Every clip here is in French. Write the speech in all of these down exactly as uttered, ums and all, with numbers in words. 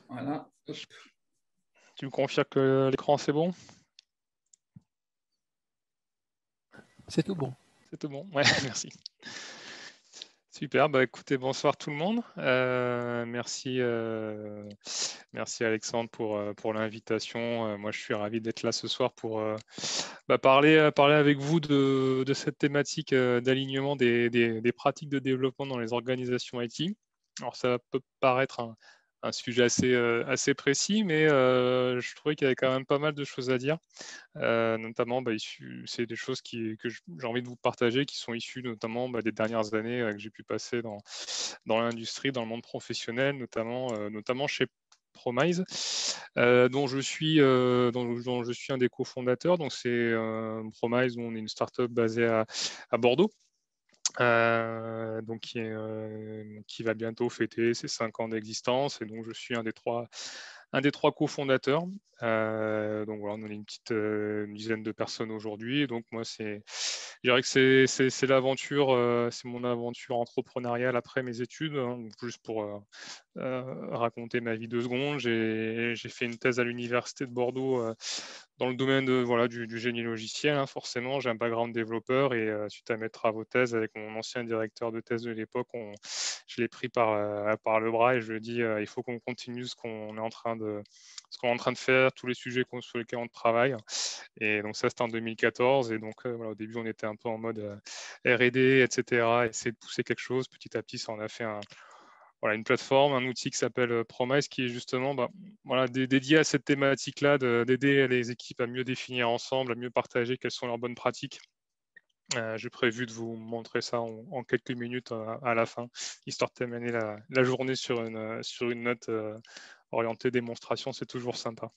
Voilà. Hop. Tu me confirmes que l'écran c'est bon? C'est tout bon. C'est tout bon, ouais, merci. Super, bah écoutez, bonsoir tout le monde. Euh, merci, euh, merci Alexandre pour, euh, pour l'invitation. Euh, moi, je suis ravi d'être là ce soir pour euh, bah, parler, parler avec vous de, de cette thématique euh, d'alignement des, des, des pratiques de développement dans les organisations I T. Alors, ça peut paraître un, un sujet assez, euh, assez précis, mais euh, je trouvais qu'il y avait quand même pas mal de choses à dire. Euh, notamment, bah, c'est des choses qui, que j'ai envie de vous partager, qui sont issues notamment bah, des dernières années euh, que j'ai pu passer dans, dans l'industrie, dans le monde professionnel, notamment, euh, notamment chez Promise, euh, dont, je suis, euh, dont, dont je suis un des cofondateurs. Donc, c'est euh, Promise, on est une startup basée à, à Bordeaux. Euh, donc qui, est, euh, qui va bientôt fêter ses cinq ans d'existence, et donc je suis un des trois, un des trois cofondateurs. Euh, donc voilà, on est une petite euh, une dizaine de personnes aujourd'hui. Donc moi, c'est, je dirais que c'est, c'est, c'est l'aventure, euh, c'est mon aventure entrepreneuriale après mes études. Hein, juste pour euh, euh, raconter ma vie deux secondes, j'ai, j'ai fait une thèse à l'université de Bordeaux euh, dans le domaine de, voilà, du, du génie logiciel. Hein, forcément, j'ai un background développeur, et euh, suite à mes travaux de thèse avec mon ancien directeur de thèse de l'époque, on, je l'ai pris par, euh, par le bras et je lui ai dit euh, il faut qu'on continue ce qu'on est en train de, ce qu'on est en train de faire, tous les sujets sur lesquels on travaille. Et donc ça, c'était en deux mille quatorze. Et donc euh, voilà, au début, on était un peu en mode euh, R et D, et cetera, essayer de pousser quelque chose. Petit à petit, ça en a fait un, voilà, une plateforme, un outil qui s'appelle Promise, qui est justement bah, voilà, dédié à cette thématique-là, d'aider les équipes à mieux définir ensemble, à mieux partager quelles sont leurs bonnes pratiques. Euh, J'ai prévu de vous montrer ça en, en quelques minutes à, à la fin, histoire de terminer la, la journée sur une, sur une note euh, orientée démonstration, c'est toujours sympa.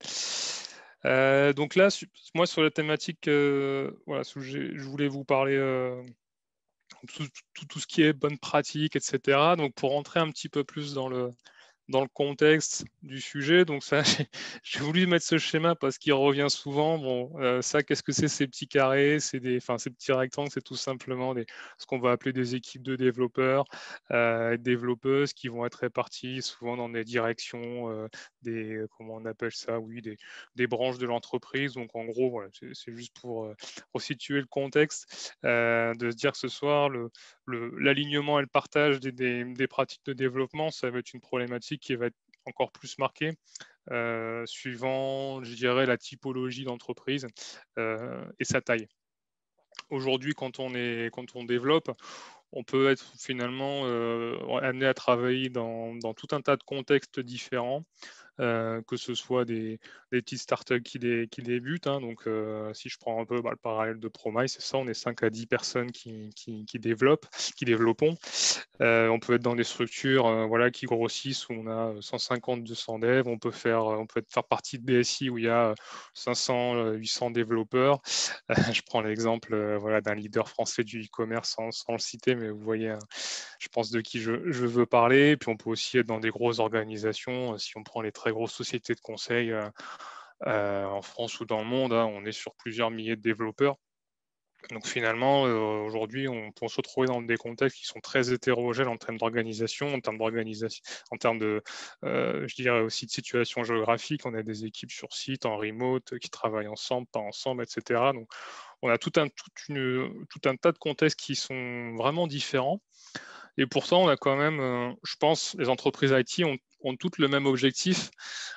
Euh, donc là, moi sur la thématique, euh, voilà, je voulais vous parler euh, tout, tout, tout ce qui est bonne pratique, et cetera. Donc pour rentrer un petit peu plus dans le, dans le contexte du sujet. Donc ça, j'ai voulu mettre ce schéma parce qu'il revient souvent. Bon, euh, ça, qu'est-ce que c'est ces petits carrés? C'est des, enfin, ces petits rectangles, c'est tout simplement des, ce qu'on va appeler des équipes de développeurs, euh, développeuses qui vont être réparties souvent dans des directions, euh, des, comment on appelle ça? Oui, des, des branches de l'entreprise. Donc en gros, voilà, c'est juste pour euh, resituer le contexte, euh, de se dire que ce soir, le, l'alignement et le partage des, des, des pratiques de développement, ça va être une problématique qui va être encore plus marquée euh, suivant, je dirais, la typologie d'entreprise euh, et sa taille. Aujourd'hui, quand on est, quand on développe, on peut être finalement euh, amené à travailler dans, dans tout un tas de contextes différents. Euh, que ce soit des, des petites startups qui, dé, qui débutent. Hein, donc, euh, si je prends un peu bah, le parallèle de Promise, c'est ça, on est cinq à dix personnes qui, qui, qui développent, qui développons. Euh, on peut être dans des structures euh, voilà, qui grossissent où on a cent cinquante, deux cents devs. On peut faire, on peut faire partie de B S I où il y a cinq cents, huit cents développeurs. Euh, je prends l'exemple euh, voilà, d'un leader français du e-commerce sans, sans le citer, mais vous voyez, hein, je pense de qui je, je veux parler. Et puis on peut aussi être dans des grosses organisations. Si on prend les très grosses sociétés de conseil euh, euh, en France ou dans le monde, hein, on est sur plusieurs milliers de développeurs. Donc finalement, euh, aujourd'hui, on peut se retrouver dans des contextes qui sont très hétérogènes en termes d'organisation, en termes d'organisation, en termes de, euh, je dirais aussi de situation géographique. On a des équipes sur site, en remote, qui travaillent ensemble, pas ensemble, et cetera. Donc on a tout un, toute une, tout un tas de contextes qui sont vraiment différents. Et pourtant, on a quand même, euh, je pense, les entreprises I T ont, ont toutes le même objectif.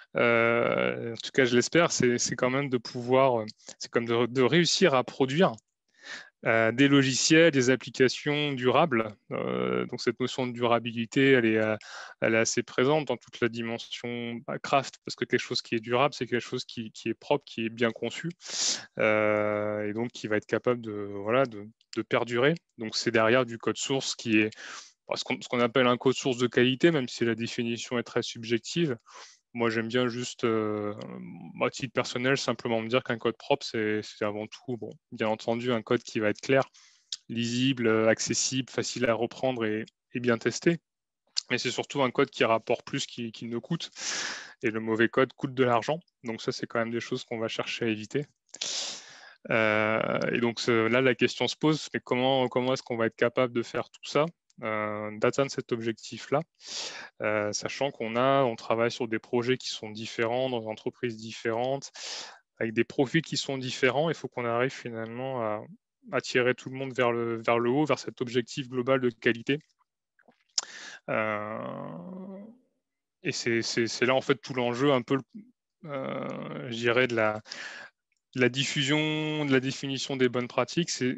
Euh, en tout cas, je l'espère, c'est quand même de pouvoir, c'est comme de, de réussir à produire euh, des logiciels, des applications durables. Euh, donc cette notion de durabilité, elle est, euh, elle est assez présente dans toute la dimension bah, craft, parce que quelque chose qui est durable, c'est quelque chose qui, qui est propre, qui est bien conçu, euh, et donc qui va être capable de, voilà, de, de perdurer. Donc c'est derrière du code source qui est ce qu'on qu'on appelle un code source de qualité, même si la définition est très subjective. Moi, j'aime bien juste, euh, à titre personnel, simplement me dire qu'un code propre, c'est avant tout, bon, bien entendu, un code qui va être clair, lisible, accessible, facile à reprendre et, et bien testé. Mais c'est surtout un code qui rapporte plus qu'il qu'il ne coûte. Et le mauvais code coûte de l'argent. Donc ça, c'est quand même des choses qu'on va chercher à éviter. Euh, et donc là, la question se pose, mais comment, comment est-ce qu'on va être capable de faire tout ça euh, d'atteindre cet objectif-là, euh, sachant qu'on a, on travaille sur des projets qui sont différents, dans des entreprises différentes, avec des profils qui sont différents. Il faut qu'on arrive finalement à, à tirer tout le monde vers le, vers le haut, vers cet objectif global de qualité. Euh, et c'est là en fait tout l'enjeu, un peu, euh, je dirais, de la, de la diffusion, de la définition des bonnes pratiques. C'est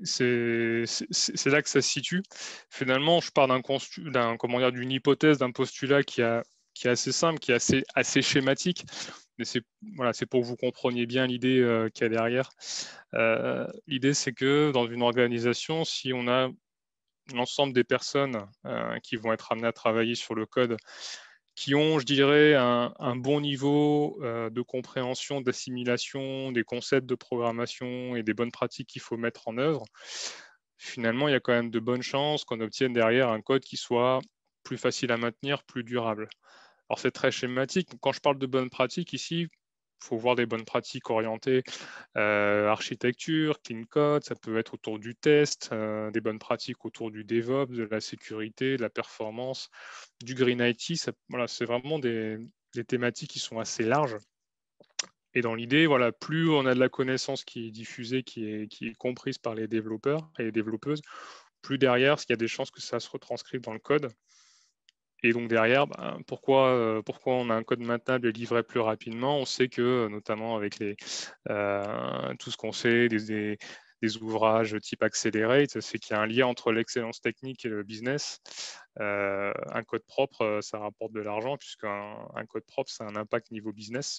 là que ça se situe. Finalement, je pars d'un, comment dire, d'une hypothèse, d'un postulat qui, a, qui est assez simple, qui est assez, assez schématique. Mais c'est voilà, c'est pour que vous compreniez bien l'idée euh, qu'il y a derrière. Euh, l'idée, c'est que dans une organisation, si on a l'ensemble des personnes euh, qui vont être amenées à travailler sur le code, qui ont, je dirais, un, un bon niveau euh, de compréhension, d'assimilation des concepts de programmation et des bonnes pratiques qu'il faut mettre en œuvre, finalement, il y a quand même de bonnes chances qu'on obtienne derrière un code qui soit plus facile à maintenir, plus durable. Alors, c'est très schématique. Quand je parle de bonnes pratiques ici, il faut voir des bonnes pratiques orientées euh, architecture, clean code, ça peut être autour du test, euh, des bonnes pratiques autour du DevOps, de la sécurité, de la performance, du Green I T. Ça, voilà, c'est vraiment des, des thématiques qui sont assez larges. Et dans l'idée, voilà, plus on a de la connaissance qui est diffusée, qui est, qui est comprise par les développeurs et les développeuses, plus derrière, il y a des chances que ça se retranscrive dans le code. Et donc derrière, ben, pourquoi, euh, pourquoi on a un code maintenable et livré plus rapidement? On sait que, notamment avec les, euh, tout ce qu'on sait des, des, des ouvrages type Accelerate, c'est qu'il y a un lien entre l'excellence technique et le business. Euh, un code propre, ça rapporte de l'argent, puisqu'un un code propre, c'est un impact niveau business.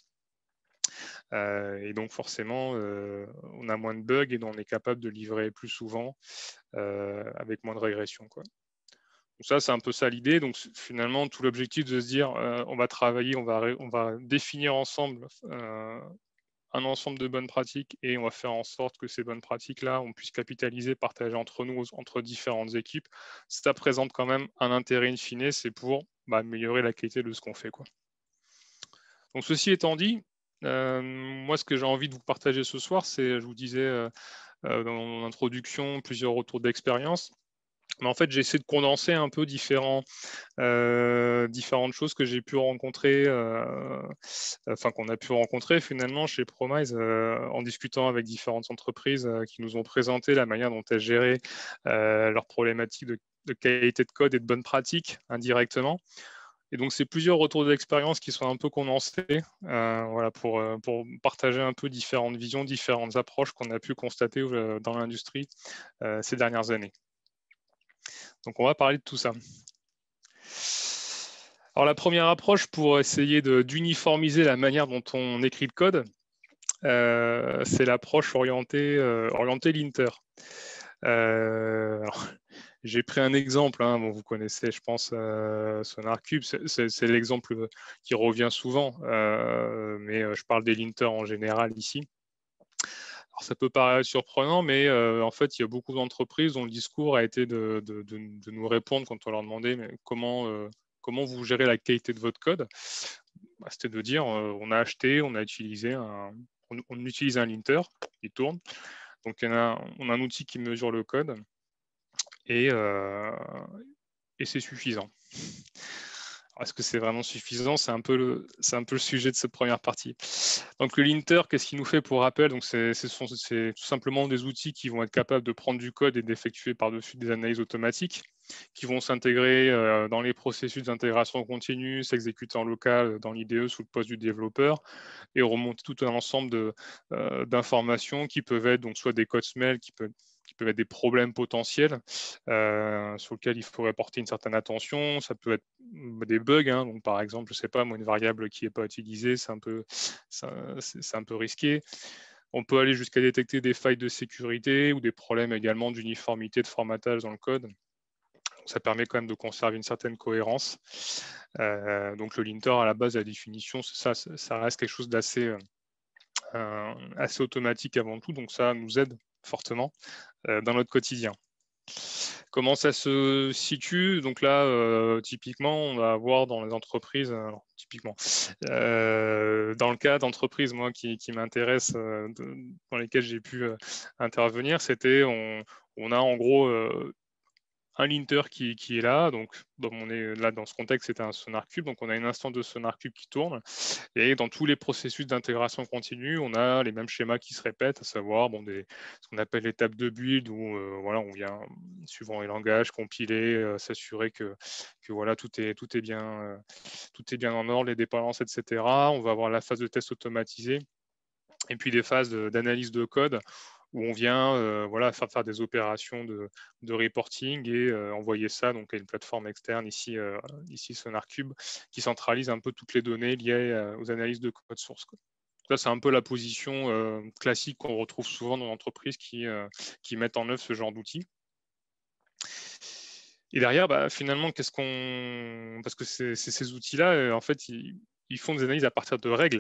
Euh, et donc forcément, euh, on a moins de bugs et donc on est capable de livrer plus souvent euh, avec moins de régression, quoi. Donc ça, c'est un peu ça l'idée. Donc finalement, tout l'objectif de se dire, euh, on va travailler, on va, on va définir ensemble euh, un ensemble de bonnes pratiques et on va faire en sorte que ces bonnes pratiques-là, on puisse capitaliser, partager entre nous, entre différentes équipes. Ça présente quand même un intérêt in fine, c'est pour bah, améliorer la qualité de ce qu'on fait, quoi. Donc ceci étant dit, euh, moi, ce que j'ai envie de vous partager ce soir, c'est, je vous disais euh, euh, dans mon introduction, plusieurs retours d'expérience. Mais en fait, j'ai essayé de condenser un peu différents, euh, différentes choses que j'ai pu rencontrer, euh, enfin qu'on a pu rencontrer finalement chez Promise euh, en discutant avec différentes entreprises euh, qui nous ont présenté la manière dont elles géraient euh, leurs problématiques de, de qualité de code et de bonnes pratiques indirectement. Et donc, c'est plusieurs retours d'expérience qui sont un peu condensés euh, voilà, pour, pour partager un peu différentes visions, différentes approches qu'on a pu constater euh, dans l'industrie euh, ces dernières années. Donc, on va parler de tout ça. Alors, la première approche pour essayer d'uniformiser la manière dont on écrit le code, euh, c'est l'approche orientée, euh, orientée linter. Euh, J'ai pris un exemple, hein, bon, vous connaissez, je pense, euh, SonarQube, c'est l'exemple qui revient souvent, euh, mais je parle des linters en général ici. Alors, ça peut paraître surprenant, mais euh, en fait, il y a beaucoup d'entreprises dont le discours a été de, de, de, de nous répondre quand on leur demandait mais comment, euh, comment vous gérez la qualité de votre code. Bah, c'était de dire euh, on a acheté, on a utilisé un, on, on utilise un linter, il tourne. Donc, il y en a, on a un outil qui mesure le code et, euh, et c'est suffisant. Est-ce que c'est vraiment suffisant? C'est un peu le, c'est un peu le sujet de cette première partie. Donc le linter, qu'est-ce qu'il nous fait pour rappel? Donc c'est tout simplement des outils qui vont être capables de prendre du code et d'effectuer par-dessus des analyses automatiques, qui vont s'intégrer euh, dans les processus d'intégration continue, s'exécuter en local dans l'I D E sous le poste du développeur et remonter tout un ensemble d'informations euh, qui peuvent être donc soit des codes S M L qui peuvent qui peuvent être des problèmes potentiels euh, sur lesquels il faudrait porter une certaine attention. Ça peut être des bugs, hein. Donc, par exemple, je ne sais pas, moi, une variable qui n'est pas utilisée, c'est un peu, c'est un peu risqué. On peut aller jusqu'à détecter des failles de sécurité ou des problèmes également d'uniformité de formatage dans le code. Donc, ça permet quand même de conserver une certaine cohérence. Euh, donc le linter, à la base, la définition, ça, ça reste quelque chose d'assez euh, assez automatique avant tout. Donc ça nous aide fortement euh, dans notre quotidien. Comment ça se situe? Donc là, euh, typiquement, on va avoir dans les entreprises, alors, typiquement, euh, dans le cas d'entreprises, moi, qui, qui m'intéressent, euh, dans lesquelles j'ai pu euh, intervenir, c'était, on, on a en gros euh, un linter qui, qui est là. Donc, dans on est là dans ce contexte, c'est un SonarQube. Donc, on a une instance de SonarQube qui tourne. Et dans tous les processus d'intégration continue, on a les mêmes schémas qui se répètent, à savoir bon, des, ce qu'on appelle l'étape de build, où euh, voilà, on vient, suivant les langages, compiler, euh, s'assurer que, que voilà, tout est, tout est bien, euh, tout est bien en ordre, les dépendances, et cetera. On va avoir la phase de test automatisé, et puis des phases d'analyse de code, où on vient euh, voilà, faire, faire des opérations de, de reporting et euh, envoyer ça donc, à une plateforme externe, ici, euh, ici SonarQube, qui centralise un peu toutes les données liées euh, aux analyses de code source. Quoi. Ça, c'est un peu la position euh, classique qu'on retrouve souvent dans l'entreprise qui, euh, qui mettent en œuvre ce genre d'outils. Et derrière, bah, finalement, qu'est-ce qu'on... Parce que c'est, c'est ces outils-là, euh, en fait, ils, ils font des analyses à partir de règles.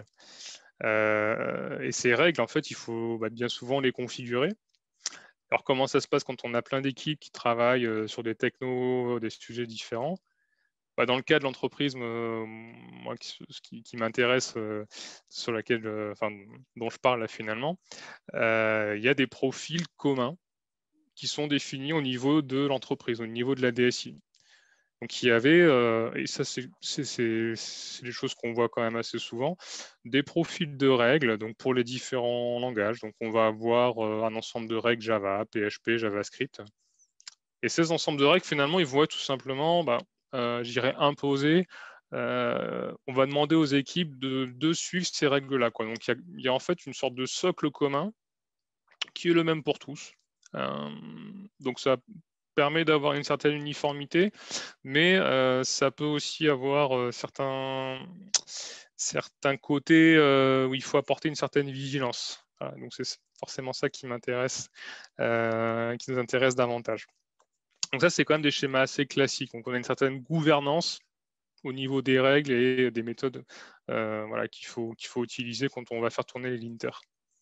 Euh, et ces règles, en fait, il faut bah, bien souvent les configurer. Alors, comment ça se passe quand on a plein d'équipes qui travaillent euh, sur des technos, des sujets différents? Bah, dans le cas de l'entreprise, euh, moi, qui, ce qui, qui m'intéresse, euh, sur laquelle, euh, enfin, dont je parle là finalement, euh, il y a des profils communs qui sont définis au niveau de l'entreprise, au niveau de la D S I. Donc, il y avait, euh, et ça, c'est des choses qu'on voit quand même assez souvent, des profils de règles donc pour les différents langages. Donc, on va avoir euh, un ensemble de règles Java, P H P, JavaScript. Et ces ensembles de règles, finalement, ils vont être tout simplement, bah, euh, je dirais, imposés. Euh, on va demander aux équipes de, de suivre ces règles-là. Donc, il y, y, a en fait une sorte de socle commun qui est le même pour tous. Euh, donc, ça permet d'avoir une certaine uniformité, mais euh, ça peut aussi avoir euh, certains, certains côtés euh, où il faut apporter une certaine vigilance. Voilà, donc c'est forcément ça qui m'intéresse, euh, qui nous intéresse davantage. Donc ça, c'est quand même des schémas assez classiques. Donc on a une certaine gouvernance au niveau des règles et des méthodes euh, voilà, qu'il faut, qu'il faut utiliser quand on va faire tourner les linters.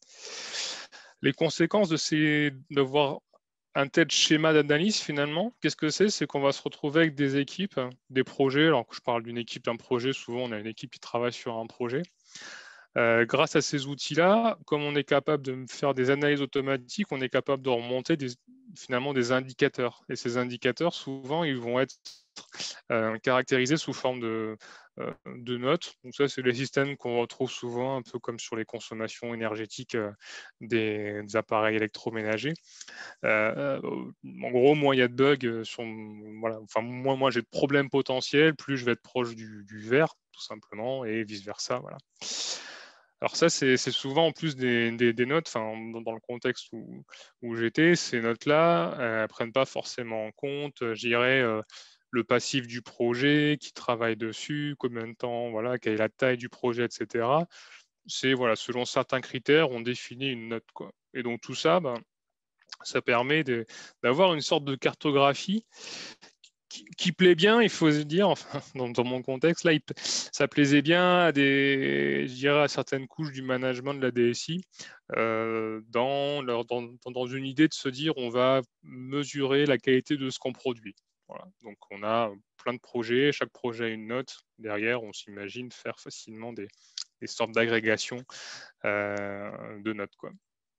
Les conséquences de ces d'avoir un tel schéma d'analyse, finalement, qu'est-ce que c'est? C'est qu'on va se retrouver avec des équipes, des projets. Alors que je parle d'une équipe, d'un projet, souvent on a une équipe qui travaille sur un projet. Euh, grâce à ces outils-là, comme on est capable de faire des analyses automatiques, on est capable de remonter des, finalement des indicateurs. Et ces indicateurs, souvent, ils vont être euh, caractérisés sous forme de, euh, de notes. Donc ça, c'est les systèmes qu'on retrouve souvent, un peu comme sur les consommations énergétiques euh, des, des appareils électroménagers. Euh, en gros, moins il y a de bugs, sur, voilà, enfin, moins moi j'ai de problèmes potentiels, plus je vais être proche du, du vert, tout simplement, et vice-versa. Voilà. Alors ça, c'est souvent en plus des, des, des notes, enfin, dans, dans le contexte où, où j'étais, ces notes-là, elles ne prennent pas forcément en compte, je dirais, euh, le passif du projet, qui travaille dessus, combien de temps, voilà, quelle est la taille du projet, et cetera. C'est, voilà, selon certains critères, on définit une note, quoi. Et donc tout ça, ben, ça permet d'avoir une sorte de cartographie qui, qui plaît bien, il faut se dire, enfin, dans, dans mon contexte, là, il, ça plaisait bien à des, je dirais, à certaines couches du management de la D S I, euh, dans, leur, dans, dans une idée de se dire, on va mesurer la qualité de ce qu'on produit. Voilà. Donc, on a plein de projets, chaque projet a une note. Derrière, on s'imagine faire facilement des, des sortes d'agrégations euh, de notes, quoi.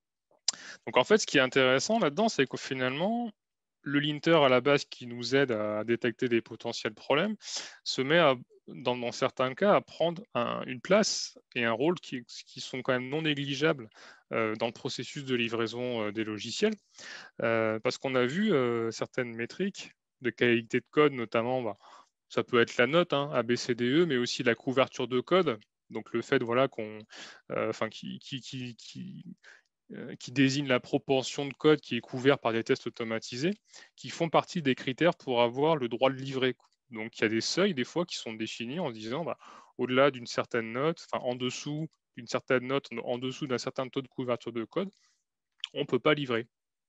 Donc en fait, ce qui est intéressant là-dedans, c'est que finalement, le linter à la base qui nous aide à détecter des potentiels problèmes se met à, dans, dans certains cas à prendre un, une place et un rôle qui, qui sont quand même non négligeables euh, dans le processus de livraison euh, des logiciels. Euh, parce qu'on a vu euh, certaines métriques de qualité de code, notamment, bah, ça peut être la note, hein, A B C D E, mais aussi la couverture de code. Donc le fait voilà, qu'on, euh, enfin, qui, qui, qui, qui qui désigne la proportion de code qui est couvert par des tests automatisés, qui font partie des critères pour avoir le droit de livrer. Donc, il y a des seuils, des fois, qui sont définis en disant, bah, au-delà d'une certaine note, enfin, en dessous d'une certaine note, en dessous d'un certain taux de couverture de code, on ne peut pas livrer.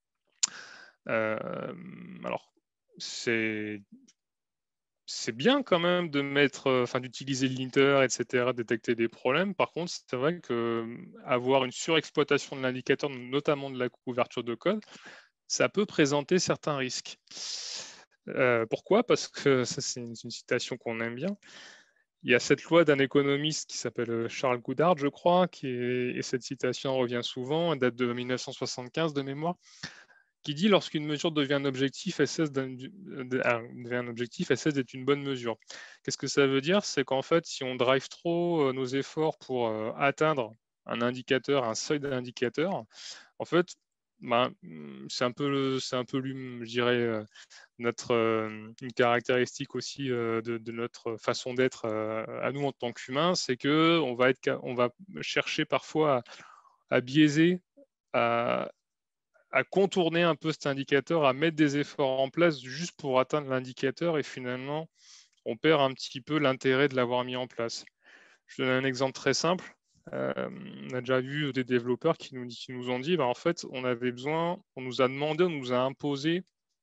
Euh, alors, c'est c'est bien quand même de mettre, enfin d'utiliser le linter, et cetera, détecter des problèmes. Par contre, c'est vrai que avoir une surexploitation de l'indicateur, notamment de la couverture de code, ça peut présenter certains risques. Euh, pourquoi? Parce que ça, c'est une, une citation qu'on aime bien. Il y a cette loi d'un économiste qui s'appelle Charles Goodhart, je crois, qui est, et cette citation revient souvent, elle date de mille neuf cent soixante-quinze de mémoire, qui dit lorsqu'une mesure devient un objectif, elle cesse d'un- de- ah, devient un objectif, elle cesse d'être une bonne mesure. Qu'est-ce que ça veut dire? C'est qu'en fait, si on drive trop euh, nos efforts pour euh, atteindre un indicateur, un seuil d'indicateur, en fait, ben, c'est un peu, le- c'est un peu, l'hum- je dirais, euh, notre, euh, une caractéristique aussi euh, de, de notre façon d'être euh, à nous en tant qu'humains, c'est que on va être, ca- on va chercher parfois à, à biaiser, à, à contourner un peu cet indicateur, à mettre des efforts en place juste pour atteindre l'indicateur et finalement, on perd un petit peu l'intérêt de l'avoir mis en place. Je donne un exemple très simple. Euh, on a déjà vu des développeurs qui nous, qui nous ont dit, bah, en fait, on avait besoin, on nous a demandé, on nous a imposé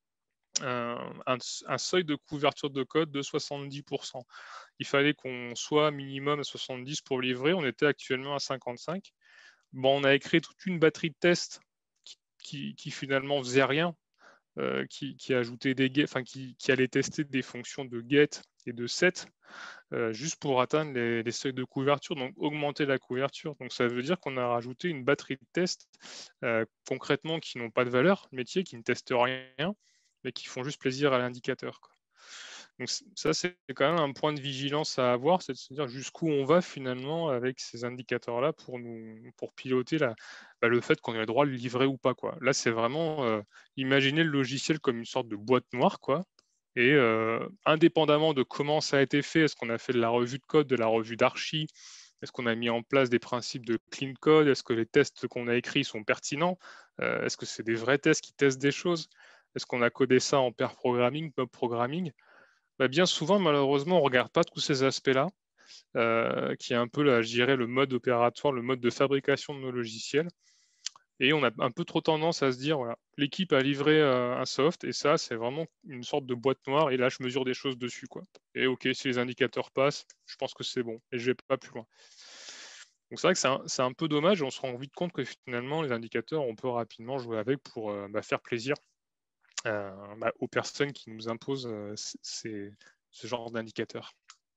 un, un, un seuil de couverture de code de soixante-dix pour cent. Il fallait qu'on soit minimum à soixante-dix pour livrer. On était actuellement à cinquante-cinq. Bon, on a écrit toute une batterie de tests qui, qui, qui finalement faisait rien, euh, qui, qui ajoutait des get, enfin qui, qui allait tester des fonctions de get et de set euh, juste pour atteindre les, les seuils de couverture, donc augmenter la couverture. Donc ça veut dire qu'on a rajouté une batterie de tests euh, concrètement qui n'ont pas de valeur métier, qui ne testent rien, mais qui font juste plaisir à l'indicateur, quoi. Donc ça, c'est quand même un point de vigilance à avoir, c'est de se dire jusqu'où on va finalement avec ces indicateurs-là pour nous, pour piloter la, bah, le fait qu'on ait le droit de le livrer ou pas, quoi. Là, c'est vraiment euh, imaginer le logiciel comme une sorte de boîte noire, quoi. Et euh, indépendamment de comment ça a été fait, est-ce qu'on a fait de la revue de code, de la revue d'archi, est-ce qu'on a mis en place des principes de clean code, est-ce que les tests qu'on a écrits sont pertinents, euh, est-ce que c'est des vrais tests qui testent des choses, est-ce qu'on a codé ça en pair programming, mob programming? Bah, bien souvent, malheureusement, on ne regarde pas tous ces aspects-là, euh, qui est un peu, là, je dirais, le mode opératoire, le mode de fabrication de nos logiciels. Et on a un peu trop tendance à se dire, voilà, l'équipe a livré euh, un soft, et ça, c'est vraiment une sorte de boîte noire, et là, je mesure des choses dessus, quoi. Et OK, si les indicateurs passent, je pense que c'est bon, et je ne vais pas plus loin. Donc c'est vrai que c'est un, c'est un peu dommage, et on se rend vite compte que finalement, les indicateurs, on peut rapidement jouer avec pour euh, bah, faire plaisir euh, bah, aux personnes qui nous imposent euh, ces, ce genre d'indicateurs.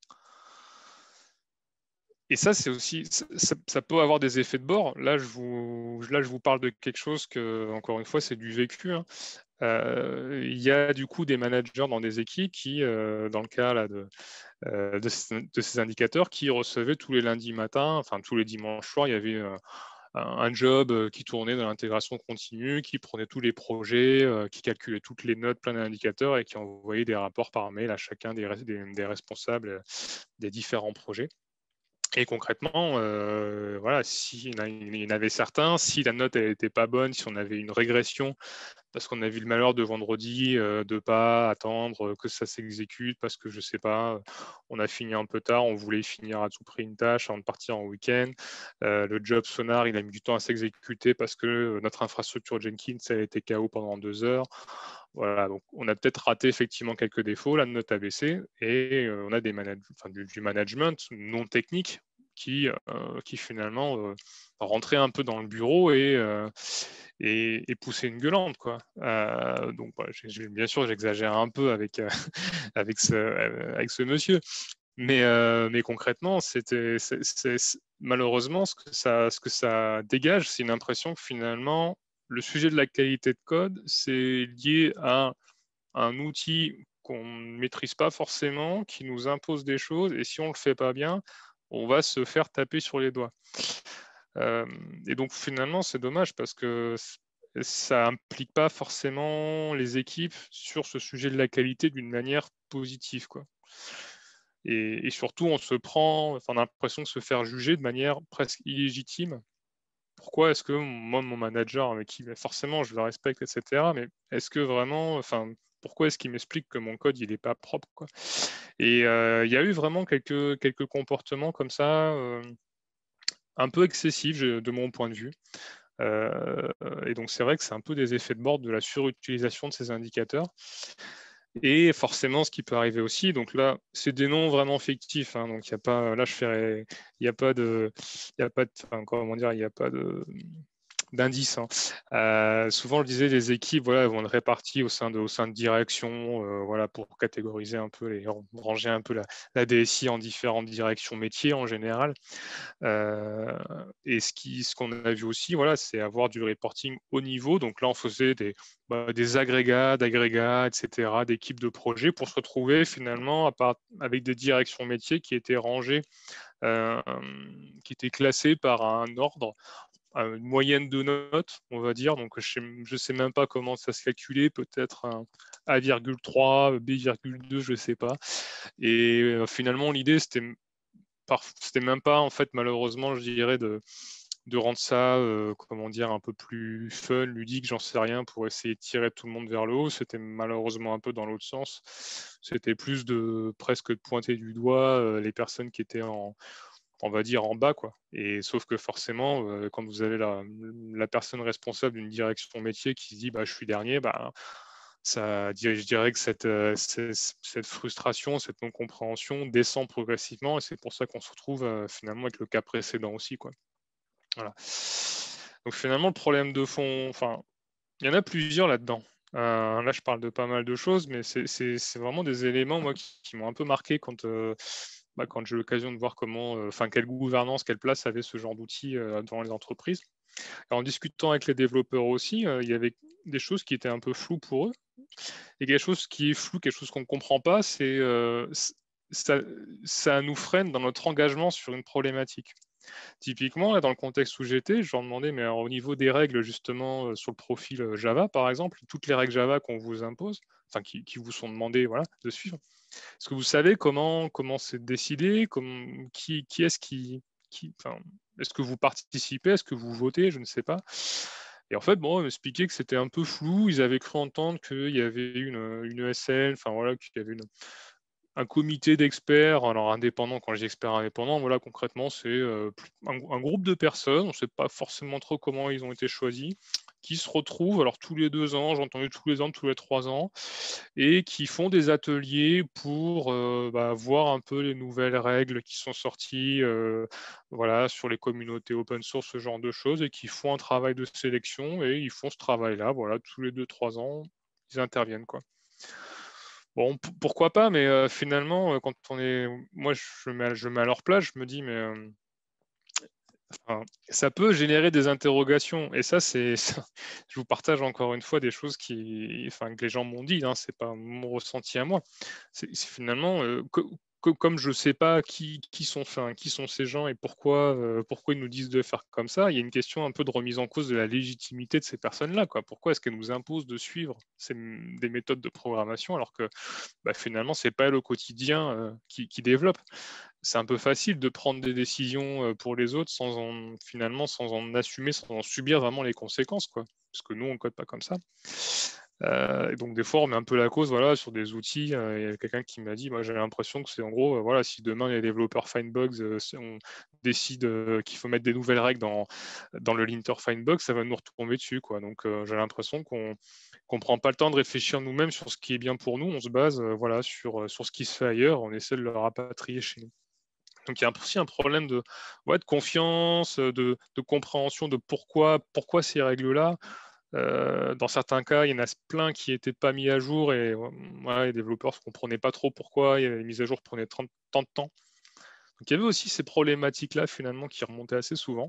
Et ça, c'est aussi, ça, ça peut avoir des effets de bord. Là, je vous, là, je vous parle de quelque chose que, encore une fois, c'est du vécu, hein. Euh, il y a du coup des managers dans des équipes qui, euh, dans le cas là, de, euh, de, ces, de, ces indicateurs, qui recevaient tous les lundis matins, enfin tous les dimanches soirs, il y avait euh, un, un job qui tournait dans l'intégration continue, qui prenait tous les projets, euh, qui calculait toutes les notes, plein d'indicateurs et qui envoyait des rapports par mail à chacun des, des, des responsables des différents projets. Et concrètement, euh, voilà, s'il y en avait certains, si la note n'était pas bonne, si on avait une régression, parce qu'on a vu le malheur de vendredi euh, de ne pas attendre que ça s'exécute, parce que je ne sais pas, on a fini un peu tard, on voulait finir à tout prix une tâche avant de partir en week-end. Euh, le job Sonar, il a mis du temps à s'exécuter parce que notre infrastructure Jenkins, elle a été K O pendant deux heures. Voilà, donc on a peut-être raté effectivement quelques défauts, la note a baissé, et euh, on a des manage enfin, du, du management non technique qui, euh, qui finalement euh, rentrait un peu dans le bureau et, euh, et, et poussait une gueulante, quoi. Euh, donc voilà, bien sûr, j'exagère un peu avec, euh, avec, ce, euh, avec ce monsieur, mais, euh, mais concrètement, c'était, c'est, c'est, c'est, malheureusement, ce que, ça, ce que ça dégage, c'est une impression que finalement, le sujet de la qualité de code, c'est lié à un outil qu'on ne maîtrise pas forcément, qui nous impose des choses, et si on ne le fait pas bien, on va se faire taper sur les doigts. Euh, et donc finalement, c'est dommage parce que ça implique pas forcément les équipes sur ce sujet de la qualité d'une manière positive, quoi. Et, et surtout, on se prend, enfin, on a l'impression de se faire juger de manière presque illégitime. Pourquoi est-ce que moi, mon manager, avec qui forcément je le respecte, et cetera, mais est-ce que vraiment, enfin, pourquoi est-ce qu'il m'explique que mon code il n'est pas propre, quoi. Et euh, il y a eu vraiment quelques, quelques comportements comme ça, euh, un peu excessifs de mon point de vue. Euh, et donc c'est vrai que c'est un peu des effets de bord de la surutilisation de ces indicateurs. Et forcément, ce qui peut arriver aussi, donc là, c'est des noms vraiment fictifs, hein, donc il n'y a pas, là je ferai, il n'y a pas de, il y a pas de, enfin, comment dire, il n'y a pas de, d'indices. Hein. Euh, souvent, je disais, les équipes voilà, vont être réparties au sein de, au sein de directions euh, voilà, pour catégoriser un peu, les, ranger un peu la, la D S I en différentes directions métiers en général. Euh, et ce qu'on ce qu'on a vu aussi, voilà, c'est avoir du reporting haut niveau. Donc là, on faisait des, bah, des agrégats, d'agrégats, et cetera, d'équipes de projets pour se retrouver finalement à part, avec des directions métiers qui étaient rangées, euh, qui étaient classées par un ordre, une moyenne de notes, on va dire. Donc, je ne sais même pas comment ça se calculait, peut-être un A virgule trois, B virgule deux, je ne sais pas. Et euh, finalement, l'idée, c'était c'était même pas, en fait, malheureusement, je dirais, de, de rendre ça, euh, comment dire, un peu plus fun, ludique, j'en sais rien, pour essayer de tirer tout le monde vers le haut. C'était malheureusement un peu dans l'autre sens. C'était plus de presque de pointer du doigt euh, les personnes qui étaient en, on va dire, en bas, quoi. Et sauf que forcément, euh, quand vous avez la, la personne responsable d'une direction métier qui se dit, bah, je suis dernier, bah, ça, je dirais que cette, cette, cette frustration, cette non-compréhension descend progressivement, et c'est pour ça qu'on se retrouve euh, finalement avec le cas précédent aussi, quoi. Voilà. Donc finalement, le problème de fond, enfin, il y en a plusieurs là-dedans. Euh, là, je parle de pas mal de choses, mais c'est vraiment des éléments, moi, qui, qui m'ont un peu marqué quand, euh, bah, quand j'ai eu l'occasion de voir comment, enfin, euh, quelle gouvernance, quelle place avait ce genre d'outils euh, dans les entreprises. Et en discutant avec les développeurs aussi, euh, il y avait des choses qui étaient un peu floues pour eux. Et quelque chose qui est flou, quelque chose qu'on ne comprend pas, c'est euh, ça, ça nous freine dans notre engagement sur une problématique. Typiquement, là, dans le contexte où j'étais, je leur demandais, mais alors, au niveau des règles, justement, euh, sur le profil Java, par exemple, toutes les règles Java qu'on vous impose, enfin, qui, qui vous sont demandées voilà, de suivre, est-ce que vous savez comment comment c'est décidé, comment, qui, qui est-ce qui, qui enfin, est-ce que vous participez, est-ce que vous votez, je ne sais pas. Et en fait, bon, ils m'expliquaient que c'était un peu flou. Ils avaient cru entendre qu'il y avait une, une E S L, enfin voilà, qu'il y avait une, un comité d'experts, alors indépendants, quand je dis experts indépendants, voilà, concrètement, c'est euh, un, un groupe de personnes, on ne sait pas forcément trop comment ils ont été choisis, qui se retrouvent, alors tous les deux ans, j'ai entendu tous les ans, tous les trois ans, et qui font des ateliers pour euh, bah, voir un peu les nouvelles règles qui sont sorties euh, voilà, sur les communautés open source, ce genre de choses, et qui font un travail de sélection, et ils font ce travail-là, voilà, tous les deux, trois ans, ils interviennent, quoi. Bon, pourquoi pas, mais euh, finalement, euh, quand on est. Moi, je mets, je mets à leur place, je me dis, mais euh, enfin, ça peut générer des interrogations. Et ça, c'est. Je vous partage encore une fois des choses qui, enfin, que les gens m'ont dit, hein, c'est pas mon ressenti à moi. C'est finalement, euh, que, que, comme je ne sais pas qui, qui, sont, enfin, qui sont ces gens et pourquoi, euh, pourquoi ils nous disent de faire comme ça, il y a une question un peu de remise en cause de la légitimité de ces personnes-là. Pourquoi est-ce qu'elles nous imposent de suivre ces, des méthodes de programmation alors que bah, finalement, ce n'est pas le quotidien euh, qui, qui développe. C'est un peu facile de prendre des décisions euh, pour les autres sans en, finalement, sans en assumer, sans en subir vraiment les conséquences, quoi. Parce que nous, on ne code pas comme ça. Euh, et donc, des fois, on met un peu la cause voilà, sur des outils. Euh, il y a quelqu'un qui m'a dit, moi, j'ai l'impression que c'est en gros, euh, voilà, si demain, les développeurs Finebugs, euh, on décide euh, qu'il faut mettre des nouvelles règles dans, dans le linter Finebugs, ça va nous retomber dessus, quoi. Donc, euh, j'ai l'impression qu'on ne prend pas le temps de réfléchir nous-mêmes sur ce qui est bien pour nous. On se base euh, voilà, sur, sur ce qui se fait ailleurs. On essaie de le rapatrier chez nous. Donc il y a aussi un problème de, ouais, de confiance, de, de, compréhension de pourquoi, pourquoi ces règles-là. Euh, dans certains cas, il y en a plein qui n'étaient pas mis à jour et ouais, les développeurs ne comprenaient pas trop pourquoi les mises à jour prenaient tant de temps. Donc il y avait aussi ces problématiques-là finalement qui remontaient assez souvent.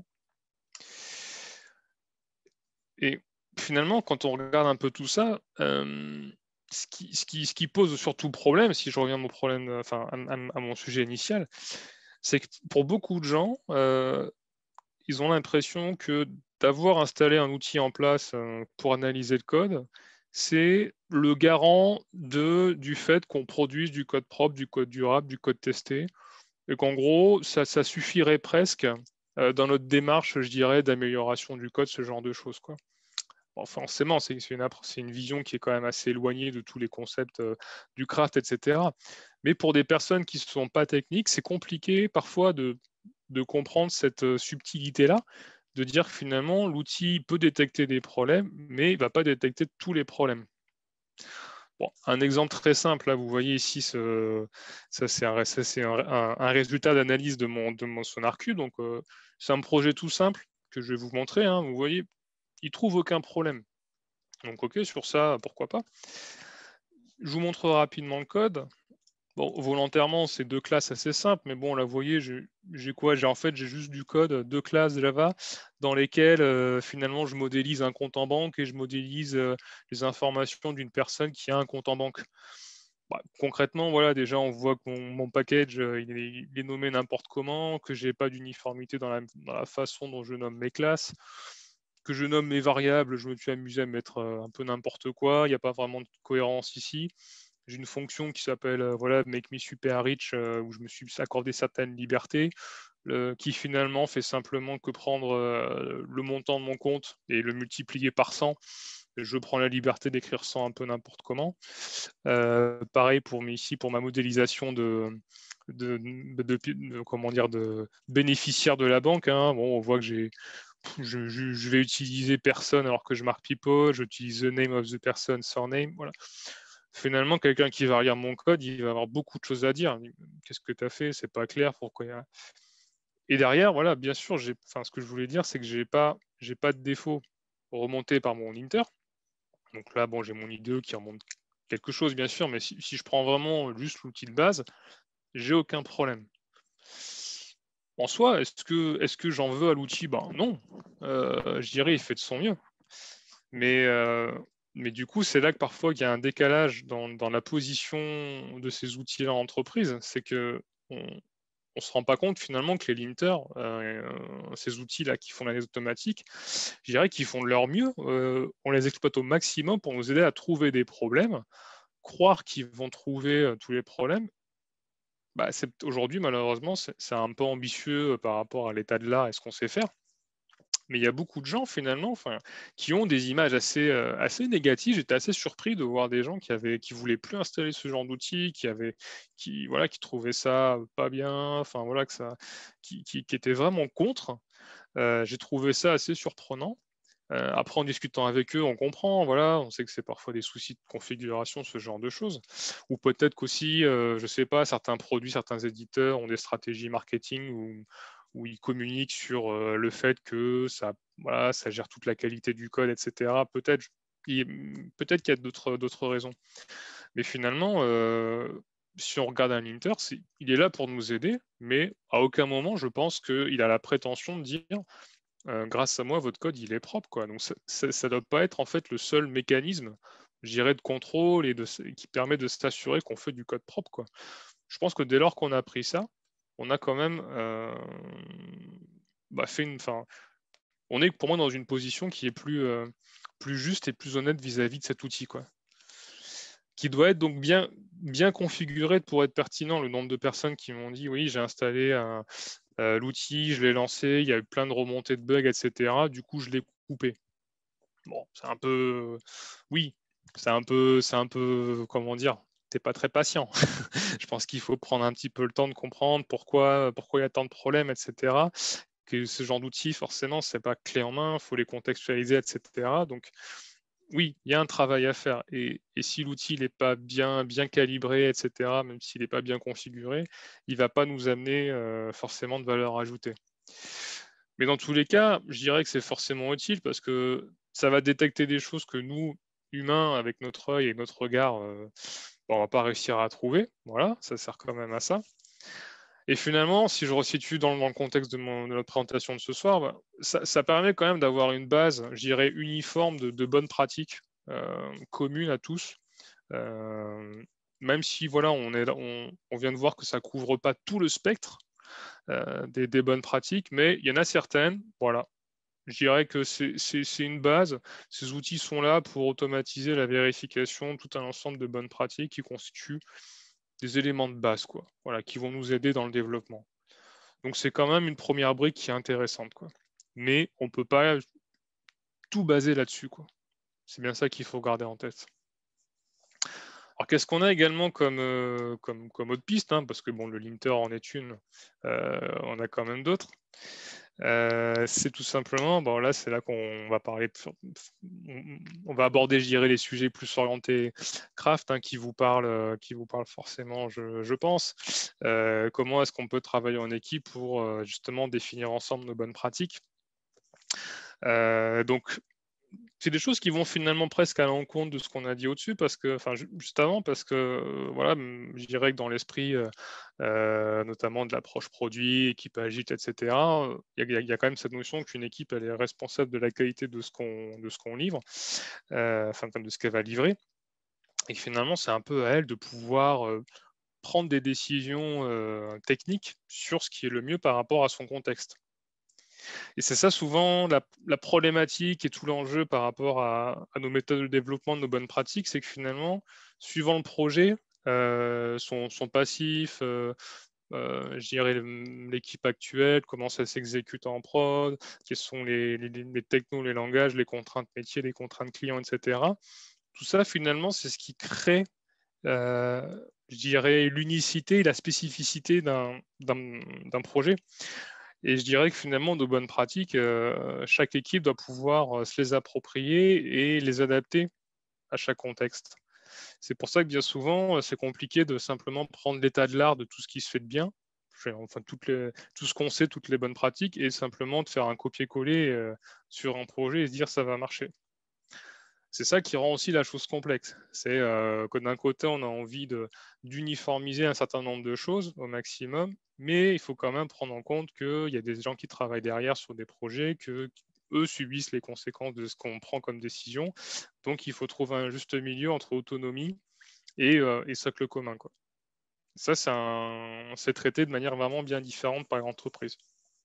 Et finalement, quand on regarde un peu tout ça, euh, ce, qui, ce, qui, ce qui pose surtout problème, si je reviens à mon, problème, enfin, à, à mon sujet initial, c'est que pour beaucoup de gens, euh, ils ont l'impression que d'avoir installé un outil en place euh, pour analyser le code, c'est le garant de, du fait qu'on produise du code propre, du code durable, du code testé, et qu'en gros, ça, ça suffirait presque euh, dans notre démarche, je dirais, d'amélioration du code, ce genre de choses, quoi. Bon, forcément, c'est une, une vision qui est quand même assez éloignée de tous les concepts euh, du craft, et cetera. Mais pour des personnes qui ne sont pas techniques, c'est compliqué parfois de, de comprendre cette euh, subtilité-là, de dire que finalement, l'outil peut détecter des problèmes, mais il ne va pas détecter tous les problèmes. Bon, un exemple très simple, là, vous voyez ici, ce, ça c'est un, un, un, un résultat d'analyse de mon, de mon SonarQube. Donc, euh, c'est un projet tout simple que je vais vous montrer. Hein. Vous voyez, il trouve aucun problème. Donc ok, sur ça, pourquoi pas. Je vous montre rapidement le code. Bon, volontairement, c'est deux classes assez simples, mais bon, là, vous voyez, j'ai quoi? J'ai en fait, j'ai juste du code, deux classes Java, dans lesquelles euh, finalement je modélise un compte en banque et je modélise euh, les informations d'une personne qui a un compte en banque. Bah, concrètement, voilà, déjà, on voit que mon, mon package, euh, il, est, il, est, nommé n'importe comment, que j'ai pas d'uniformité dans la, dans la façon dont je nomme mes classes, que je nomme mes variables, je me suis amusé à mettre euh, un peu n'importe quoi, il n'y a pas vraiment de cohérence ici. J'ai une fonction qui s'appelle euh, voilà, make me super rich, euh, où je me suis accordé certaines libertés, euh, qui finalement fait simplement que prendre euh, le montant de mon compte et le multiplier par cent. Je prends la liberté d'écrire cent un peu n'importe comment. Euh, pareil pour ici pour ma modélisation de, de, de, de, de comment dire de bénéficiaire de la banque. Hein. Bon, on voit que j'ai je, je, je, vais utiliser personne alors que je marque people, j'utilise the name of the person, surname, voilà. Finalement, quelqu'un qui va lire mon code, il va avoir beaucoup de choses à dire. Qu'est-ce que tu as fait? C'est pas clair, pourquoi il y a... Et derrière, voilà, bien sûr, enfin, ce que je voulais dire, c'est que j'ai pas, j'ai pas de défaut remonté par mon linter. Donc là, bon, j'ai mon I D E qui remonte quelque chose, bien sûr, mais si, si je prends vraiment juste l'outil de base, j'ai aucun problème. En soi, est-ce que, est-ce que j'en veux à l'outil? Ben non, euh, je dirais il fait de son mieux. Mais, euh, mais du coup, c'est là que parfois il y a un décalage dans, dans la position de ces outils-là en entreprise. C'est que on ne se rend pas compte finalement que les linters, euh, ces outils-là qui font l'analyse automatique, je dirais qu'ils font de leur mieux. Euh, on les exploite au maximum pour nous aider à trouver des problèmes. Croire qu'ils vont trouver euh, tous les problèmes, bah, aujourd'hui, malheureusement, c'est un peu ambitieux par rapport à l'état de l'art et ce qu'on sait faire. Mais il y a beaucoup de gens, finalement, enfin, qui ont des images assez, euh, assez négatives. J'étais assez surpris de voir des gens qui avaient, qui voulaient plus installer ce genre d'outils, qui avaient, qui, voilà, qui trouvaient ça pas bien, enfin, voilà, que ça, qui, qui, qui étaient vraiment contre. Euh, j'ai trouvé ça assez surprenant. Euh, après, en discutant avec eux, on comprend, voilà, on sait que c'est parfois des soucis de configuration, ce genre de choses. Ou peut-être qu'aussi, euh, je ne sais pas, certains produits, certains éditeurs ont des stratégies marketing où, où ils communiquent sur euh, le fait que ça, voilà, ça gère toute la qualité du code, et cetera. Peut-être peut-être qu'il y a d'autres d'autres raisons. Mais finalement, euh, si on regarde un linter, c'est, il est là pour nous aider, mais à aucun moment, je pense qu'il a la prétention de dire euh, grâce à moi, votre code, il est propre, quoi. Donc, ça ne doit pas être en fait le seul mécanisme, je dirais, de contrôle et de, qui permet de s'assurer qu'on fait du code propre, quoi. Je pense que dès lors qu'on a appris ça, on a quand même euh, bah, fait une. Enfin, on est pour moi dans une position qui est plus, euh, plus juste et plus honnête vis-à-vis de cet outil, quoi. Qui doit être donc bien, bien configuré pour être pertinent. Le nombre de personnes qui m'ont dit oui, j'ai installé un, euh, l'outil, je l'ai lancé, il y a eu plein de remontées de bugs, et cetera. Du coup, je l'ai coupé. Bon, c'est un peu, oui, c'est un peu, c'est un peu, comment dire, t'es pas très patient. Je pense qu'il faut prendre un petit peu le temps de comprendre pourquoi, pourquoi il y a tant de problèmes, et cetera. Que ce genre d'outils, forcément, c'est pas clé en main, il faut les contextualiser, et cetera. Donc, oui, il y a un travail à faire. Et, et si l'outil n'est pas bien, bien calibré, et cetera, même s'il n'est pas bien configuré, il ne va pas nous amener euh, forcément de valeur ajoutée. Mais dans tous les cas, je dirais que c'est forcément utile parce que ça va détecter des choses que nous, humains, avec notre œil et notre regard, euh, on ne va pas réussir à trouver. Voilà, ça sert quand même à ça. Et finalement, si je resitue dans, dans le contexte de, mon, de notre présentation de ce soir, bah, ça, ça, permet quand même d'avoir une base, je dirais, uniforme de, de bonnes pratiques euh, communes à tous. Euh, même si voilà, on, est, on, on vient de voir que ça ne couvre pas tout le spectre euh, des, des bonnes pratiques, mais il y en a certaines, voilà. Je dirais que c'est une base. Ces outils sont là pour automatiser la vérification de tout un ensemble de bonnes pratiques qui constituent des éléments de base, quoi. Voilà, qui vont nous aider dans le développement. Donc c'est quand même une première brique qui est intéressante, quoi. Mais on ne peut pas tout baser là-dessus, quoi. C'est bien ça qu'il faut garder en tête. Alors qu'est-ce qu'on a également comme, euh, comme, comme autre piste, hein, parce que bon, le linter en est une, euh, on a quand même d'autres. Euh, c'est tout simplement, bon là c'est là qu'on va parler, de, on va aborder, je dirais, les sujets plus orientés craft, hein, qui vous parlent, qui vous parlent forcément, je, je pense. Euh, comment est-ce qu'on peut travailler en équipe pour euh, justement définir ensemble nos bonnes pratiques. Euh, donc c'est des choses qui vont finalement presque à l'encontre de ce qu'on a dit au-dessus, parce que, enfin, juste avant, parce que, euh, voilà, je dirais que dans l'esprit, euh, euh, notamment de l'approche produit, équipe agile, et cetera, il y, y, y, a quand même cette notion qu'une équipe, elle est responsable de la qualité de ce qu'on de ce qu'on livre, euh, enfin, de ce qu'elle va livrer, et que finalement, c'est un peu à elle de pouvoir euh, prendre des décisions euh, techniques sur ce qui est le mieux par rapport à son contexte. Et c'est ça souvent la, la problématique et tout l'enjeu par rapport à, à nos méthodes de développement, de nos bonnes pratiques, c'est que finalement, suivant le projet, euh, son, son passif, euh, euh, je dirais l'équipe actuelle, comment ça s'exécute en prod, quels sont les, les, les technos, les langages, les contraintes métiers, les contraintes clients, et cetera. Tout ça, finalement, c'est ce qui crée, euh, je dirais, l'unicité et la spécificité d'un projet. Et je dirais que finalement, de bonnes pratiques, euh, chaque équipe doit pouvoir euh, se les approprier et les adapter à chaque contexte. C'est pour ça que bien souvent, euh, c'est compliqué de simplement prendre l'état de l'art de tout ce qui se fait de bien, enfin toutes les, tout ce qu'on sait, toutes les bonnes pratiques, et simplement de faire un copier-coller euh, sur un projet et se dire ça va marcher. C'est ça qui rend aussi la chose complexe. C'est euh, que d'un côté, on a envie de, d'uniformiser un certain nombre de choses au maximum, mais il faut quand même prendre en compte qu'il y a des gens qui travaillent derrière sur des projets, que eux subissent les conséquences de ce qu'on prend comme décision. Donc, il faut trouver un juste milieu entre autonomie et, euh, et socle commun, quoi. Ça, c'est, un, c'est traité de manière vraiment bien différente par entreprise.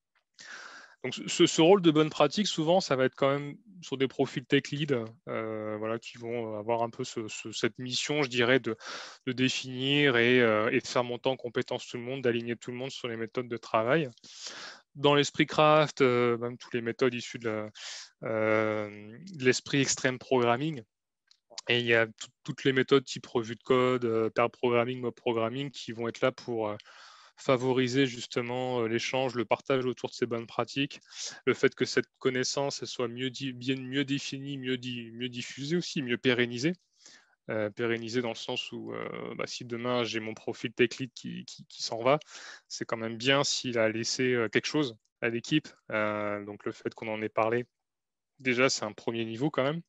Donc, ce, ce, rôle de bonne pratique, souvent, ça va être quand même sur des profils tech lead, euh, voilà, qui vont avoir un peu ce, ce, cette mission, je dirais, de, de définir et, euh, et de faire monter en compétence tout le monde, d'aligner tout le monde sur les méthodes de travail. Dans l'esprit craft, euh, même toutes les méthodes issues de, la, euh, de l'esprit extreme programming. Et il y a toutes les méthodes type revue de code, euh, pair programming, mob programming, qui vont être là pour euh, favoriser justement euh, l'échange, le partage autour de ces bonnes pratiques, le fait que cette connaissance elle soit mieux, di bien, mieux définie, mieux, di mieux diffusée aussi, mieux pérennisée. Euh, pérennisée dans le sens où euh, bah, si demain j'ai mon profil tech lead qui, qui, qui s'en va, c'est quand même bien s'il a laissé euh, quelque chose à l'équipe. Euh, donc le fait qu'on en ait parlé, déjà c'est un premier niveau quand même.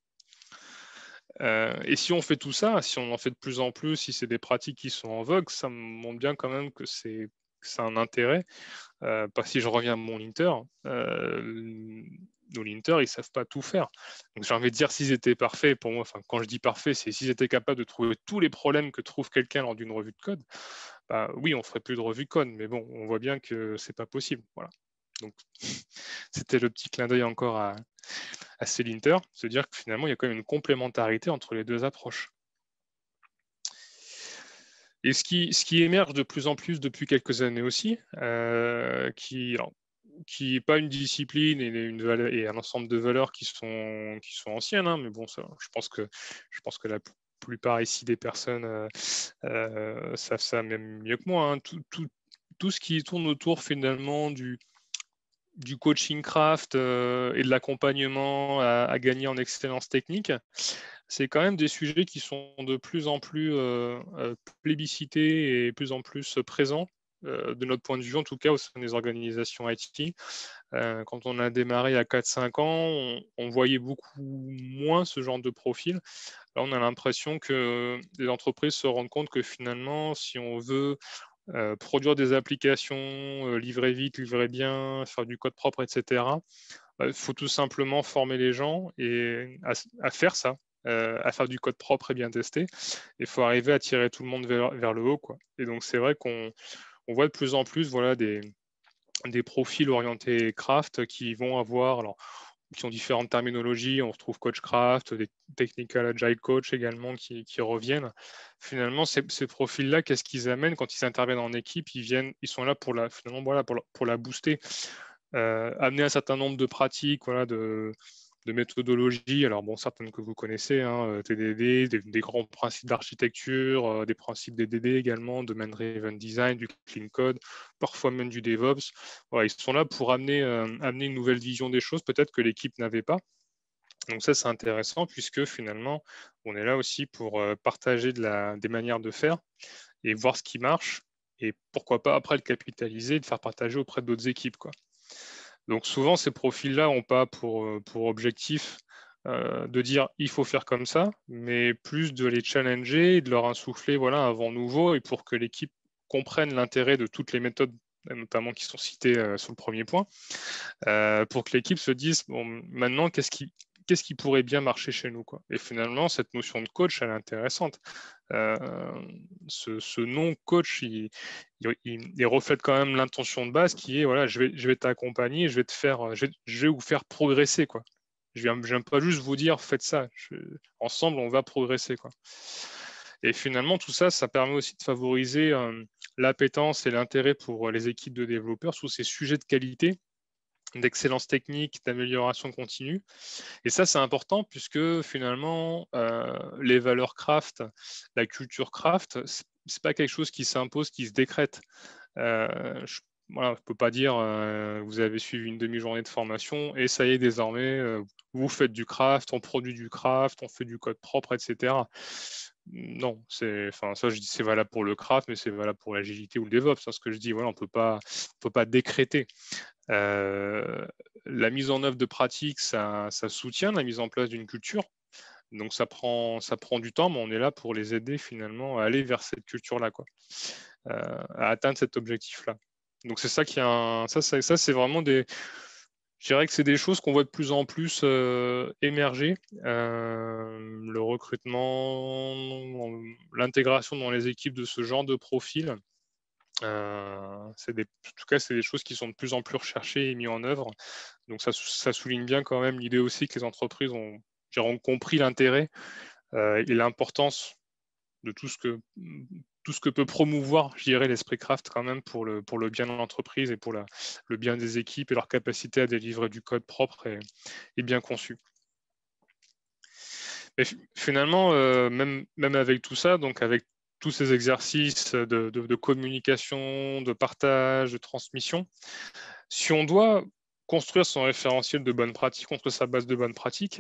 Euh, et si on fait tout ça, si on en fait de plus en plus, si c'est des pratiques qui sont en vogue, ça me montre bien quand même que c'est un intérêt. Euh, parce que si je reviens à mon linter, euh, nos linters, ils ne savent pas tout faire. Donc j'ai envie de dire, s'ils étaient parfaits, pour moi, enfin, quand je dis parfait, c'est s'ils étaient capables de trouver tous les problèmes que trouve quelqu'un lors d'une revue de code, bah, oui, on ferait plus de revue de code, mais bon, on voit bien que c'est pas possible. Voilà. Donc c'était le petit clin d'œil encore à, à ces linters, se dire que finalement, il y a quand même une complémentarité entre les deux approches. Et ce qui, ce qui émerge de plus en plus depuis quelques années aussi, euh, qui, alors, qui n'est pas une discipline et, une valeur, et un ensemble de valeurs qui sont, qui sont anciennes, hein, mais bon, ça, je, pense que, je pense que la plupart ici des personnes euh, euh, savent ça même mieux que moi. Hein. Tout, tout, tout ce qui tourne autour finalement du, du coaching craft euh, et de l'accompagnement à, à gagner en excellence technique, c'est quand même des sujets qui sont de plus en plus euh, euh, plébiscités et de plus en plus présents, euh, de notre point de vue, en tout cas au sein des organisations I T. Euh, quand on a démarré il y a quatre cinq ans, on, on voyait beaucoup moins ce genre de profil. Là, on a l'impression que les entreprises se rendent compte que finalement, si on veut euh, produire des applications, euh, livrer vite, livrer bien, faire du code propre, et cetera, il faut tout simplement former les gens et à, à faire ça, euh, à faire du code propre et bien testé. Il faut arriver à tirer tout le monde vers, vers le haut, quoi. Et donc, c'est vrai qu'on on voit de plus en plus voilà, des, des profils orientés craft qui vont avoir, alors, qui ont différentes terminologies. On retrouve coach craft, des technical agile coach également qui, qui reviennent. Finalement, ces, ces profils-là, qu'est-ce qu'ils amènent quand ils interviennent en équipe? Ils viennent, ils sont là pour la, finalement, voilà, pour la, pour la booster. Euh, amener un certain nombre de pratiques, voilà, de, de méthodologies, alors bon, certaines que vous connaissez, hein, T D D, des, des grands principes d'architecture, euh, des principes D D D également, Domain Driven Design, du Clean Code, parfois même du DevOps. Voilà, ils sont là pour amener, euh, amener une nouvelle vision des choses, peut-être que l'équipe n'avait pas. Donc ça, c'est intéressant puisque finalement, on est là aussi pour euh, partager de la, des manières de faire et voir ce qui marche et pourquoi pas après le capitaliser et le faire partager auprès d'autres équipes, quoi. Donc souvent, ces profils-là n'ont pas pour, pour objectif euh, de dire il faut faire comme ça, mais plus de les challenger et de leur insuffler voilà, un vent nouveau et pour que l'équipe comprenne l'intérêt de toutes les méthodes, notamment qui sont citées euh, sur le premier point, euh, pour que l'équipe se dise bon, maintenant, qu'est-ce qui, qu'est-ce qui pourrait bien marcher chez nous, quoi. Et finalement, cette notion de coach, elle est intéressante. Euh, ce, ce nom coach, il, il, il reflète quand même l'intention de base qui est voilà, je vais, je vais t'accompagner, je vais te faire, je vais, je vais vous faire progresser, quoi. Je ne viens pas juste vous dire faites ça. Je, ensemble, on va progresser, quoi. Et finalement, tout ça, ça permet aussi de favoriser euh, l'appétence et l'intérêt pour les équipes de développeurs sur ces sujets de qualité, d'excellence technique, d'amélioration continue. Et ça, c'est important puisque finalement, euh, les valeurs craft, la culture craft, c'est pas quelque chose qui s'impose, qui se décrète. Euh, je voilà, je ne peux pas dire euh, vous avez suivi une demi-journée de formation et ça y est, désormais, euh, vous faites du craft, on produit du craft, on fait du code propre, et cetera. Non, c'est, enfin, ça, je dis c'est valable pour le craft, mais c'est valable pour l'agilité ou le DevOps. C'est ce que je dis, voilà, on peut pas, on peut pas décréter. Euh, la mise en œuvre de pratiques, ça, ça soutient la mise en place d'une culture. Donc ça prend, ça prend du temps, mais on est là pour les aider finalement à aller vers cette culture-là, quoi, euh, à atteindre cet objectif-là. Donc c'est ça qui a un, ça, ça, ça c'est vraiment des, je dirais que c'est des choses qu'on voit de plus en plus euh, émerger. Euh, le recrutement, l'intégration dans les équipes de ce genre de profil. Euh, c'est des, en tout cas, c'est des choses qui sont de plus en plus recherchées et mises en œuvre. Donc ça, ça souligne bien quand même l'idée aussi que les entreprises ont, ont compris l'intérêt euh, et l'importance de tout ce que tout ce que peut promouvoir, je dirais, l'esprit craft quand même pour le, pour le bien de l'entreprise et pour la, le bien des équipes et leur capacité à délivrer du code propre et, et bien conçu. Mais finalement, euh, même, même avec tout ça, donc avec tous ces exercices de, de, de communication, de partage, de transmission, si on doit construire son référentiel de bonnes pratiques, construire sa base de bonnes pratiques,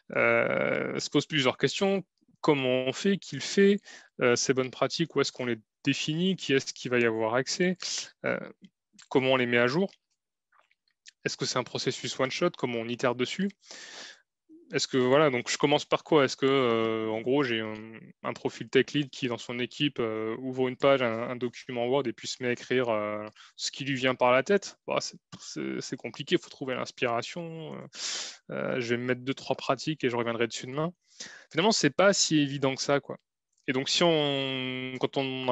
euh, se pose plusieurs questions. Comment on fait, qui le fait, euh, ces bonnes pratiques, où est-ce qu'on les définit, qui est-ce qui va y avoir accès, euh, comment on les met à jour, est-ce que c'est un processus one-shot, comment on itère dessus. Est-ce que voilà, donc je commence par quoi? Est-ce que euh, en gros j'ai un, un profil tech lead qui dans son équipe euh, ouvre une page, un, un document Word et puis se met à écrire euh, ce qui lui vient par la tête? Bah, c'est compliqué, il faut trouver l'inspiration. Euh, je vais me mettre deux trois pratiques et je reviendrai dessus demain. Finalement, c'est pas si évident que ça, quoi. Et donc si on quand on a,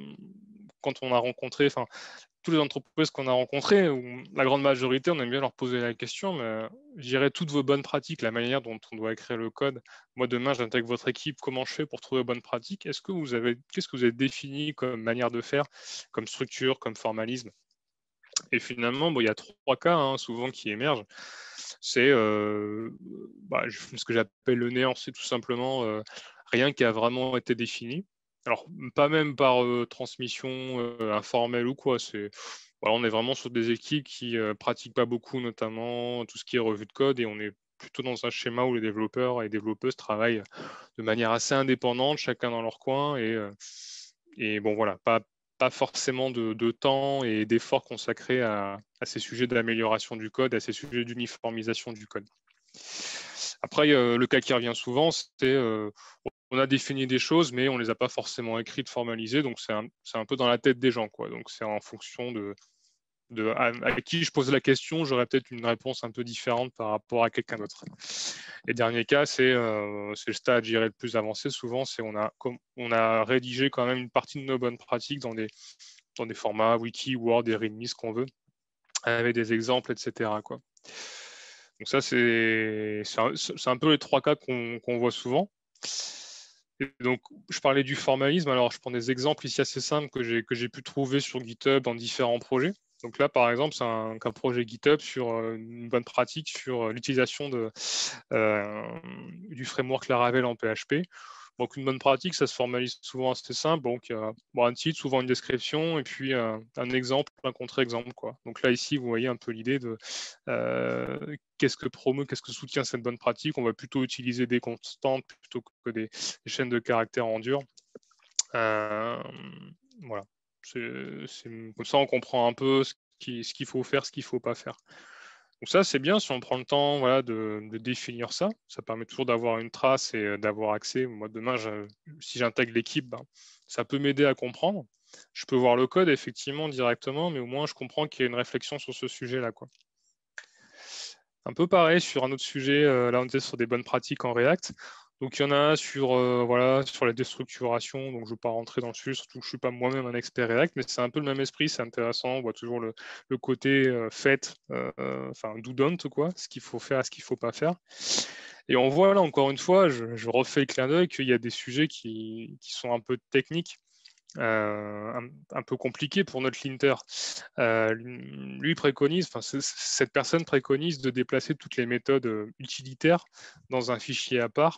quand on a rencontré, enfin toutes les entreprises qu'on a rencontrées, ou la grande majorité, on aime bien leur poser la question, mais je dirais toutes vos bonnes pratiques, la manière dont on doit écrire le code. Moi, demain, j'intègre votre équipe, comment je fais pour trouver bonnes pratiques? Est-ce que vous avez, qu'est-ce que vous avez défini comme manière de faire, comme structure, comme formalisme? Et finalement, bon, il y a trois cas hein, souvent qui émergent. C'est euh, bah, ce que j'appelle le néant, c'est tout simplement euh, rien qui a vraiment été défini. Alors, pas même par euh, transmission euh, informelle ou quoi. C'est, voilà, on est vraiment sur des équipes qui euh, pratiquent pas beaucoup, notamment tout ce qui est revue de code, et on est plutôt dans un schéma où les développeurs et développeuses travaillent de manière assez indépendante, chacun dans leur coin, et, euh, et bon voilà, pas, pas forcément de, de temps et d'efforts consacrés à, à ces sujets d'amélioration du code, à ces sujets d'uniformisation du code. Après, euh, le cas qui revient souvent, c'est euh, on a défini des choses, mais on ne les a pas forcément écrites, formalisées, donc c'est un, un peu dans la tête des gens, quoi. Donc c'est en fonction de, de à, à qui je pose la question, j'aurais peut-être une réponse un peu différente par rapport à quelqu'un d'autre. Et dernier cas, c'est euh, le stade, je dirais, le plus avancé. Souvent, c'est on a, on a rédigé quand même une partie de nos bonnes pratiques dans des, dans des formats wiki, Word, des readmes, ce qu'on veut, avec des exemples, et cetera, quoi. Donc ça, c'est un, un peu les trois cas qu'on qu'on voit souvent. Et donc, je parlais du formalisme. Alors, je prends des exemples ici assez simples que j'ai que j'ai pu trouver sur GitHub dans différents projets. Donc là, par exemple, c'est un, un projet GitHub sur une bonne pratique sur l'utilisation de, euh, du framework Laravel en P H P. Donc, une bonne pratique, ça se formalise souvent assez simple. Donc, euh, bon, un titre, souvent une description, et puis euh, un exemple, un contre-exemple, quoi. Donc là, ici, vous voyez un peu l'idée de euh, qu'est-ce que promeut, qu'est-ce que soutient cette bonne pratique. On va plutôt utiliser des constantes plutôt que des, des chaînes de caractères en dur. Euh, voilà. C'est, c'est, comme ça, on comprend un peu ce qu'il ce qu'il faut faire, ce qu'il ne faut pas faire. Donc ça, c'est bien si on prend le temps voilà, de, de définir ça. Ça permet toujours d'avoir une trace et d'avoir accès. Moi, demain, je, si j'intègre l'équipe, ben, ça peut m'aider à comprendre. Je peux voir le code, effectivement, directement, mais au moins, je comprends qu'il y a une réflexion sur ce sujet-là, quoi. Un peu pareil sur un autre sujet, euh, là, on était sur des bonnes pratiques en React. Donc, il y en a sur, euh, voilà, sur la déstructuration. Donc, je ne vais pas rentrer dans le sujet, surtout que je ne suis pas moi-même un expert React, mais c'est un peu le même esprit, c'est intéressant. On voit toujours le, le côté euh, fait, euh, enfin, do don't, quoi, ce qu'il faut faire, ce qu'il ne faut pas faire. Et on voit là, encore une fois, je, je refais le clin d'œil qu'il y a des sujets qui, qui sont un peu techniques. Euh, un, un peu compliqué pour notre linter. Euh, lui préconise, enfin cette personne préconise de déplacer toutes les méthodes euh, utilitaires dans un fichier à part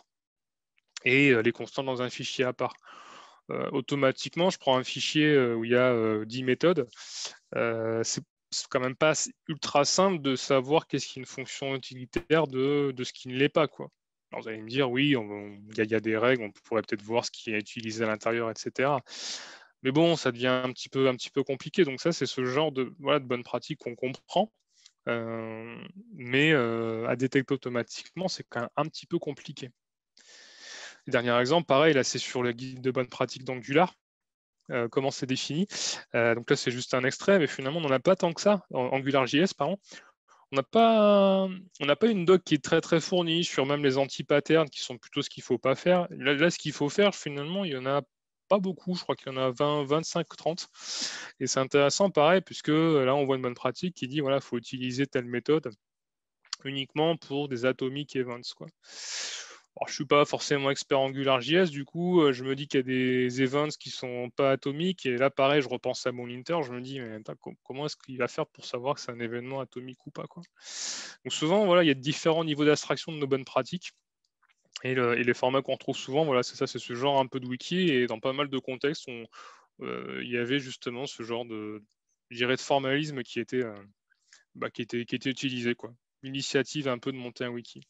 et euh, les constantes dans un fichier à part. Euh, automatiquement, je prends un fichier euh, où il y a euh, dix méthodes. Euh, c'est quand même pas ultra simple de savoir qu'est-ce qui est une fonction utilitaire de, de ce qui ne l'est pas, quoi. Alors, vous allez me dire, oui, il y, y, a des règles, on pourrait peut-être voir ce qui est utilisé à l'intérieur, et cetera. Mais bon, ça devient un petit peu, un petit peu compliqué. Donc ça, c'est ce genre de, voilà, de bonnes pratiques qu'on comprend. Euh, mais euh, à détecter automatiquement, c'est quand même un petit peu compliqué. Le dernier exemple, pareil, là, c'est sur le guide de bonnes pratiques d'Angular. Euh, comment c'est défini. Euh, donc là, c'est juste un extrait, mais finalement, on n'en a pas tant que ça. En AngularJS, pardon. On n'a pas, on n'a pas une doc qui est très très fournie sur même les anti-patterns qui sont plutôt ce qu'il ne faut pas faire. Là, là ce qu'il faut faire, finalement, il y en a pas beaucoup. Je crois qu'il y en a vingt, vingt-cinq, trente. Et c'est intéressant, pareil, puisque là, on voit une bonne pratique qui dit voilà, il faut utiliser telle méthode uniquement pour des atomic events, quoi. Alors, je ne suis pas forcément expert AngularJS, du coup, je me dis qu'il y a des events qui ne sont pas atomiques. Et là, pareil, je repense à mon linter, je me dis, mais attends, comment est-ce qu'il va faire pour savoir que c'est un événement atomique ou pas, quoi. Donc souvent, voilà, il y a différents niveaux d'abstraction de nos bonnes pratiques. Et, le, et les formats qu'on retrouve souvent, voilà, c'est ça, c'est ce genre un peu de wiki. Et dans pas mal de contextes, on, euh, il y avait justement ce genre de, je dirais, de formalisme qui était, euh, bah, qui était, qui était utilisé, quoi. L'initiative un peu de monter un wiki.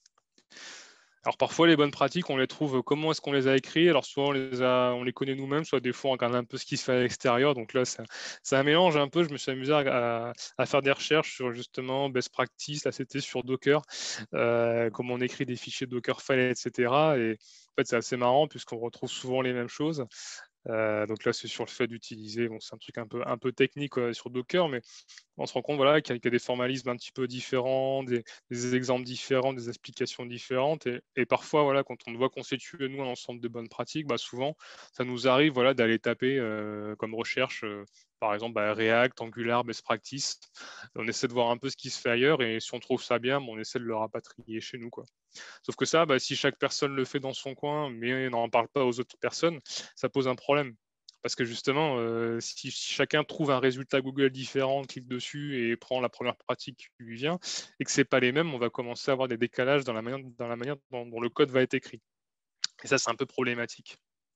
Alors parfois les bonnes pratiques, on les trouve, comment est-ce qu'on les a écrites? Alors souvent on les, a, on les connaît nous-mêmes, soit des fois on regarde un peu ce qui se fait à l'extérieur. Donc là, c'est un mélange un peu. Je me suis amusé à, à, faire des recherches sur justement best practice. Là, c'était sur Docker, euh, comment on écrit des fichiers Dockerfile, et cetera. Et en fait, c'est assez marrant puisqu'on retrouve souvent les mêmes choses. Euh, donc là, c'est sur le fait d'utiliser, bon, c'est un truc un peu, un peu technique euh, sur Docker, mais on se rend compte voilà, qu'il y, y a des formalismes un petit peu différents, des, des exemples différents, des explications différentes. Et, et parfois, voilà, quand on doit constituer, nous, un ensemble de bonnes pratiques, bah, souvent, ça nous arrive voilà, d'aller taper euh, comme recherche, euh, par exemple, bah, React, Angular, Best Practice. On essaie de voir un peu ce qui se fait ailleurs, et si on trouve ça bien, bah, on essaie de le rapatrier chez nous, quoi. Sauf que ça, bah, si chaque personne le fait dans son coin, mais n'en parle pas aux autres personnes, ça pose un problème. Parce que justement, euh, si chacun trouve un résultat Google différent, clique dessus et prend la première pratique qui lui vient, et que ce n'est pas les mêmes, on va commencer à avoir des décalages dans la manière, dans la manière dont, dont le code va être écrit. Et ça, c'est un peu problématique.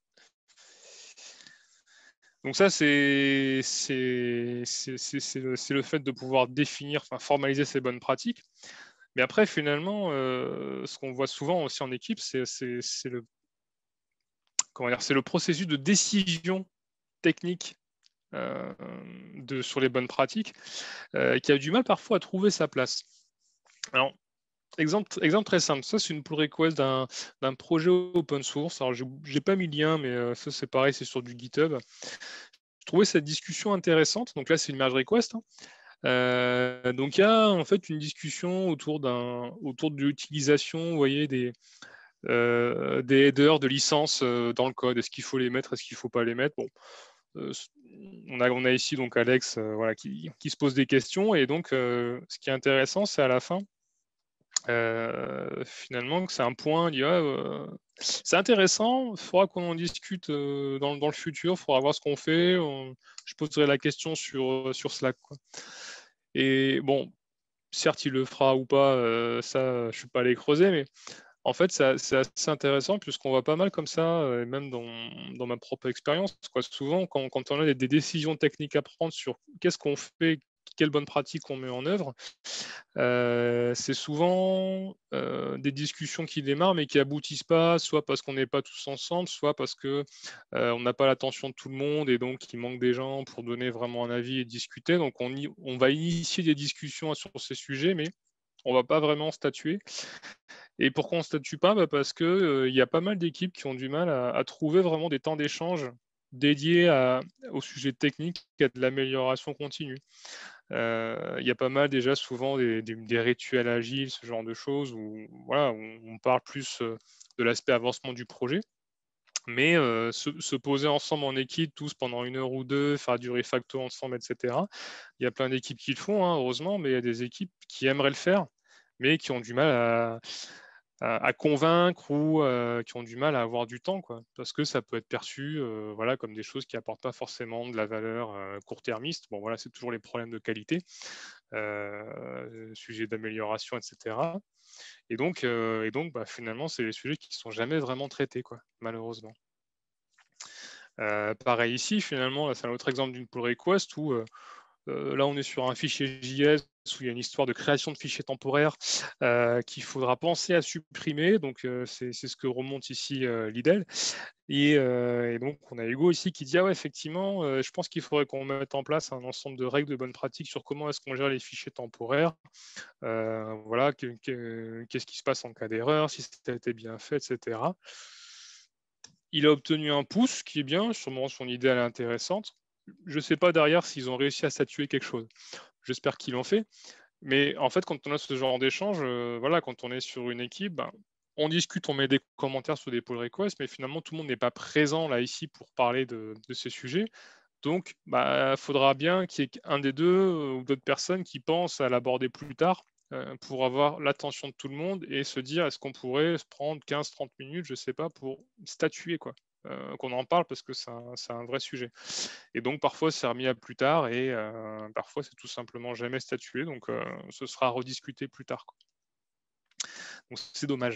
Donc ça, c'est le, le fait de pouvoir définir, enfin, formaliser ces bonnes pratiques. Mais après, finalement, euh, ce qu'on voit souvent aussi en équipe, c'est le, comment dire, c'est le processus de décision technique euh, de, sur les bonnes pratiques euh, qui a du mal parfois à trouver sa place. Alors, exemple, exemple très simple, ça c'est une pull request d'un projet open source. Alors, je n'ai pas mis le lien, mais euh, ça c'est pareil, c'est sur du GitHub. Je trouvais cette discussion intéressante. Donc là, c'est une merge request. Hein. Euh, donc il y a en fait une discussion autour d'un autour de l'utilisation, vous voyez, des, euh, des headers de licence euh, dans le code. Est-ce qu'il faut les mettre, est-ce qu'il ne faut pas les mettre? Bon, euh, on, a, on a ici donc Alex euh, voilà, qui, qui se pose des questions. Et donc, euh, ce qui est intéressant, c'est à la fin, euh, finalement, que c'est un point, il dit, ah, euh, c'est intéressant, il faudra qu'on en discute euh, dans, dans le futur, il faudra voir ce qu'on fait. On, je poserai la question sur, sur Slack, quoi. Et bon, certes, il le fera ou pas, euh, ça, je ne suis pas allé creuser, mais en fait, c'est assez intéressant puisqu'on voit pas mal comme ça, et même dans, dans ma propre expérience, quoi. Souvent, quand, quand on a des, des décisions techniques à prendre sur qu'est-ce qu'on fait, quelles bonnes pratiques on met en œuvre, euh, c'est souvent euh, des discussions qui démarrent mais qui aboutissent pas, soit parce qu'on n'est pas tous ensemble, soit parce que euh, on n'a pas l'attention de tout le monde et donc il manque des gens pour donner vraiment un avis et discuter. Donc on, y, on va initier des discussions sur ces sujets, mais on ne va pas vraiment statuer. Et pourquoi on ne statue pas? Bah parce qu'il euh, y a pas mal d'équipes qui ont du mal à, à trouver vraiment des temps d'échange dédiés à, au sujet technique et à de l'amélioration continue. Euh, Il y a pas mal déjà souvent des, des, des rituels agiles, ce genre de choses, où voilà, on, on parle plus euh, de l'aspect avancement du projet. Mais euh, se, se poser ensemble en équipe, tous pendant une heure ou deux, faire du refacto ensemble, et cetera. Il y a plein d'équipes qui le font, hein, heureusement, mais il y a des équipes qui aimeraient le faire, mais qui ont du mal à, à, à convaincre ou euh, qui ont du mal à avoir du temps, quoi, parce que ça peut être perçu euh, voilà, comme des choses qui n'apportent pas forcément de la valeur euh, court-termiste. Bon, voilà, c'est toujours les problèmes de qualité, euh, sujet d'amélioration, et cetera. Et donc, euh, et donc bah, finalement, c'est des sujets qui ne sont jamais vraiment traités, quoi, malheureusement. Euh, pareil ici, finalement, c'est un autre exemple d'une pull request où euh, euh, là, on est sur un fichier J S où il y a une histoire de création de fichiers temporaires euh, qu'il faudra penser à supprimer. Donc, euh, c'est ce que remonte ici euh, Lidl. Et, euh, et, donc, on a Hugo ici qui dit, ah ouais, effectivement, euh, je pense qu'il faudrait qu'on mette en place un ensemble de règles de bonnes pratiques sur comment est-ce qu'on gère les fichiers temporaires. Euh, voilà, qu'est-ce que, que, qui se passe en cas d'erreur, si ça a été bien fait, et cetera. Il a obtenu un pouce, qui est bien, sûrement son idée elle est intéressante. Je ne sais pas derrière s'ils ont réussi à statuer quelque chose. J'espère qu'ils l'ont fait. Mais en fait, quand on a ce genre d'échange, euh, voilà, quand on est sur une équipe, ben, on discute, on met des commentaires sur des pull requests, mais finalement, tout le monde n'est pas présent là ici pour parler de, de ces sujets. Donc, il bah, faudra bien qu'il y ait un des deux euh, ou d'autres personnes qui pensent à l'aborder plus tard euh, pour avoir l'attention de tout le monde et se dire est-ce qu'on pourrait se prendre quinze trente minutes, je ne sais pas, pour statuer, quoi. Euh, qu'on en parle parce que c'est un, un, vrai sujet. Et donc parfois c'est remis à plus tard et euh, parfois c'est tout simplement jamais statué, donc euh, ce sera rediscuté plus tard, quoi. Donc c'est dommage.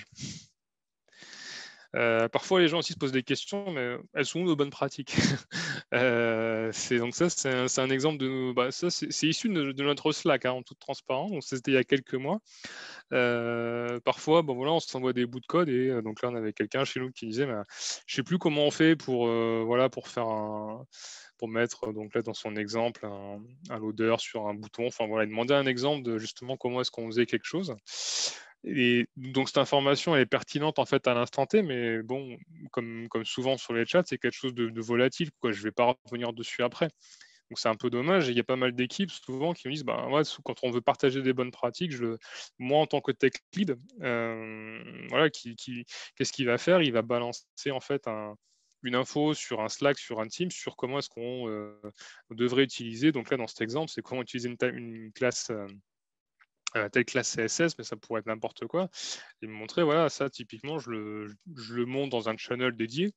Euh, parfois les gens aussi se posent des questions, mais elles sont où nos bonnes pratiques? euh, Donc ça c'est un, un exemple de... Bah, ça c'est issu de, de notre Slack, hein, en toute transparence, donc c'était il y a quelques mois. Euh, parfois, bon, voilà, on s'envoie des bouts de code et euh, donc là, on avait quelqu'un chez nous qui disait, bah, je sais plus comment on fait pour, euh, voilà, pour faire un, pour mettre donc là dans son exemple un, un loader sur un bouton. Enfin voilà, il demandait un exemple de justement comment est-ce qu'on faisait quelque chose. Et donc cette information elle est pertinente en fait à l'instant T, mais bon, comme, comme souvent sur les chats, c'est quelque chose de, de volatile, quoi. Je vais pas revenir dessus après. Donc c'est un peu dommage. Et il y a pas mal d'équipes souvent qui me disent, bah, ouais, quand on veut partager des bonnes pratiques, je, moi en tant que tech lead, euh, voilà, qui, qui, qu'est-ce qu'il va faire? Il va balancer en fait un, une info sur un Slack, sur un Teams, sur comment est-ce qu'on euh, devrait utiliser. Donc là, dans cet exemple, c'est comment utiliser une, une classe. Euh, telle classe C S S, mais ça pourrait être n'importe quoi. Et me montrer, voilà, ça typiquement, je le, je le monte dans un channel dédié.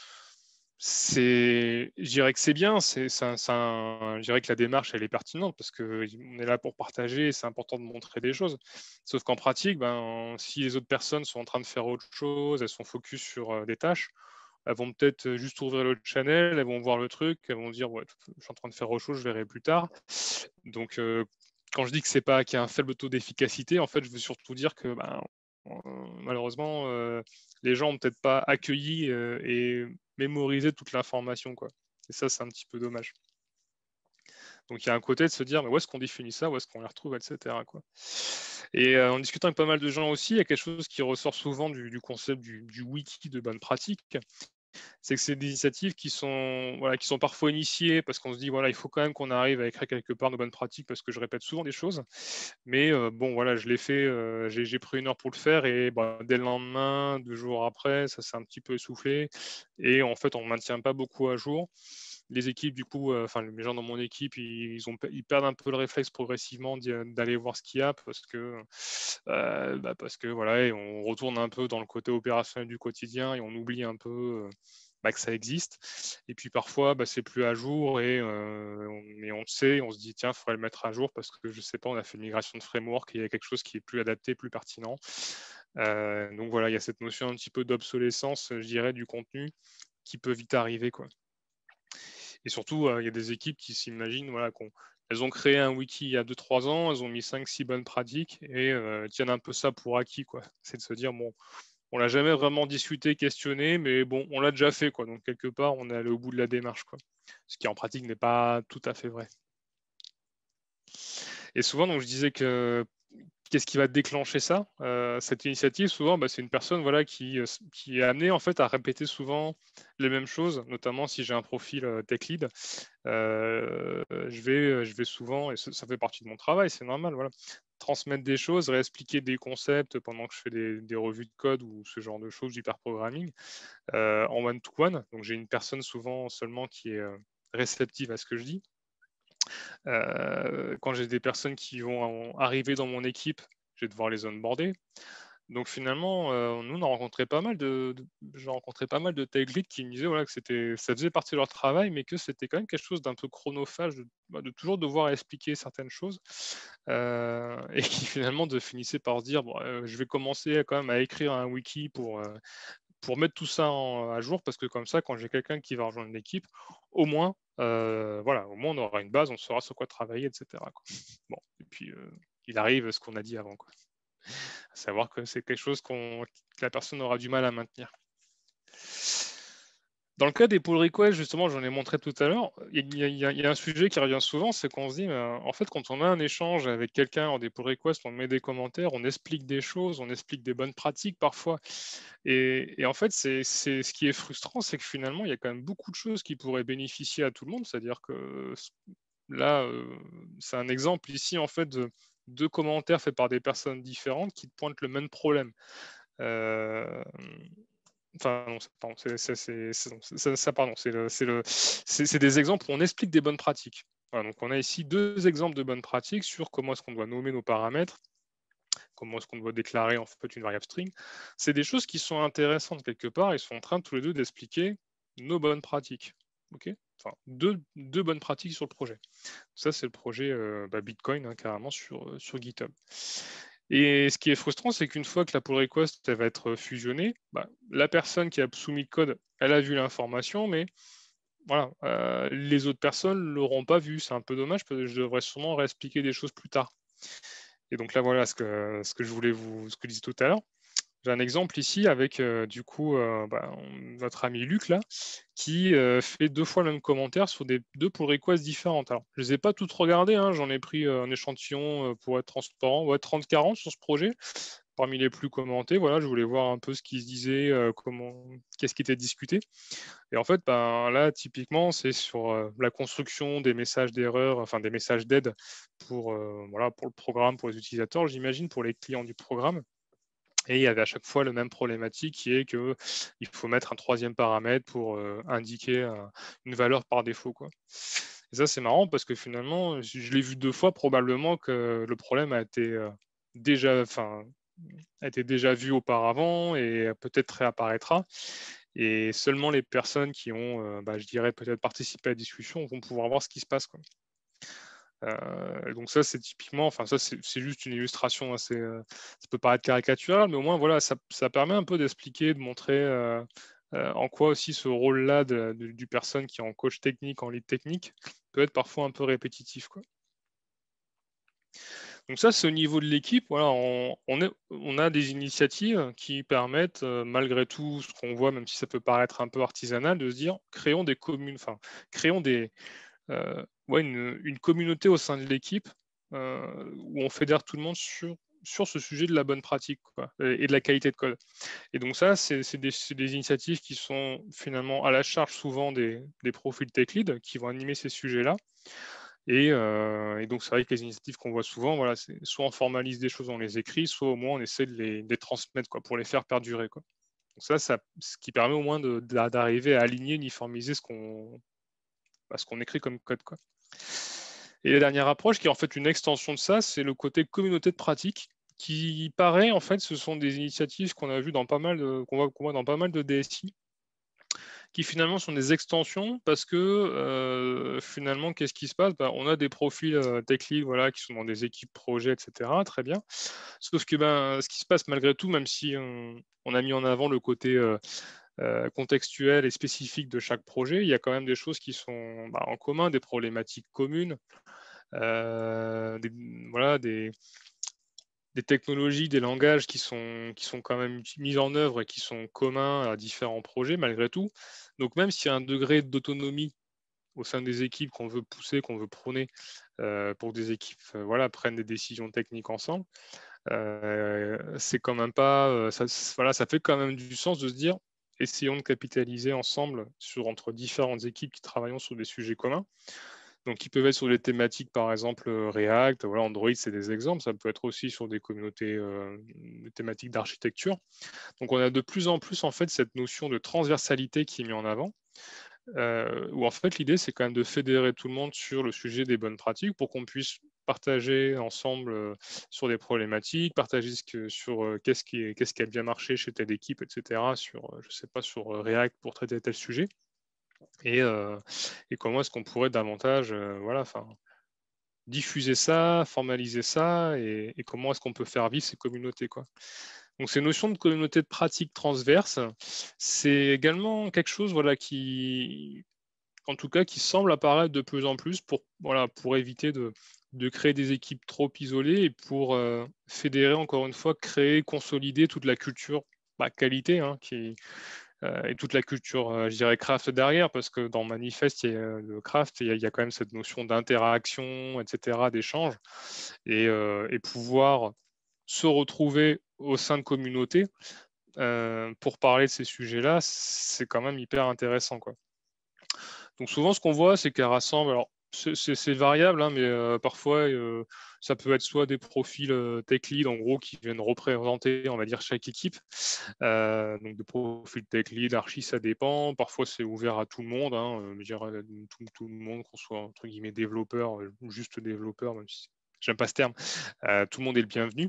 C'est, je dirais que c'est bien, c'est, c'est c'est un, je dirais que la démarche elle est pertinente parce qu'on est là pour partager, c'est important de montrer des choses. Sauf qu'en pratique, ben, si les autres personnes sont en train de faire autre chose, elles sont focus sur euh, des tâches, elles vont peut-être juste ouvrir le channel, elles vont voir le truc, elles vont dire ouais, je suis en train de faire autre chose, je verrai plus tard. Donc euh, quand je dis que c'est pas qu'il y a un faible taux d'efficacité, en fait, je veux surtout dire que ben, euh, malheureusement, euh, les gens n'ont peut-être pas accueilli euh, et mémorisé toute l'information, quoi. Et ça, c'est un petit peu dommage. Donc il y a un côté de se dire, mais où est-ce qu'on définit ça, où est-ce qu'on les retrouve, et cetera, quoi. Et euh, en discutant avec pas mal de gens aussi, il y a quelque chose qui ressort souvent du, du concept du, du wiki de bonne pratique, c'est que c'est des initiatives qui sont, voilà, qui sont parfois initiées parce qu'on se dit, voilà, il faut quand même qu'on arrive à écrire quelque part nos bonnes pratiques parce que je répète souvent des choses. Mais euh, bon, voilà, je l'ai fait, euh, j'ai pris une heure pour le faire et bah, dès le lendemain, deux jours après, ça s'est un petit peu essoufflé. Et en fait, on ne maintient pas beaucoup à jour. Les équipes, du coup, enfin, euh, les gens dans mon équipe, ils, ils, ont, ils perdent un peu le réflexe progressivement d'aller voir ce qu'il y a parce que, euh, bah, parce que voilà, et on retourne un peu dans le côté opérationnel du quotidien et on oublie un peu euh, bah, que ça existe. Et puis parfois, bah, c'est plus à jour et, euh, on, et on le sait, on se dit tiens, il faudrait le mettre à jour parce que je sais pas, on a fait une migration de framework et il y a quelque chose qui est plus adapté, plus pertinent. Euh, donc voilà, il y a cette notion un petit peu d'obsolescence, je dirais, du contenu qui peut vite arriver, quoi. Et surtout, euh, il y a des équipes qui s'imaginent, voilà, qu'on elles ont créé un wiki il y a deux trois ans, elles ont mis cinq six bonnes pratiques et euh, tiennent un peu ça pour acquis, quoi. C'est de se dire, bon, on l'a jamais vraiment discuté, questionné, mais bon, on l'a déjà fait, quoi. Donc, quelque part, on est allé au bout de la démarche, quoi. Ce qui, en pratique, n'est pas tout à fait vrai. Et souvent, donc, je disais que qu'est-ce qui va déclencher ça? Euh, cette initiative, souvent, bah, c'est une personne voilà, qui, euh, qui est amenée en fait, à répéter souvent les mêmes choses, notamment si j'ai un profil euh, tech lead. Euh, je, vais, je vais souvent, et ça, ça fait partie de mon travail, c'est normal, voilà, transmettre des choses, réexpliquer des concepts pendant que je fais des, des revues de code ou ce genre de choses, d'hyperprogramming, euh, en one-to-one. Donc j'ai une personne souvent seulement qui est euh, réceptive à ce que je dis. Euh, quand j'ai des personnes qui vont arriver dans mon équipe, je vais devoir les onboarder. Donc finalement, euh, nous, on a rencontré pas mal de, de j'ai rencontré pas mal de tech leads qui me disaient voilà, que c'était, ça faisait partie de leur travail, mais que c'était quand même quelque chose d'un peu chronophage, de, bah, de toujours devoir expliquer certaines choses, euh, et qui finalement de, finissaient par se dire bon, euh, je vais commencer quand même à écrire un wiki pour, euh, pour mettre tout ça en- à jour, parce que comme ça, quand j'ai quelqu'un qui va rejoindre l'équipe, au moins, euh, voilà, au moins on aura une base, on saura sur quoi travailler, et cetera quoi. Bon, et puis euh, il arrive ce qu'on a dit avant, quoi. À savoir que c'est quelque chose qu'on, que la personne aura du mal à maintenir. Dans le cas des pull requests, justement, j'en ai montré tout à l'heure, il y, a, il y a- il y a un sujet qui revient souvent, c'est qu'on se dit, mais, en fait, quand on a un échange avec quelqu'un en des pull requests, on met des commentaires, on explique des choses, on explique des bonnes pratiques parfois. Et, et en fait, c'est, c'est, ce qui est frustrant, c'est que finalement, il y a quand même beaucoup de choses qui pourraient bénéficier à tout le monde. C'est-à-dire que là, euh, c'est un exemple ici, en fait, de deux commentaires faits par des personnes différentes qui pointent le même problème. Euh, Enfin, non, pardon, c'est, c'est, c'est, c'est, ça, ça, pardon, c'est, le, c'est, le, c'est, c'est des exemples où on explique des bonnes pratiques. Voilà, donc, on a ici deux exemples de bonnes pratiques sur comment est-ce qu'on doit nommer nos paramètres, comment est-ce qu'on doit déclarer en fait une variable string. C'est des choses qui sont intéressantes quelque part. Ils sont en train tous les deux d'expliquer nos bonnes pratiques. Ok, enfin, deux, deux bonnes pratiques sur le projet. Ça, c'est le projet euh, bah, Bitcoin, hein, carrément, sur, euh, sur GitHub. Et ce qui est frustrant, c'est qu'une fois que la pull request elle va être fusionnée, bah, la personne qui a soumis le code, elle a vu l'information, mais voilà, euh, les autres personnes ne l'auront pas vu. C'est un peu dommage parce que je devrais sûrement réexpliquer des choses plus tard. Et donc là, voilà ce que, ce que je voulais vous, ce que je disais tout à l'heure. J'ai un exemple ici avec euh, du coup euh, bah, notre ami Luc là, qui euh, fait deux fois le même commentaire sur des deux pull requests différentes. Alors, je ne les ai pas toutes regardées, hein, j'en ai pris euh, un échantillon euh, pour être transparent, ouais, trente quarante sur ce projet, parmi les plus commentés. Voilà, je voulais voir un peu ce qui se disait, euh, comment, qu'est-ce qui était discuté. Et en fait, ben, là, typiquement, c'est sur euh, la construction des messages d'erreur, enfin des messages d'aide pour, euh, voilà, pour le programme, pour les utilisateurs, j'imagine, pour les clients du programme. Et il y avait à chaque fois la même problématique qui est qu'il faut mettre un troisième paramètre pour euh, indiquer un, une valeur par défaut, quoi. Et ça, c'est marrant parce que finalement, je, je l'ai vu deux fois, probablement que le problème a été euh, déjà, enfin, a été déjà vu auparavant et peut-être réapparaîtra. Et seulement les personnes qui ont, euh, bah, je dirais, peut-être participé à la discussion vont pouvoir voir ce qui se passe, quoi. Euh, donc ça, c'est typiquement, enfin ça, c'est c'est juste une illustration, hein, c'est, euh, ça peut paraître caricatural, mais au moins, voilà, ça, ça permet un peu d'expliquer, de montrer euh, euh, en quoi aussi ce rôle-là de- de- du personne qui est en coach technique, en lead technique, peut être parfois un peu répétitif, quoi. Donc ça, c'est au niveau de l'équipe. Voilà, on, on, est- on a des initiatives qui permettent, euh, malgré tout ce qu'on voit, même si ça peut paraître un peu artisanal, de se dire, créons des communes, enfin, créons des, euh, ouais, une, une communauté au sein de l'équipe euh, où on fédère tout le monde sur, sur ce sujet de la bonne pratique, quoi, et, et de la qualité de code. Et donc ça, c'est c'est des, c'est des initiatives qui sont finalement à la charge souvent des, des profils tech lead qui vont animer ces sujets-là. Et, euh, et donc c'est vrai que les initiatives qu'on voit souvent, voilà, c'est soit on formalise des choses, on les écrit, soit au moins on essaie de les, de les transmettre, quoi, pour les faire perdurer, quoi. Donc ça, ça, ce qui permet au moins de- d'a- d'arriver à aligner, uniformiser ce qu'on bah, ce qu'on écrit comme code, quoi. Et la dernière approche, qui est en fait une extension de ça, c'est le côté communauté de pratique, qui paraît, en fait, ce sont des initiatives qu'on a vues dans pas mal de, qu'on voit, qu'on voit dans pas mal de D S I, qui finalement sont des extensions parce que euh, finalement, qu'est-ce qui se passe? Ben, on a des profils euh, tech lead, voilà, qui sont dans des équipes projets, et cetera. Très bien. Sauf que ben, ce qui se passe malgré tout, même si on, on a mis en avant le côté euh, euh, contextuel et spécifique de chaque projet, il y a quand même des choses qui sont bah, en commun, des problématiques communes, euh, des, voilà, des, des technologies, des langages qui sont, qui sont quand même mis en œuvre et qui sont communs à différents projets malgré tout. Donc même s'il y a un degré d'autonomie au sein des équipes qu'on veut pousser, qu'on veut prôner, euh, pour que des équipes euh, voilà, prennent des décisions techniques ensemble, euh, c'est quand même pas, euh, ça, voilà, ça fait quand même du sens de se dire, essayons de capitaliser ensemble sur, entre différentes équipes qui travaillent sur des sujets communs. Donc, qui peuvent être sur des thématiques, par exemple React, voilà, Android, c'est des exemples. Ça peut être aussi sur des communautés, euh, des thématiques d'architecture. Donc, on a de plus en plus en fait cette notion de transversalité qui est mise en avant. Euh, où en fait l'idée c'est quand même de fédérer tout le monde sur le sujet des bonnes pratiques pour qu'on puisse partager ensemble euh, sur des problématiques, partager ce que, sur euh, qu'est-ce qui, est, qu'est-ce qui a bien marché chez telle équipe, et cetera. Sur, euh, je sais pas, sur euh, React pour traiter tel sujet. Et, euh, et comment est-ce qu'on pourrait davantage euh, voilà, enfin, diffuser ça, formaliser ça, et, et comment est-ce qu'on peut faire vivre ces communautés, quoi. Donc ces notions de communauté de pratique transverse, c'est également quelque chose voilà, qui, en tout cas, qui semble apparaître de plus en plus pour, voilà, pour éviter de, de créer des équipes trop isolées et pour euh, fédérer, encore une fois, créer, consolider toute la culture bah, qualité hein, qui, euh, et toute la culture, euh, je dirais, craft derrière, parce que dans Manifest, il y a, le craft, il y a, il y a quand même cette notion d'interaction, et cetera, d'échange, et, euh, et pouvoir se retrouver au sein de communautés euh, pour parler de ces sujets-là, c'est quand même hyper intéressant, quoi. Donc souvent, ce qu'on voit, c'est qu'elle rassemble, alors c'est- c'est c'est variable, hein, mais euh, parfois, euh, ça peut être soit des profils euh, tech lead, en gros, qui viennent représenter, on va dire, chaque équipe. Euh, donc, de profils tech lead, archi, ça dépend. Parfois, c'est ouvert à tout le monde, hein, euh, je veux dire, euh, tout, tout le monde, qu'on soit, entre guillemets, développeur, euh, ou juste développeur, même si j'aime pas ce terme, euh, tout le monde est le bienvenu,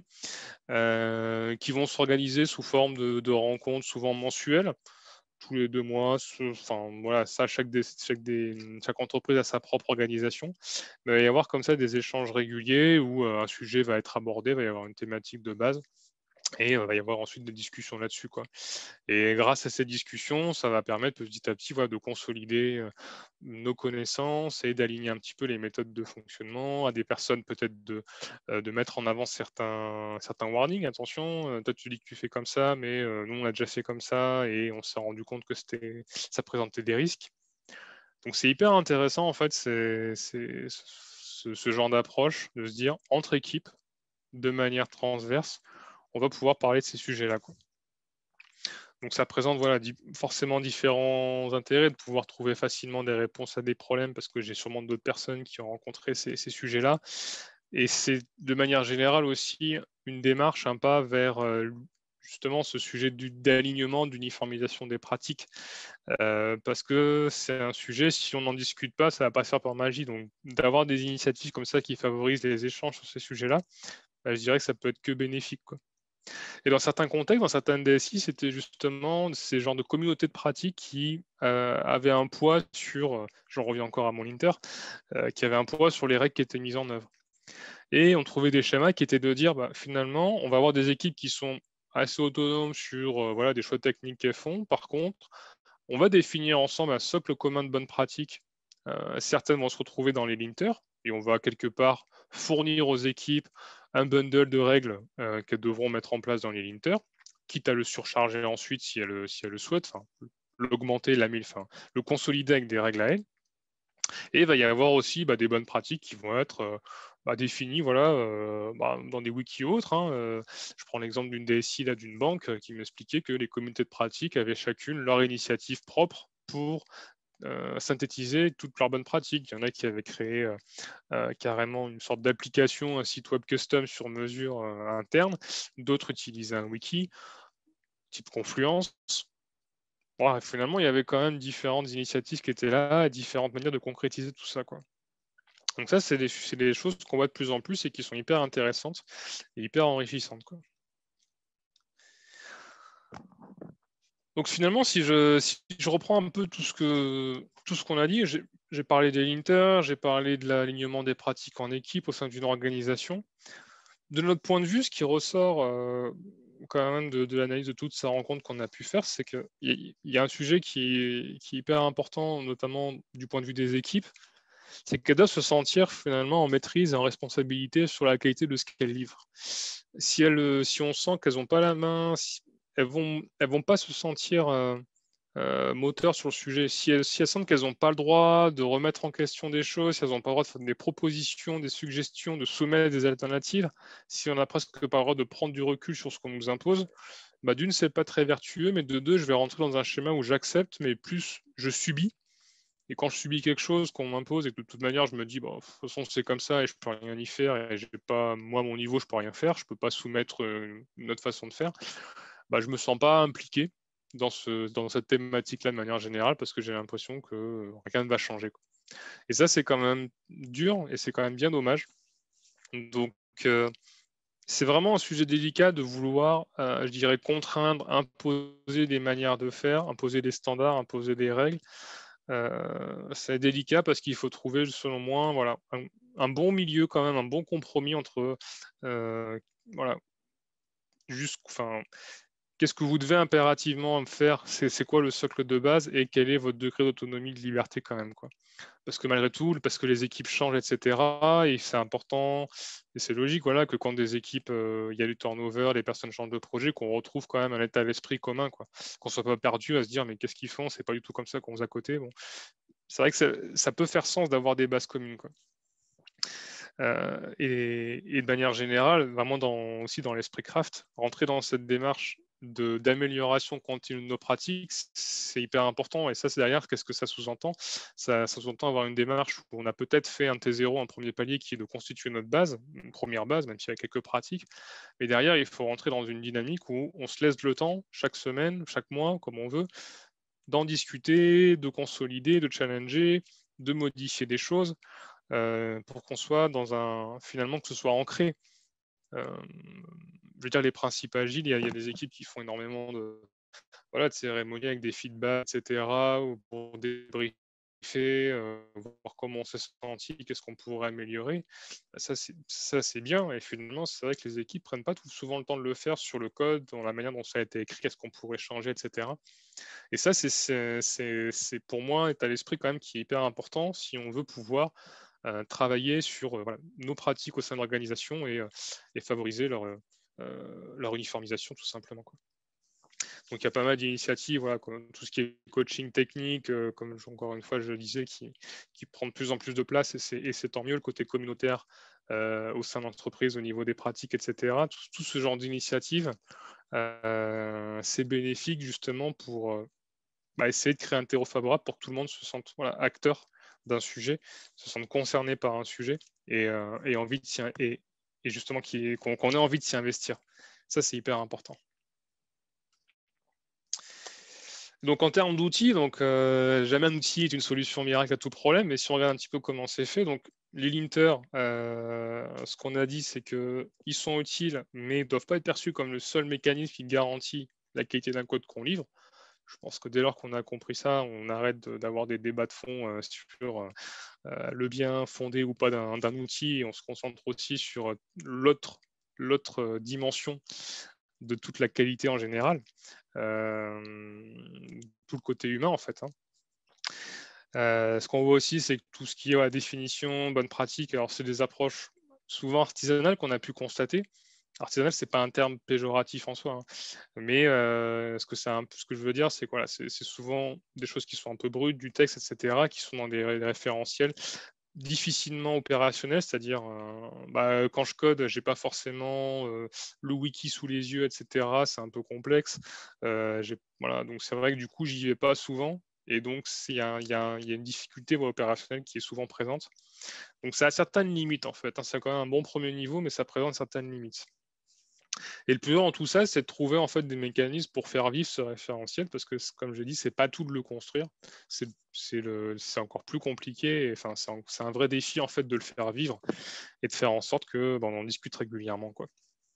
euh, qui vont s'organiser sous forme de, de rencontres souvent mensuelles tous les deux mois. Ce- Enfin, voilà, ça, chaque, des, chaque, des, chaque entreprise a sa propre organisation. Mais il va y avoir comme ça des échanges réguliers où euh, un sujet va être abordé, il va y avoir une thématique de base. Et il euh, va y avoir ensuite des discussions là-dessus, quoi. Et grâce à ces discussions, ça va permettre petit à petit voilà, de consolider euh, nos connaissances et d'aligner un petit peu les méthodes de fonctionnement à des personnes, peut-être de, euh, de mettre en avant certains, certains warnings. Attention, euh, toi tu dis que tu fais comme ça, mais euh, nous on a déjà fait comme ça et on s'est rendu compte que c'était, ça présentait des risques. Donc c'est hyper intéressant en fait, c'est, c'est ce, ce genre d'approche, de se dire entre équipes, de manière transverse, on va pouvoir parler de ces sujets-là, quoi. Donc ça présente voilà, di- forcément différents intérêts de pouvoir trouver facilement des réponses à des problèmes parce que j'ai sûrement d'autres personnes qui ont rencontré ces, ces sujets-là. Et c'est de manière générale aussi une démarche, un pas vers euh, justement ce sujet du- d'alignement, d'uniformisation des pratiques. Euh, parce que c'est un sujet, si on n'en discute pas, ça ne va pas se faire par magie. Donc d'avoir des initiatives comme ça qui favorisent les échanges sur ces sujets-là, bah, je dirais que ça peut être que bénéfique, quoi. Et dans certains contextes, dans certaines D S I, c'était justement ces genres de communautés de pratiques qui euh, avaient un poids sur, euh, j'en reviens encore à mon Inter, euh, qui avaient un poids sur les règles qui étaient mises en œuvre. Et on trouvait des schémas qui étaient de dire, bah, finalement, on va avoir des équipes qui sont assez autonomes sur euh, voilà, des choix techniques qu'elles font. Par contre, on va définir ensemble un socle commun de bonnes pratiques. Euh, certaines vont se retrouver dans les linters et on va quelque part fournir aux équipes un bundle de règles euh, qu'elles devront mettre en place dans les linters, quitte à le surcharger ensuite si elles, si elles le souhaitent, enfin, l'augmenter, la mille, enfin, le consolider avec des règles à elles. Et il va y avoir aussi bah, des bonnes pratiques qui vont être euh, bah, définies voilà, euh, bah, dans des wikis ou autres, hein. Euh, je prends l'exemple d'une D S I là, d'une banque euh, qui m'expliquait que les communautés de pratiques avaient chacune leur initiative propre pour euh, synthétiser toutes leurs bonnes pratiques. Il y en a qui avaient créé euh, euh, carrément une sorte d'application, un site web custom sur mesure euh, interne. D'autres utilisaient un wiki, type Confluence. Bon, finalement, il y avait quand même différentes initiatives qui étaient là, différentes manières de concrétiser tout ça, quoi. Donc ça, c'est des, c'est des choses qu'on voit de plus en plus et qui sont hyper intéressantes et hyper enrichissantes, quoi. Donc finalement, si je, si je reprends un peu tout ce que tout ce qu'on a dit, j'ai j'ai parlé des linters, j'ai parlé de l'alignement des pratiques en équipe au sein d'une organisation. De notre point de vue, ce qui ressort euh, quand même de, de l'analyse de toute sa rencontre qu'on a pu faire, c'est qu'il y, y a un sujet qui est, qui est hyper important, notamment du point de vue des équipes, c'est qu'elles doivent se sentir finalement en maîtrise et en responsabilité sur la qualité de ce qu'elles livrent. Si, elles, si on sent qu'elles n'ont pas la main, si, elles vont, elles vont pas se sentir euh, euh, moteurs sur le sujet. Si elles, si elles sentent qu'elles n'ont pas le droit de remettre en question des choses, si elles n'ont pas le droit de faire des propositions, des suggestions, de soumettre des alternatives, si on n'a presque pas le droit de prendre du recul sur ce qu'on nous impose, bah d'une, c'est pas très vertueux, mais de deux, je vais rentrer dans un schéma où j'accepte, mais plus je subis. Et quand je subis quelque chose qu'on m'impose et que de toute manière, je me dis, bon, de toute façon, c'est comme ça et je peux rien y faire et j'ai pas, moi, mon niveau, je peux rien faire, je peux pas soumettre une autre façon de faire, bah, je me sens pas impliqué dans, ce, dans cette thématique-là de manière générale parce que j'ai l'impression que rien ne va changer, quoi. Et ça, c'est quand même dur et c'est quand même bien dommage. Donc, euh, c'est vraiment un sujet délicat de vouloir, euh, je dirais, contraindre, imposer des manières de faire, imposer des standards, imposer des règles. Euh, c'est délicat parce qu'il faut trouver, selon moi, voilà, un, un bon milieu quand même, un bon compromis entre, euh, voilà, juste, enfin, qu'est-ce que vous devez impérativement faire, c'est quoi le socle de base et quel est votre degré d'autonomie, de liberté quand même, quoi. Parce que malgré tout, parce que les équipes changent, et cetera. Et c'est important, et c'est logique, voilà, que quand des équipes, euh, il y a du turnover, les personnes changent de projet, qu'on retrouve quand même un état d'esprit commun, quoi. Qu'on soit pas perdu à se dire mais qu'est-ce qu'ils font, c'est pas du tout comme ça qu'on faisait à côté. Bon, c'est vrai que ça, ça peut faire sens d'avoir des bases communes, quoi. Euh, et, et, de manière générale, vraiment dans, aussi dans l'esprit craft, rentrer dans cette démarche d'amélioration continue de nos pratiques, c'est hyper important. Et ça, c'est derrière, qu'est-ce que ça sous-entend? Ça, ça sous-entend avoir une démarche où on a peut-être fait un T zéro, un premier palier qui est de constituer notre base, une première base, même s'il y a quelques pratiques. Mais derrière, il faut rentrer dans une dynamique où on se laisse le temps, chaque semaine, chaque mois, comme on veut, d'en discuter, de consolider, de challenger, de modifier des choses. Euh, pour qu'on soit dans un, finalement, que ce soit ancré. Euh, je veux dire, les principes agiles, il y, a, il y a des équipes qui font énormément de, voilà, de cérémonies avec des feedbacks, et cetera, ou pour débriefer, euh, voir comment on s'est senti, qu'est-ce qu'on pourrait améliorer. Ça, c'est bien. Et finalement, c'est vrai que les équipes prennent pas tout souvent le temps de le faire sur le code, dans la manière dont ça a été écrit, qu'est-ce qu'on pourrait changer, et cetera. Et ça, c'est pour moi état d'esprit quand même qui est hyper important si on veut pouvoir euh, travailler sur euh, voilà, nos pratiques au sein de l'organisation et, euh, et favoriser leur, euh, leur uniformisation tout simplement, quoi. Donc il y a pas mal d'initiatives, voilà, tout ce qui est coaching technique, euh, comme encore une fois je le disais, qui, qui prend de plus en plus de place et c'est tant mieux, le côté communautaire euh, au sein de l'entreprise au niveau des pratiques, et cetera. Tout, tout ce genre d'initiatives, euh, c'est bénéfique justement pour euh, bah, essayer de créer un terreau favorable pour que tout le monde se sente voilà, acteur d'un sujet, se sente concerné par un sujet et, euh, et envie de s'y, et, et justement qu'on qu'on ait envie de s'y investir. Ça, c'est hyper important. Donc en termes d'outils, donc euh, jamais un outil est une solution miracle à tout problème, mais si on regarde un petit peu comment c'est fait, donc les linters, euh, ce qu'on a dit, c'est qu'ils sont utiles, mais ne doivent pas être perçus comme le seul mécanisme qui garantit la qualité d'un code qu'on livre. Je pense que dès lors qu'on a compris ça, on arrête d'avoir des débats de fond euh, sur euh, le bien fondé ou pas d'un outil, et on se concentre aussi sur l'autre l'autre dimension de toute la qualité en général, euh, tout le côté humain en fait, hein. Euh, ce qu'on voit aussi, c'est que tout ce qui est à définition, bonne pratique, alors c'est des approches souvent artisanales qu'on a pu constater. Artisanal, c'est pas un terme péjoratif en soi, hein. Mais euh, ce, que un, ce que je veux dire, c'est que voilà, c'est souvent des choses qui sont un peu brutes, du texte, et cetera, qui sont dans des, des référentiels difficilement opérationnels, c'est-à-dire euh, bah, quand je code, j'ai pas forcément euh, le wiki sous les yeux, et cetera. C'est un peu complexe. Euh, voilà, donc c'est vrai que du coup, j'y vais pas souvent. Et donc, il y, y, y a une difficulté voilà, opérationnelle qui est souvent présente. Donc, ça a certaines limites, en fait, hein. C'est quand même un bon premier niveau, mais ça présente certaines limites. Et le plus dur dans tout ça, c'est de trouver en fait des mécanismes pour faire vivre ce référentiel, parce que comme je dis, c'est pas tout de le construire, c'est encore plus compliqué. Enfin, c'est un, un vrai défi en fait de le faire vivre et de faire en sorte que ben, on en discute régulièrement, quoi.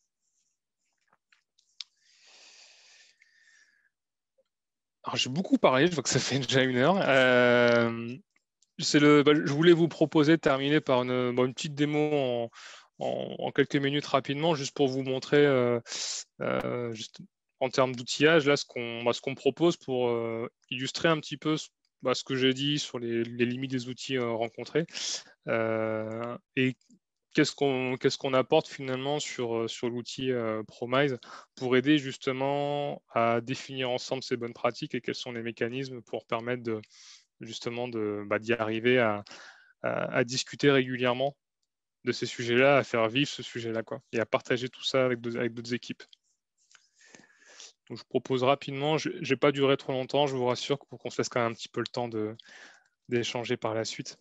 Alors j'ai beaucoup parlé, je vois que ça fait déjà une heure. Euh, le, bah, je voulais vous proposer de terminer par une, bah, une petite démo en, en, en quelques minutes rapidement, juste pour vous montrer euh, euh, juste en termes d'outillage, là, ce qu'on bah, ce qu'on propose pour euh, illustrer un petit peu bah, ce que j'ai dit sur les, les limites des outils euh, rencontrés. Euh, et qu'est-ce qu'on qu'est-ce qu'on apporte finalement sur, sur l'outil euh, Promise pour aider justement à définir ensemble ces bonnes pratiques et quels sont les mécanismes pour permettre de, justement de, bah, d'y arriver à, à, à discuter régulièrement de ces sujets-là, à faire vivre ce sujet-là, quoi, et à partager tout ça avec, avec d'autres équipes. Donc, je propose rapidement, je n'ai pas duré trop longtemps, je vous rassure, pour qu'on se laisse quand même un petit peu le temps de, d'échanger par la suite.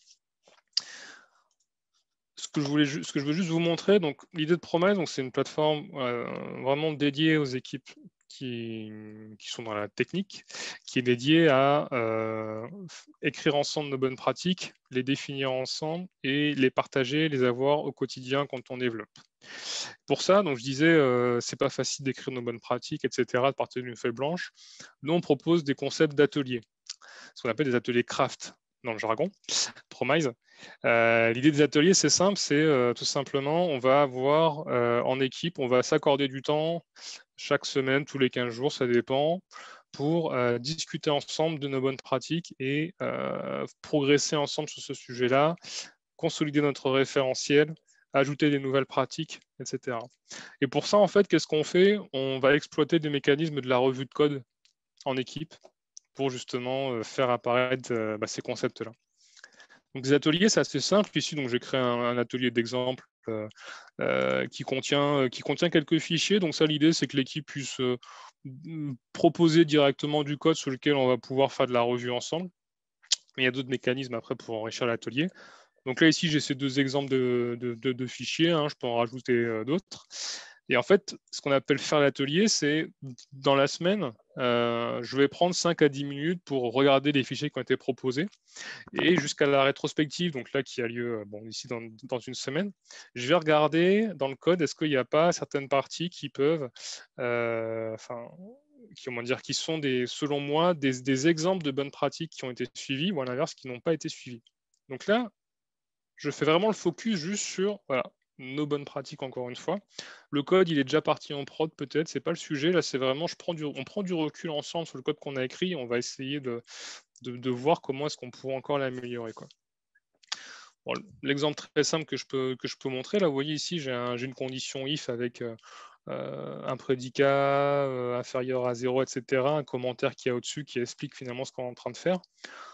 Ce que je voulais, ce que je veux juste vous montrer, donc l'idée de Promise, donc c'est une plateforme euh, vraiment dédiée aux équipes qui, qui sont dans la technique, qui est dédiée à euh, écrire ensemble nos bonnes pratiques, les définir ensemble et les partager, les avoir au quotidien quand on développe. Pour ça, donc je disais, euh, c'est pas facile d'écrire nos bonnes pratiques, et cetera, de partir d'une feuille blanche. Nous, on propose des concepts d'ateliers, ce qu'on appelle des ateliers craft dans le jargon, Promise. Euh, L'idée des ateliers, c'est simple, c'est euh, tout simplement, on va avoir euh, en équipe, on va s'accorder du temps chaque semaine, tous les quinze jours, ça dépend, pour euh, discuter ensemble de nos bonnes pratiques et euh, progresser ensemble sur ce sujet-là, consolider notre référentiel, ajouter des nouvelles pratiques, et cetera. Et pour ça, en fait, qu'est-ce qu'on fait? On va exploiter des mécanismes de la revue de code en équipe pour justement euh, faire apparaître euh, bah, ces concepts-là. Donc, des ateliers, c'est assez simple. Ici, donc, j'ai créé un, un atelier d'exemple euh, euh, qui, contient, qui contient quelques fichiers. Donc, ça, l'idée, c'est que l'équipe puisse euh, proposer directement du code sur lequel on va pouvoir faire de la revue ensemble. Mais il y a d'autres mécanismes après pour enrichir l'atelier. Donc là, ici, j'ai ces deux exemples de, de, de, de fichiers. Hein, je peux en rajouter euh, d'autres. Et en fait, ce qu'on appelle faire l'atelier, c'est dans la semaine, euh, je vais prendre cinq à dix minutes pour regarder les fichiers qui ont été proposés. Et jusqu'à la rétrospective, donc là qui a lieu bon, ici dans, dans une semaine, je vais regarder dans le code, est-ce qu'il n'y a pas certaines parties qui peuvent, euh, enfin, qui, comment dire, qui sont des, selon moi des, des exemples de bonnes pratiques qui ont été suivies ou à l'inverse qui n'ont pas été suivies. Donc là, je fais vraiment le focus juste sur voilà, nos bonnes pratiques encore une fois. Le code, il est déjà parti en prod peut-être, c'est pas le sujet. Là, c'est vraiment, je prends du, on prend du recul ensemble sur le code qu'on a écrit. On va essayer de, de, de voir comment est-ce qu'on pourrait encore l'améliorer, quoi. Bon, l'exemple très simple que je peux, que je peux montrer, là, vous voyez ici, j'ai un, une condition if avec euh, un prédicat euh, inférieur à zéro, et cetera, un commentaire qui est au-dessus qui explique finalement ce qu'on est en train de faire.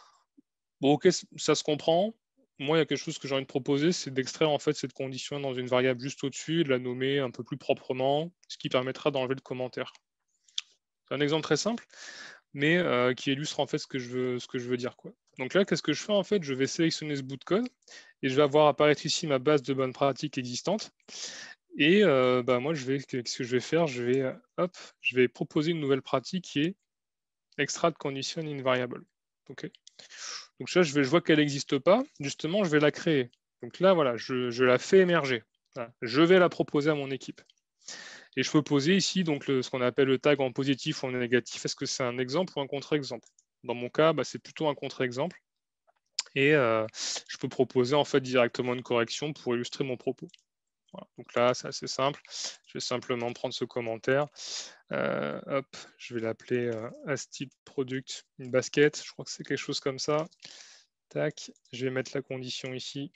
Bon, ok, ça se comprend. Moi, il y a quelque chose que j'ai envie de proposer, c'est d'extraire en fait cette condition dans une variable juste au-dessus et de la nommer un peu plus proprement, ce qui permettra d'enlever le commentaire. C'est un exemple très simple, mais euh, qui illustre en fait ce que je veux, ce que je veux dire, quoi. Donc là, qu'est-ce que je fais en fait? Je vais sélectionner ce bout de code et je vais avoir apparaître ici ma base de bonnes pratiques existantes. Et euh, bah, moi, je vais, qu'est-ce que je vais faire? Je vais, hop, je vais proposer une nouvelle pratique qui est extract condition in variable. Okay. Donc là, je, vais, je vois qu'elle n'existe pas. Justement, je vais la créer. Donc là, voilà, je, je la fais émerger. Voilà. Je vais la proposer à mon équipe. Et je peux poser ici donc le, ce qu'on appelle le tag en positif ou en négatif. Est-ce que c'est un exemple ou un contre-exemple? Dans mon cas, bah, c'est plutôt un contre-exemple. Et euh, je peux proposer en fait directement une correction pour illustrer mon propos. Voilà. Donc là, c'est assez simple. Je vais simplement prendre ce commentaire. Euh, hop, je vais l'appeler euh, as-type product, une basket. Je crois que c'est quelque chose comme ça. Tac, je vais mettre la condition ici.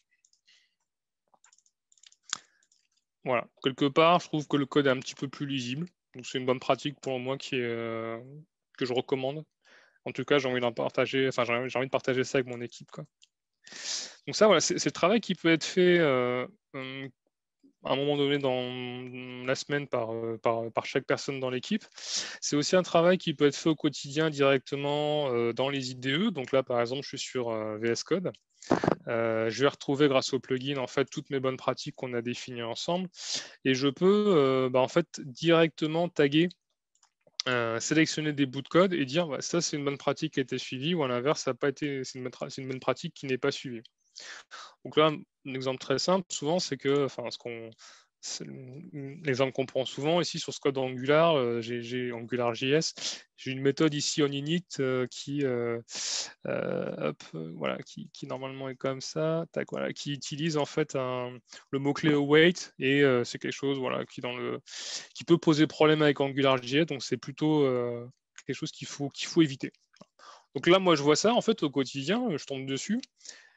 Voilà, quelque part, je trouve que le code est un petit peu plus lisible. Donc c'est une bonne pratique pour moi qui est, euh, que je recommande. En tout cas, j'ai envie d'en partager, enfin j'ai envie de partager ça avec mon équipe, quoi. Donc ça, voilà, c'est le travail qui peut être fait euh, euh, à un moment donné dans la semaine par, par, par chaque personne dans l'équipe. C'est aussi un travail qui peut être fait au quotidien directement euh, dans les I D E. Donc là, par exemple, je suis sur euh, V S Code. Euh, je vais retrouver grâce au plugin en fait toutes mes bonnes pratiques qu'on a définies ensemble et je peux euh, bah, en fait directement taguer, euh, sélectionner des bouts de code et dire bah, ça c'est une bonne pratique qui a été suivie ou à l'inverse ça n'a pas été, c'est une, une bonne pratique qui n'est pas suivie. Donc là, un exemple très simple, souvent, c'est que, enfin, ce qu'on, l'exemple qu'on prend souvent ici sur ce code Angular, euh, j'ai AngularJS, j'ai une méthode ici en init euh, qui, euh, euh, hop, euh, voilà, qui, qui normalement est comme ça, tac, voilà, qui utilise en fait un, le mot-clé await et euh, c'est quelque chose, voilà, qui dans le, qui peut poser problème avec AngularJS, donc c'est plutôt euh, quelque chose qu'il faut, qu'il faut éviter. Donc là, moi, je vois ça en fait au quotidien, je tombe dessus.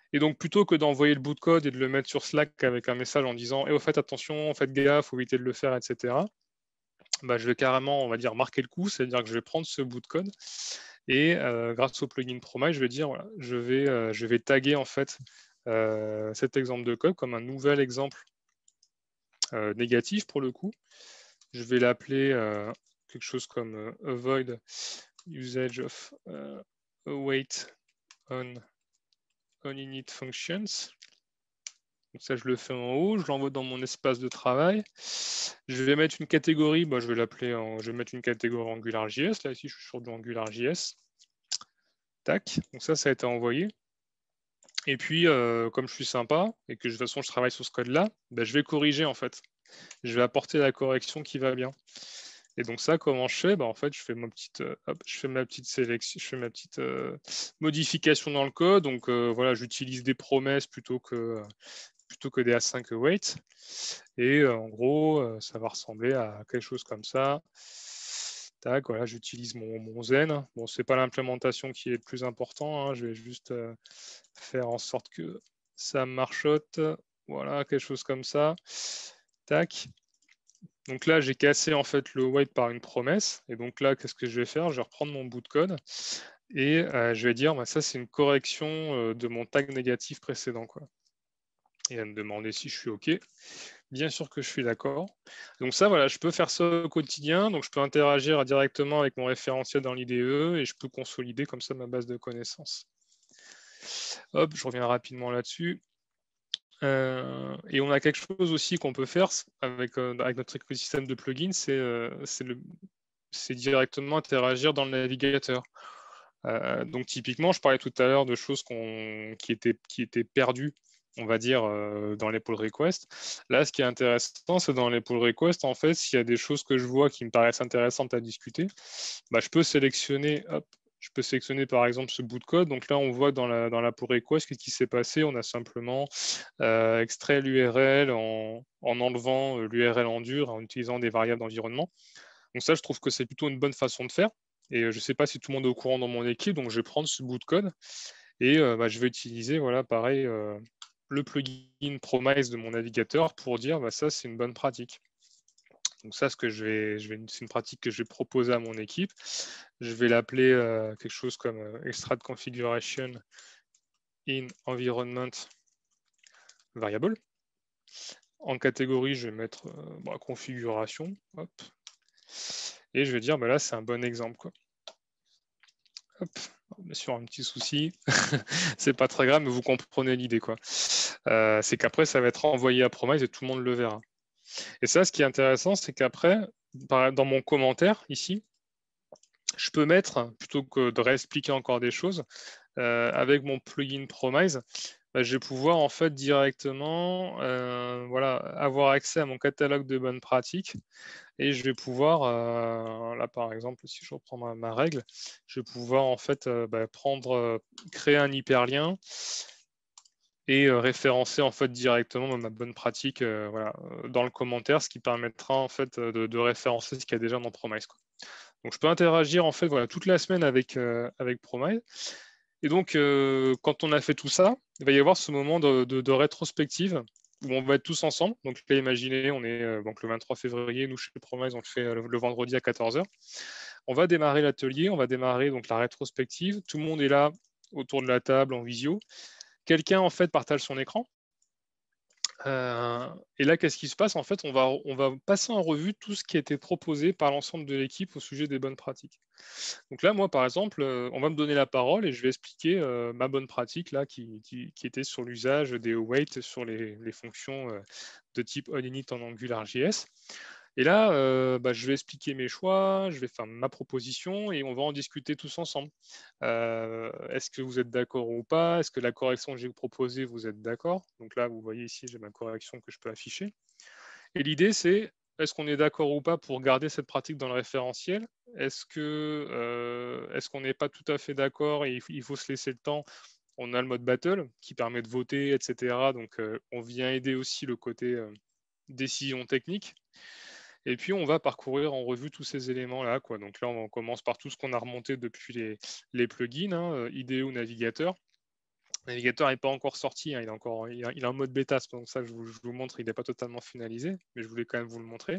Et donc, plutôt que d'envoyer le bout de code et de le mettre sur Slack avec un message en disant « Eh, au fait, attention, faites gaffe, faut éviter de le faire, et cetera » bah, je vais carrément, on va dire, marquer le coup, c'est-à-dire que je vais prendre ce bout de code et euh, grâce au plugin Promise, je vais dire, voilà, je vais, euh, je vais taguer en fait euh, cet exemple de code comme un nouvel exemple euh, négatif pour le coup. Je vais l'appeler euh, quelque chose comme euh, avoid usage of uh, await on, on init functions. Donc ça, je le fais en haut, je l'envoie dans mon espace de travail. Je vais mettre une catégorie, bah, je vais l'appeler, en, je vais mettre une catégorie AngularJS. Là, ici, je suis sur du AngularJS. Tac, donc ça, ça a été envoyé. Et puis, euh, comme je suis sympa et que de toute façon, je travaille sur ce code-là, bah, je vais corriger en fait. Je vais apporter la correction qui va bien. Et donc ça, comment je fais bah, en fait, je fais ma petite, euh, hop, je fais ma petite sélection, je fais ma petite euh, modification dans le code. Donc euh, voilà, j'utilise des promesses plutôt que plutôt que des async await. Et euh, en gros, euh, ça va ressembler à quelque chose comme ça. Tac, voilà, j'utilise mon, mon Zen. Bon, c'est pas l'implémentation qui est le plus important. Hein, je vais juste euh, faire en sorte que ça marchote. Voilà, quelque chose comme ça. Tac. Donc là, j'ai cassé en fait le wait par une promesse. Et donc là, qu'est-ce que je vais faire? Je vais reprendre mon bout de code et euh, je vais dire, bah, ça, c'est une correction euh, de mon tag négatif précédent, quoi. Et elle me demander si je suis OK. Bien sûr que je suis d'accord. Donc ça, voilà, je peux faire ça au quotidien. Donc je peux interagir directement avec mon référentiel dans l'I D E et je peux consolider comme ça ma base de connaissances. Hop, je reviens rapidement là-dessus. Euh, et on a quelque chose aussi qu'on peut faire avec, euh, avec notre écosystème de plugins, c'est euh, directement interagir dans le navigateur. Euh, donc typiquement, je parlais tout à l'heure de choses qui, étaient, qui étaient perdues, on va dire, euh, dans les pull requests. Là, ce qui est intéressant, c'est dans les pull requests, en fait, s'il y a des choses que je vois qui me paraissent intéressantes à discuter, bah, je peux sélectionner, hop, je peux sélectionner par exemple ce bout de code. Donc là, on voit dans la, dans la pull request, qu'est-ce qui s'est passé. On a simplement euh, extrait l'U R L en, en enlevant l'U R L en dur, en utilisant des variables d'environnement. Donc ça, je trouve que c'est plutôt une bonne façon de faire. Et je ne sais pas si tout le monde est au courant dans mon équipe, donc je vais prendre ce bout de code et euh, bah, je vais utiliser, voilà, pareil, euh, le plugin Promise de mon navigateur pour dire, bah, ça, c'est une bonne pratique. Donc ça, ce que je vais, je vais, c'est une pratique que je vais proposer à mon équipe. Je vais l'appeler euh, quelque chose comme euh, extract configuration in environment variable. En catégorie, je vais mettre euh, bah, configuration. Hop. Et je vais dire, bah, là, c'est un bon exemple, quoi. Hop, bien sûr, un petit souci. C'est pas très grave, mais vous comprenez l'idée, quoi. Euh, c'est qu'après, ça va être envoyé à Promise et tout le monde le verra. Et ça, ce qui est intéressant, c'est qu'après, dans mon commentaire, ici, je peux mettre, plutôt que de réexpliquer encore des choses, euh, avec mon plugin Promise, bah, je vais pouvoir en fait directement euh, voilà, avoir accès à mon catalogue de bonnes pratiques et je vais pouvoir, euh, là par exemple, si je reprends ma, ma règle, je vais pouvoir en fait euh, bah, prendre, euh, créer un hyperlien et euh, référencer en fait directement ma bonne pratique euh, voilà, dans le commentaire, ce qui permettra en fait de, de référencer ce qu'il y a déjà dans Promise, quoi. Donc je peux interagir en fait voilà, toute la semaine avec, euh, avec Promise. Et donc, euh, quand on a fait tout ça, il va y avoir ce moment de, de, de rétrospective où on va être tous ensemble. Donc, là, imaginez, on est euh, donc le vingt-trois février, nous chez Promise, on le fait euh, le vendredi à quatorze heures. On va démarrer l'atelier, on va démarrer donc la rétrospective. Tout le monde est là autour de la table en visio. Quelqu'un en fait partage son écran. Euh, et là, qu'est-ce qui se passe? En fait, on va, on va passer en revue tout ce qui a été proposé par l'ensemble de l'équipe au sujet des bonnes pratiques. Donc là, moi, par exemple, euh, on va me donner la parole et je vais expliquer euh, ma bonne pratique là, qui, qui, qui était sur l'usage des await sur les, les fonctions euh, de type onInit en AngularJS. Et là, euh, bah, je vais expliquer mes choix, je vais faire ma proposition et on va en discuter tous ensemble. Euh, Est-ce que vous êtes d'accord ou pas? Est-ce que la correction que j'ai proposée, vous êtes d'accord? Donc là, vous voyez ici, j'ai ma correction que je peux afficher. Et l'idée, c'est est-ce qu'on est d'accord ou pas pour garder cette pratique dans le référentiel? Est-ce que euh, est-ce qu'on n'est pas tout à fait d'accord et il faut se laisser le temps? On a le mode battle qui permet de voter, et cetera. Donc, euh, on vient aider aussi le côté euh, décision technique. Et puis, on va parcourir en revue tous ces éléments-là, quoi. Donc là, on commence par tout ce qu'on a remonté depuis les, les plugins, hein, I D E ou navigateur. Le navigateur n'est pas encore sorti, hein, il, est encore, il, est en mode bêta, c'est pour ça que je vous, je vous montre, il n'est pas totalement finalisé, mais je voulais quand même vous le montrer.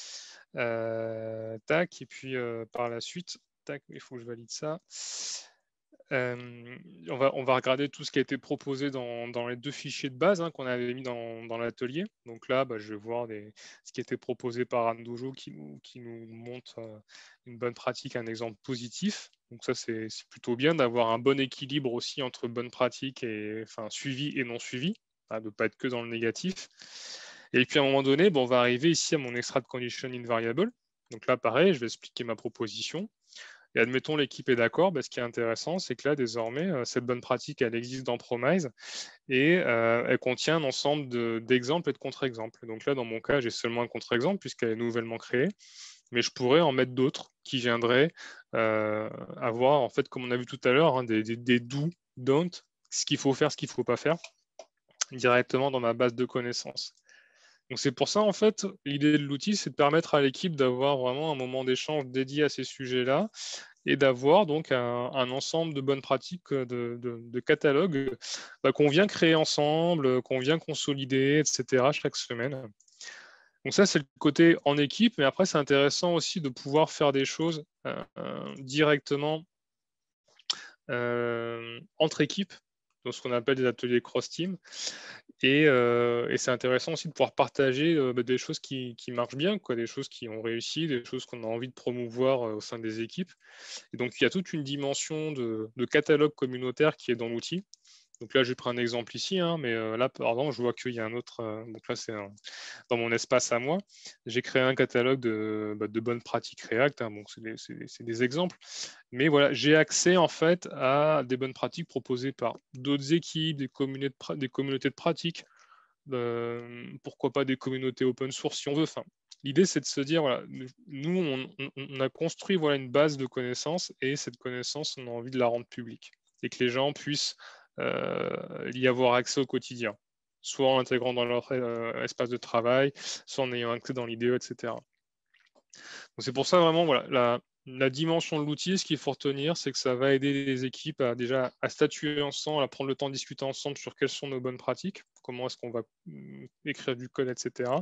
Euh, tac, et puis euh, par la suite, tac, il faut que je valide ça. Euh, on, va, on va regarder tout ce qui a été proposé dans, dans les deux fichiers de base hein, qu'on avait mis dans, dans l'atelier. Donc là, bah, je vais voir des, ce qui a été proposé par Andojo qui nous, qui nous montre euh, une bonne pratique, un exemple positif. Donc ça, c'est plutôt bien d'avoir un bon équilibre aussi entre bonne pratique et enfin, suivi et non suivi, hein, de ne pas être que dans le négatif. Et puis à un moment donné, bon, on va arriver ici à mon extract condition invariable. Donc là, pareil, je vais expliquer ma proposition. Et admettons, l'équipe est d'accord, bah, ce qui est intéressant, c'est que là, désormais, euh, cette bonne pratique, elle existe dans Promise et euh, elle contient un ensemble d'exemples et de contre-exemples. Donc là, dans mon cas, j'ai seulement un contre-exemple puisqu'elle est nouvellement créée, mais je pourrais en mettre d'autres qui viendraient euh, avoir, en fait, comme on a vu tout à l'heure, hein, des, des, des do, don't, ce qu'il faut faire, ce qu'il ne faut pas faire, directement dans ma base de connaissances. Donc c'est pour ça, en fait, l'idée de l'outil, c'est de permettre à l'équipe d'avoir vraiment un moment d'échange dédié à ces sujets-là et d'avoir donc un, un ensemble de bonnes pratiques de, de, de catalogues bah, qu'on vient créer ensemble, qu'on vient consolider, et cetera chaque semaine. Donc ça, c'est le côté en équipe, mais après, c'est intéressant aussi de pouvoir faire des choses euh, directement euh, entre équipes, dans ce qu'on appelle des ateliers cross-team. Et, euh, et c'est intéressant aussi de pouvoir partager euh, bah, des choses qui, qui marchent bien, quoi, des choses qui ont réussi, des choses qu'on a envie de promouvoir euh, au sein des équipes. Et donc, il y a toute une dimension de, de catalogue communautaire qui est dans l'outil. Donc là, j'ai pris un exemple ici, hein, mais euh, là, pardon, je vois qu'il y a un autre. Euh, donc là, c'est dans mon espace à moi. J'ai créé un catalogue de, bah, de bonnes pratiques React. Hein, donc c'est des, des exemples. Mais voilà, j'ai accès en fait à des bonnes pratiques proposées par d'autres équipes, des communautés de, des communautés de pratiques. Euh, pourquoi pas des communautés open source si on veut. Enfin, l'idée, c'est de se dire, voilà, nous, on, on, on a construit voilà, une base de connaissances et cette connaissance, on a envie de la rendre publique et que les gens puissent euh, y avoir accès au quotidien, soit en l'intégrant dans leur euh, espace de travail, soit en ayant accès dans l'I D E, et cetera. Donc c'est pour ça vraiment, voilà, la, la dimension de l'outil, ce qu'il faut retenir, c'est que ça va aider les équipes à déjà à statuer ensemble, à prendre le temps de discuter ensemble sur quelles sont nos bonnes pratiques, comment est-ce qu'on va écrire du code, et cetera.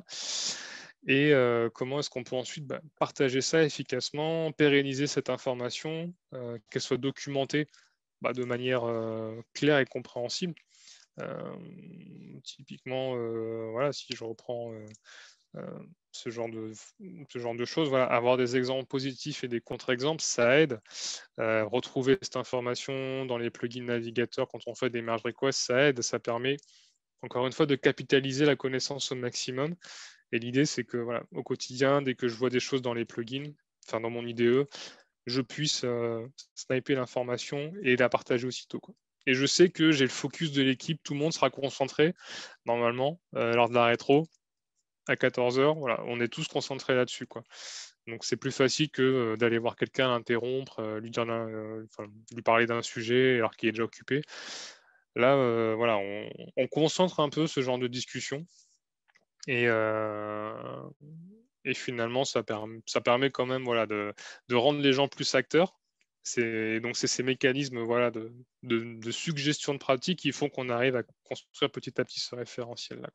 Et euh, comment est-ce qu'on peut ensuite bah, partager ça efficacement, pérenniser cette information, euh, qu'elle soit documentée bah, de manière euh, claire et compréhensible. Euh, typiquement, euh, voilà, si je reprends euh, euh, ce, genre de, ce genre de choses, voilà, avoir des exemples positifs et des contre-exemples, ça aide. Euh, retrouver cette information dans les plugins navigateurs quand on fait des merge requests, ça aide, ça permet encore une fois de capitaliser la connaissance au maximum. Et l'idée, c'est que voilà, au quotidien, dès que je vois des choses dans les plugins, enfin dans mon I D E, je puisse euh, sniper l'information et la partager aussitôt, quoi. Et je sais que j'ai le focus de l'équipe, tout le monde sera concentré, normalement, euh, lors de la rétro, à quatorze heures, voilà, on est tous concentrés là-dessus, quoi. Donc c'est plus facile que euh, d'aller voir quelqu'un, l'interrompre, euh, lui, dire, euh, enfin, lui parler d'un sujet alors qu'il est déjà occupé. Là, euh, voilà, on, on concentre un peu ce genre de discussion. Et, euh, et finalement, ça, permet, ça permet quand même voilà, de, de rendre les gens plus acteurs. Donc, c'est ces mécanismes voilà, de, de, de, suggestion de pratique qui font qu'on arrive à construire petit à petit ce référentiel-là.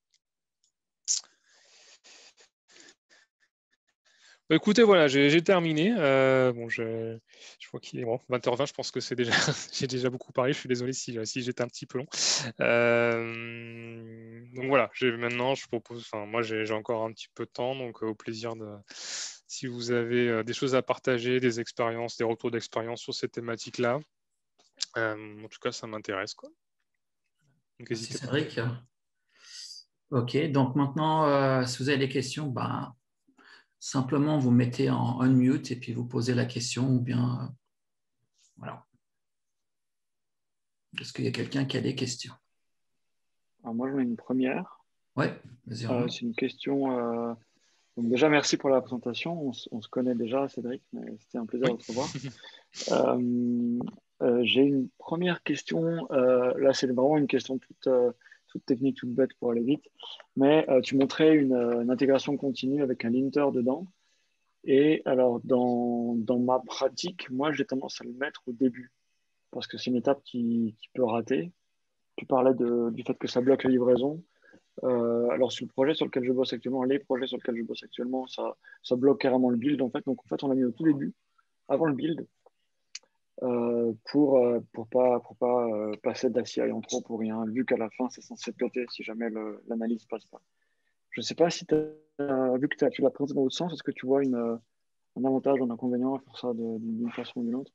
Bah, écoutez, voilà, j'ai terminé. Euh, bon, je, je vois qu'il est bon, vingt heures vingt, je pense que c'est déjà, j'ai déjà beaucoup parlé. Je suis désolé si, si j'étais un petit peu long. Euh, donc voilà, maintenant, je propose, enfin, moi, j'ai encore un petit peu de temps, donc euh, au plaisir de, si vous avez euh, des choses à partager, des expériences, des retours d'expérience sur ces thématiques-là. Euh, en tout cas, ça m'intéresse, quoi. Donc, Merci n'hésitez pas. Cédric. Ok, donc maintenant, euh, si vous avez des questions, ben, simplement vous mettez en unmute et puis vous posez la question ou bien euh, voilà. Est-ce qu'il y a quelqu'un qui a des questions? Alors moi, j'en ai une première. Oui, vas-y. Euh, c'est une question. Euh... Donc déjà, merci pour la présentation. On, on se connaît déjà, Cédric, mais c'était un plaisir Oui. de te revoir. euh, euh, J'ai une première question. Euh, là, c'est vraiment une question toute, euh, toute technique, toute bête pour aller vite. Mais euh, tu montrais une, une intégration continue avec un linter dedans. Et alors, dans, dans ma pratique, moi, j'ai tendance à le mettre au début parce que c'est une étape qui, qui peut rater. tu parlais de, du fait que ça bloque la livraison. Euh, alors, sur le projet sur lequel je bosse actuellement, les projets sur lesquels je bosse actuellement, ça, ça bloque carrément le build, en fait. Donc, en fait, on l'a mis au tout début, avant le build, euh, pour euh, pour pas, pour pas euh, passer de la C I en trop pour rien, vu qu'à la fin, c'est censé péter si jamais le- l'analyse passe pas. Je sais pas si tu as vu que t'as- tu l'as présenté dans l'autre sens, est-ce que tu vois une, euh, un avantage ou un inconvénient à faire ça de- d'une façon ou d'une autre?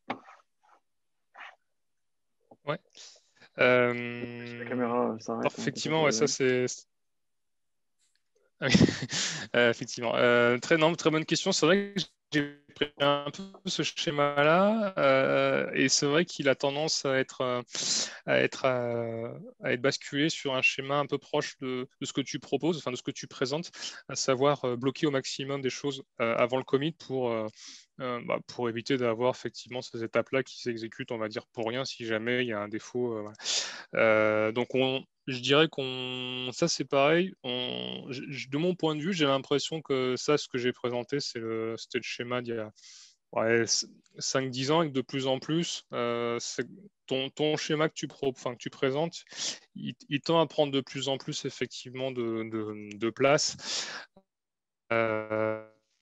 Ouais. Si la Euh, caméra euh, s'arrête, hein, comme ça, ça effectivement, va ouais, ça durer. c'est. Ah oui, euh, effectivement. Euh, très, non, très bonne question. C'est vrai que j'ai pris un peu ce schéma-là euh, et c'est vrai qu'il a tendance à être, euh, à, être, euh, à être basculé sur un schéma un peu proche de, de ce que tu proposes, enfin de ce que tu présentes, à savoir euh, bloquer au maximum des choses euh, avant le commit pour, euh, euh, bah, pour éviter d'avoir effectivement ces étapes-là qui s'exécutent, on va dire, pour rien si jamais il y a un défaut. Euh, voilà. Euh, donc on, je dirais qu'on, ça c'est pareil. On, je- de mon point de vue, j'ai l'impression que ça, ce que j'ai présenté, c'est le, c'était le schéma d'il y a ouais, cinq dix ans et que de plus en plus, euh, c'est- ton, ton schéma que tu, pro, enfin, que tu présentes, il, il tend à prendre de plus en plus effectivement de, de, de place. Euh,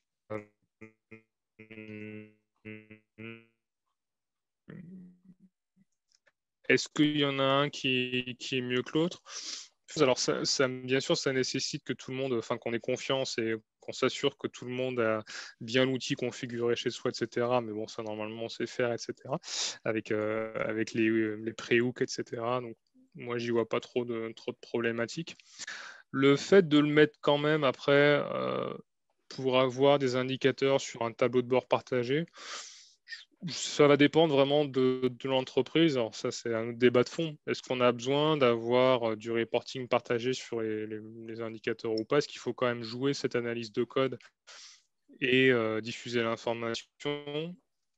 Est-ce qu'il y en a un qui, qui est mieux que l'autre? Alors, ça, ça, bien sûr, ça nécessite que tout le monde, enfin, qu'on ait confiance et qu'on s'assure que tout le monde a bien l'outil configuré chez soi, et cetera. Mais bon, ça, normalement, on sait faire, et cetera. Avec, euh, avec les, les pré-hooks, et cetera. Donc, moi, j'y vois pas trop de, trop de problématiques. Le fait de le mettre quand même après euh, pour avoir des indicateurs sur un tableau de bord partagé, ça va dépendre vraiment de, de l'entreprise. Alors ça, c'est un autre débat de fond. Est-ce qu'on a besoin d'avoir euh, du reporting partagé sur les, les- les indicateurs ou pas? Est-ce qu'il faut quand même jouer cette analyse de code et euh, diffuser l'information?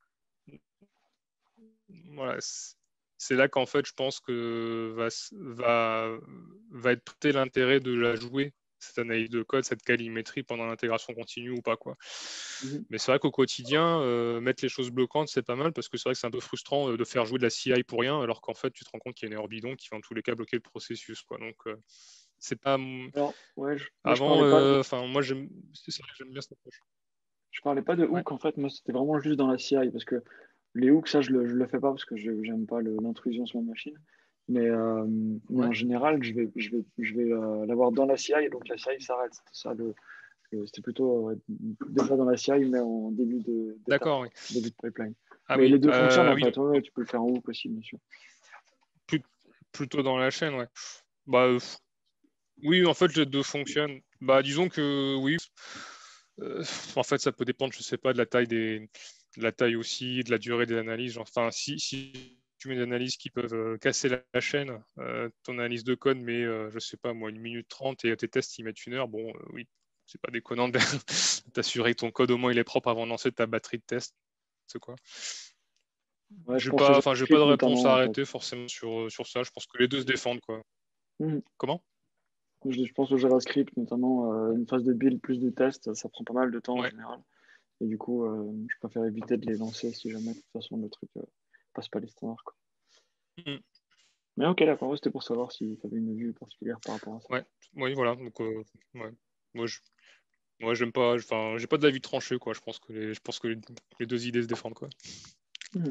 Voilà, c'est c'est là qu'en fait, je pense que va, s- va, va être tout l'intérêt de la jouer, cette analyse de code, cette calorimétrie pendant l'intégration continue ou pas, quoi. Mhm. Mais c'est vrai qu'au quotidien, euh, mettre les choses bloquantes, c'est pas mal parce que c'est vrai que c'est un peu frustrant euh, de faire jouer de la C I pour rien, alors qu'en fait, tu te rends compte qu'il y a une erreur bidon qui va en tous les cas bloquer le processus, quoi. Donc, euh, c'est pas. Alors, ouais, je- moi, je Avant, parlais pas de, euh, enfin, moi, j'aime c'est ça, j'aime bien cette approche. je parlais pas de Ouais, hook, en fait, moi, c'était vraiment juste dans la C I, parce que les hooks, ça, je le, je le fais pas parce que je j'aime pas le- l'intrusion sur ma machine. Mais, euh, mais ouais. en général, je vais, je vais, je vais euh, l'avoir dans la C I, et donc la C I s'arrête. C'était ça, le, le- c'était plutôt euh, déjà dans la C I, mais en début de- d'étape, D'accord, oui. quoi, début de pipeline. Ah Mais les oui, deux fonctionnent, euh, en oui, fait. donc, Ouais, ouais, tu peux le faire en hook aussi, bien sûr. plus- plutôt dans la chaîne, ouais. Bah, euh, oui, en fait, les deux fonctionnent. Bah, disons que oui. Euh, en fait, ça peut dépendre, je sais pas, de la taille des, de la taille aussi, de la durée des analyses. Enfin, si, si tu mets des analyses qui peuvent euh, casser la, la chaîne, euh, ton analyse de code met, euh, je sais pas, moi, une minute trente et tes tests, ils mettent une heure. Bon, euh, oui, c'est pas déconnant de t'assurer que ton code, au moins, il est propre avant de lancer ta batterie de test. C'est quoi? Ouais, je J'ai pense au pas, enfin, j'ai pas de JavaScript réponse notamment, à en fait. arrêter forcément sur, sur ça. Je pense que les deux se défendent, quoi. Mhm. Comment? Je, je pense au JavaScript, notamment euh, une phase de build plus de tests, ça prend pas mal de temps en Ouais. général. Et du coup, euh, je préfère éviter de les lancer si jamais, de toute façon, le truc euh, passe pas les standards, quoi. Mm. Mais ok, d'accord, ouais, c'était pour savoir si tu avais une vue particulière par rapport à ça. Ouais. Oui, voilà. Donc, euh, ouais. Moi, je, moi, j'aime pas. Enfin, j'ai pas d'avis tranché, quoi. Je pense que les, je pense que les, les deux idées se défendent, quoi. Mhm.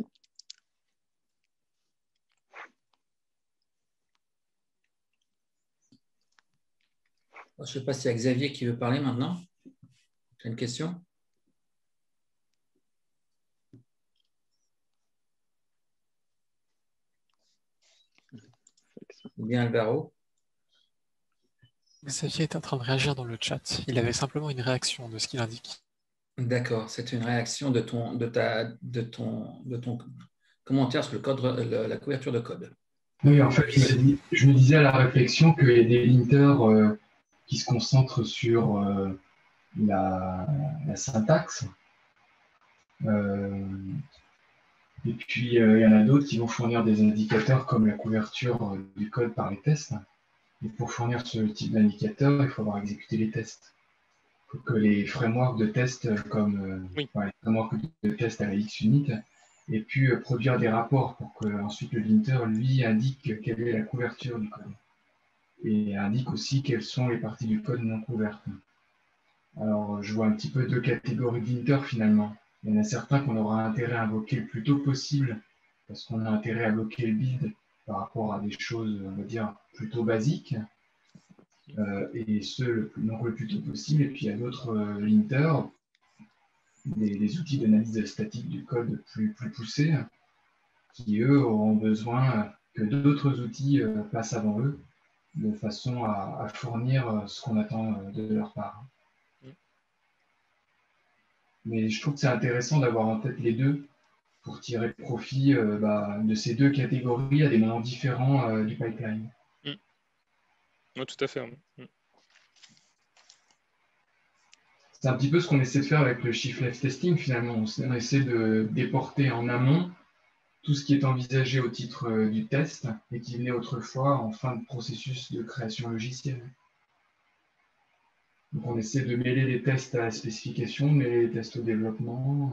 Je ne sais pas s'il y a Xavier qui veut parler maintenant. Tu as une question? Ou bien Alvaro? Xavier est en train de réagir dans le chat. Il avait simplement une réaction de ce qu'il indique. D'accord, c'est une réaction de ton, de ta, de ton, de ton commentaire sur le code, le- la couverture de code. Oui, en fait, je me, dis- je me disais à la réflexion qu'il y a des linters euh, qui se concentrent sur euh, la, la syntaxe. Euh, et puis, euh, il y en a d'autres qui vont fournir des indicateurs comme la couverture euh, du code par les tests. Et pour fournir ce type d'indicateur, il faut avoir exécuté les tests. Il faut que les frameworks de tests euh, comme euh, Oui. ouais, les frameworks de tests à la Xunit et puis euh, produire des rapports pour que ensuite le linter, lui, indique quelle est la couverture du code. Et indique aussi quelles sont les parties du code non couvertes. Alors, je vois un petit peu deux catégories de linter finalement. Il y en a certains qu'on aura intérêt à invoquer le plus tôt possible, parce qu'on a intérêt à bloquer le build par rapport à des choses, on va dire, plutôt basiques, euh, et ce, le plus, donc le plus tôt possible. Et puis, il y a d'autres euh, linters, des, des outils d'analyse statique du code plus, plus poussés, qui, eux, auront besoin que d'autres outils euh, passent avant eux, de façon à, à fournir euh, ce qu'on attend euh, de leur part. Mais je trouve que c'est intéressant d'avoir en tête les deux pour tirer profit euh, bah, de ces deux catégories à des moments différents euh, du pipeline. Mm. Oui, tout à fait. Mm. C'est un petit peu ce qu'on essaie de faire avec le shift left testing finalement. On essaie de déporter en amont tout ce qui est envisagé au titre euh, du test et qui venait autrefois en fin de processus de création logicielle. Donc on essaie de mêler les tests à la spécification, mêler les tests au développement.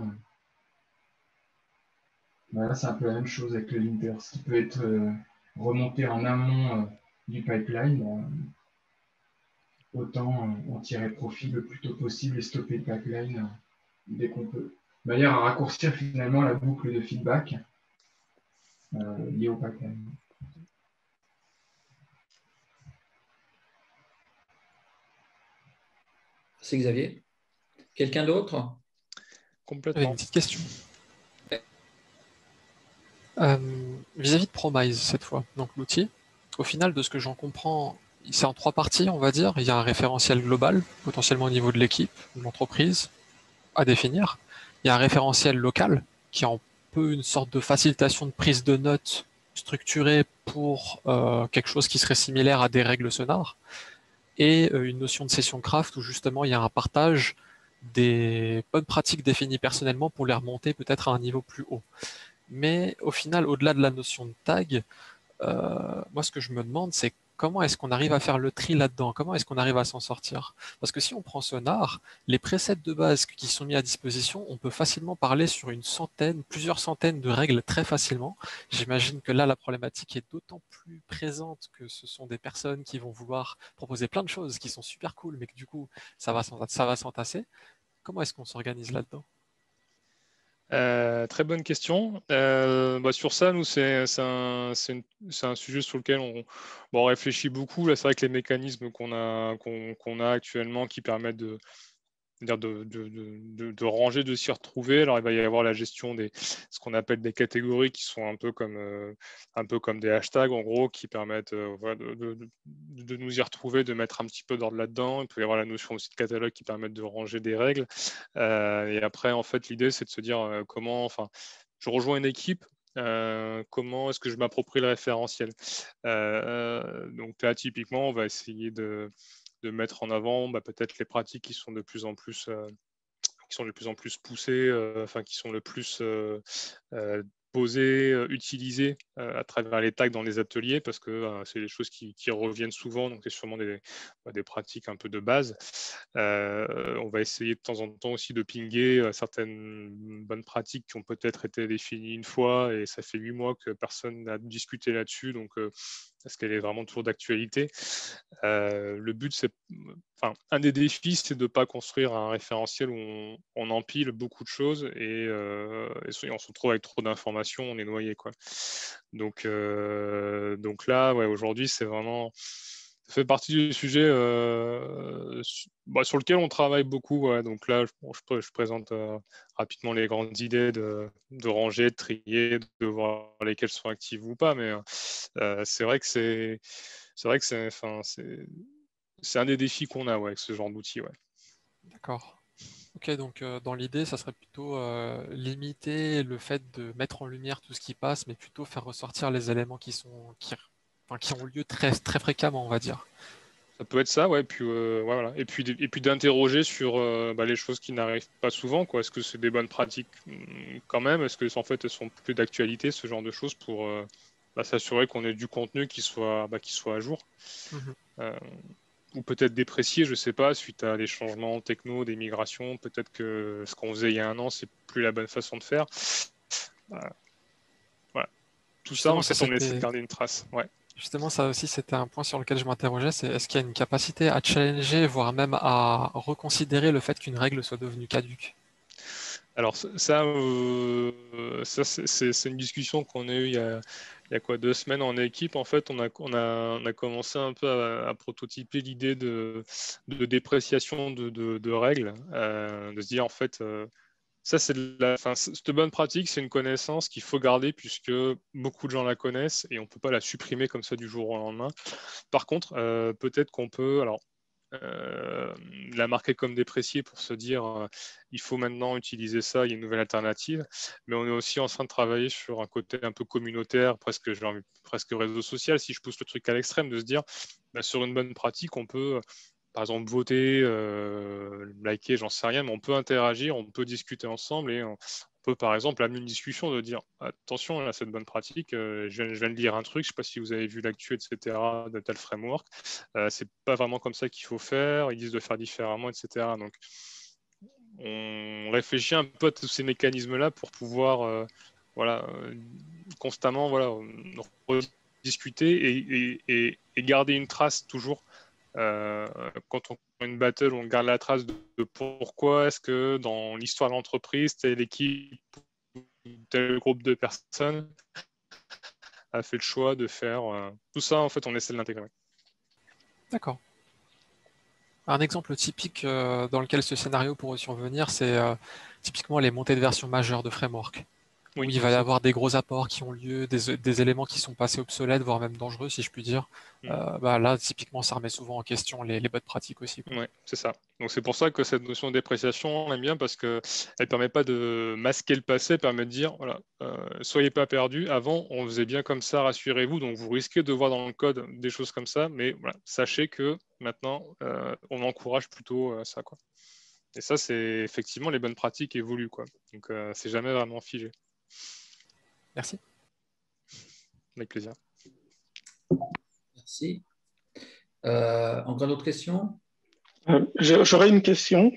Voilà, c'est un peu la même chose avec le linter. Ce qui peut être euh, remonté en amont euh, du pipeline, euh, autant euh, en tirer profit le plus tôt possible et stopper le pipeline euh, dès qu'on peut. De manière à raccourcir finalement la boucle de feedback euh, liée au pipeline. C'est Xavier. Quelqu'un d'autre? Complètement. Une petite question. Euh, vis-à-vis de Promise, cette fois, donc l'outil, au final, de ce que j'en comprends, c'est en trois parties, on va dire. Il y a un référentiel global, potentiellement au niveau de l'équipe, de l'entreprise, à définir. Il y a un référentiel local, qui est un peu une sorte de facilitation de prise de notes structurée pour euh, quelque chose qui serait similaire à des règles sonores. Et euh, une notion de session craft où justement il y a un partage des bonnes pratiques définies personnellement pour les remonter peut-être à un niveau plus haut. Mais au final, au-delà de la notion de tag, euh, moi ce que je me demande, c'est comment est-ce qu'on arrive à faire le tri là-dedans? Comment est-ce qu'on arrive à s'en sortir? Parce que si on prend Sonar, les presets de base qui sont mis à disposition, on peut facilement parler sur une centaine, plusieurs centaines de règles très facilement. J'imagine que là, la problématique est d'autant plus présente que ce sont des personnes qui vont vouloir proposer plein de choses qui sont super cool, mais que du coup, ça va s'en- ça va s'entasser. Comment est-ce qu'on s'organise là-dedans? Euh, très bonne question. Euh, bah, sur ça, nous, c'est un, une, un sujet sur lequel on, bon, on réfléchit beaucoup. Là, c'est vrai que les mécanismes qu'on a, qu'on, qu'on a actuellement qui permettent de, de, de, de, de ranger, de s'y retrouver. Alors, il va y avoir la gestion des ce qu'on appelle des catégories qui sont un peu comme, euh, un peu comme des hashtags, en gros, qui permettent euh, voilà, de, de, de nous y retrouver, de mettre un petit peu d'ordre là-dedans. Il peut y avoir la notion aussi de catalogue qui permet de ranger des règles. Euh, et après, en fait, l'idée, c'est de se dire euh, comment, enfin, je rejoins une équipe. Euh, comment est-ce que je m'approprie le référentiel? euh, Donc là, typiquement, on va essayer de de mettre en avant bah, peut-être les pratiques qui sont de plus en plus euh, qui sont de plus en plus poussées, euh, enfin qui sont le plus euh, euh, posées, euh, utilisées euh, à travers les tags dans les ateliers, parce que euh, c'est des choses qui, qui reviennent souvent, donc c'est sûrement des, bah, des pratiques un peu de base. Euh, on va essayer de temps en temps aussi de pinguer euh, certaines bonnes pratiques qui ont peut-être été définies une fois, et ça fait huit mois que personne n'a discuté là-dessus, donc euh, est-ce qu'elle est vraiment toujours d'actualité? Euh, le but, c'est, enfin, un des défis, c'est de ne pas construire un référentiel où on, on empile beaucoup de choses et, euh, et on se retrouve avec trop d'informations, on est noyé, quoi. Donc, euh, donc là, ouais, aujourd'hui, c'est vraiment, ça fait partie du sujet euh, bah, sur lequel on travaille beaucoup. Ouais. Donc là, je, je, je présente euh, rapidement les grandes idées de, de ranger, de trier, de voir lesquelles sont actives ou pas. Mais euh, c'est vrai que c'est, c'est vrai que c'est, enfin, c'est, c'est un des défis qu'on a ouais, avec ce genre d'outils. Ouais. D'accord. Ok, donc euh, dans l'idée, ça serait plutôt euh, limiter le fait de mettre en lumière tout ce qui passe, mais plutôt faire ressortir les éléments qui sont qui, enfin, qui ont lieu très très fréquemment, on va dire. Ça peut être ça, ouais. Puis euh, voilà. Et puis et puis d'interroger sur euh, bah, les choses qui n'arrivent pas souvent, quoi. Est-ce que c'est des bonnes pratiques quand même? Est-ce que en fait elles sont plus d'actualité, ce genre de choses, pour euh, bah, s'assurer qu'on ait du contenu qui soit bah, qui soit à jour. Mhm. Euh, ou peut-être déprécié, je sais pas, suite à des changements techno, des migrations. Peut-être que ce qu'on faisait il y a un an, c'est plus la bonne façon de faire. Voilà. Voilà. Tout Justement, ça, en ça, fait, on essaie de c'était... garder une trace. Ouais. Justement, ça aussi, c'était un point sur lequel je m'interrogeais, c'est est-ce qu'il y a une capacité à challenger, voire même à reconsidérer le fait qu'une règle soit devenue caduque? Alors ça, euh, ça c'est c'est- c'est une discussion qu'on a eue il y a, il y a quoi, deux semaines en équipe. En fait, on a, on a, on a commencé un peu à, à prototyper l'idée de, de dépréciation de, de- de règles, euh, de se dire en fait, euh, ça c'est de la, enfin, c- cette bonne pratique, c'est une connaissance qu'il faut garder puisque beaucoup de gens la connaissent et on peut pas la supprimer comme ça du jour au lendemain. Par contre, euh, peut-être qu'on peut, alors euh, la marquer comme dépréciée pour se dire euh, il faut maintenant utiliser ça, il y a une nouvelle alternative. Mais on est aussi en train de travailler sur un côté un peu communautaire, presque, j'ai envie- presque réseau social, si je pousse le truc à l'extrême, de se dire bah, sur une bonne pratique, on peut par exemple voter, euh, liker, j'en sais rien, mais on peut interagir, on peut discuter ensemble et on, on peut par exemple amener une discussion de dire attention, là, cette bonne pratique, euh, je, viens, je viens de lire un truc, je ne sais pas si vous avez vu l'actu, et cetera, de tel framework. Euh, c'est pas vraiment comme ça qu'il faut faire, ils disent de faire différemment, et cetera. Donc, on réfléchit un peu à tous ces mécanismes-là pour pouvoir, euh, voilà, euh, constamment, voilà, rediscuter et, et, et, et garder une trace toujours. Euh, quand on fait une battle, on garde la trace de, de pourquoi est-ce que dans l'histoire de l'entreprise, telle équipe, tel groupe de personnes a fait le choix de faire euh, tout ça. En fait, on essaie de l'intégrer. D'accord. Un exemple typique euh, dans lequel ce scénario pourrait survenir, c'est euh, typiquement les montées de version majeures de framework, où Oui, il va y aussi. avoir des gros apports qui ont lieu, des, des éléments qui sont passés obsolètes, voire même dangereux, si je puis dire. Mm. Euh, bah là, typiquement, ça remet souvent en question les, les bonnes pratiques aussi, quoi. Ouais, c'est ça. Donc c'est pour ça que cette notion de dépréciation, on aime bien parce que elle permet pas de masquer le passé, elle permet de dire voilà, euh, soyez pas perdus. Avant, on faisait bien comme ça, rassurez-vous. Donc vous risquez de voir dans le code des choses comme ça, mais voilà, sachez que maintenant, euh, on encourage plutôt euh, ça, quoi. Et ça, c'est effectivement les bonnes pratiques évoluent, quoi. Donc euh, c'est jamais vraiment figé. Merci. Avec plaisir. Merci. Euh, encore d'autres questions? Euh, j'ai- J'aurais une question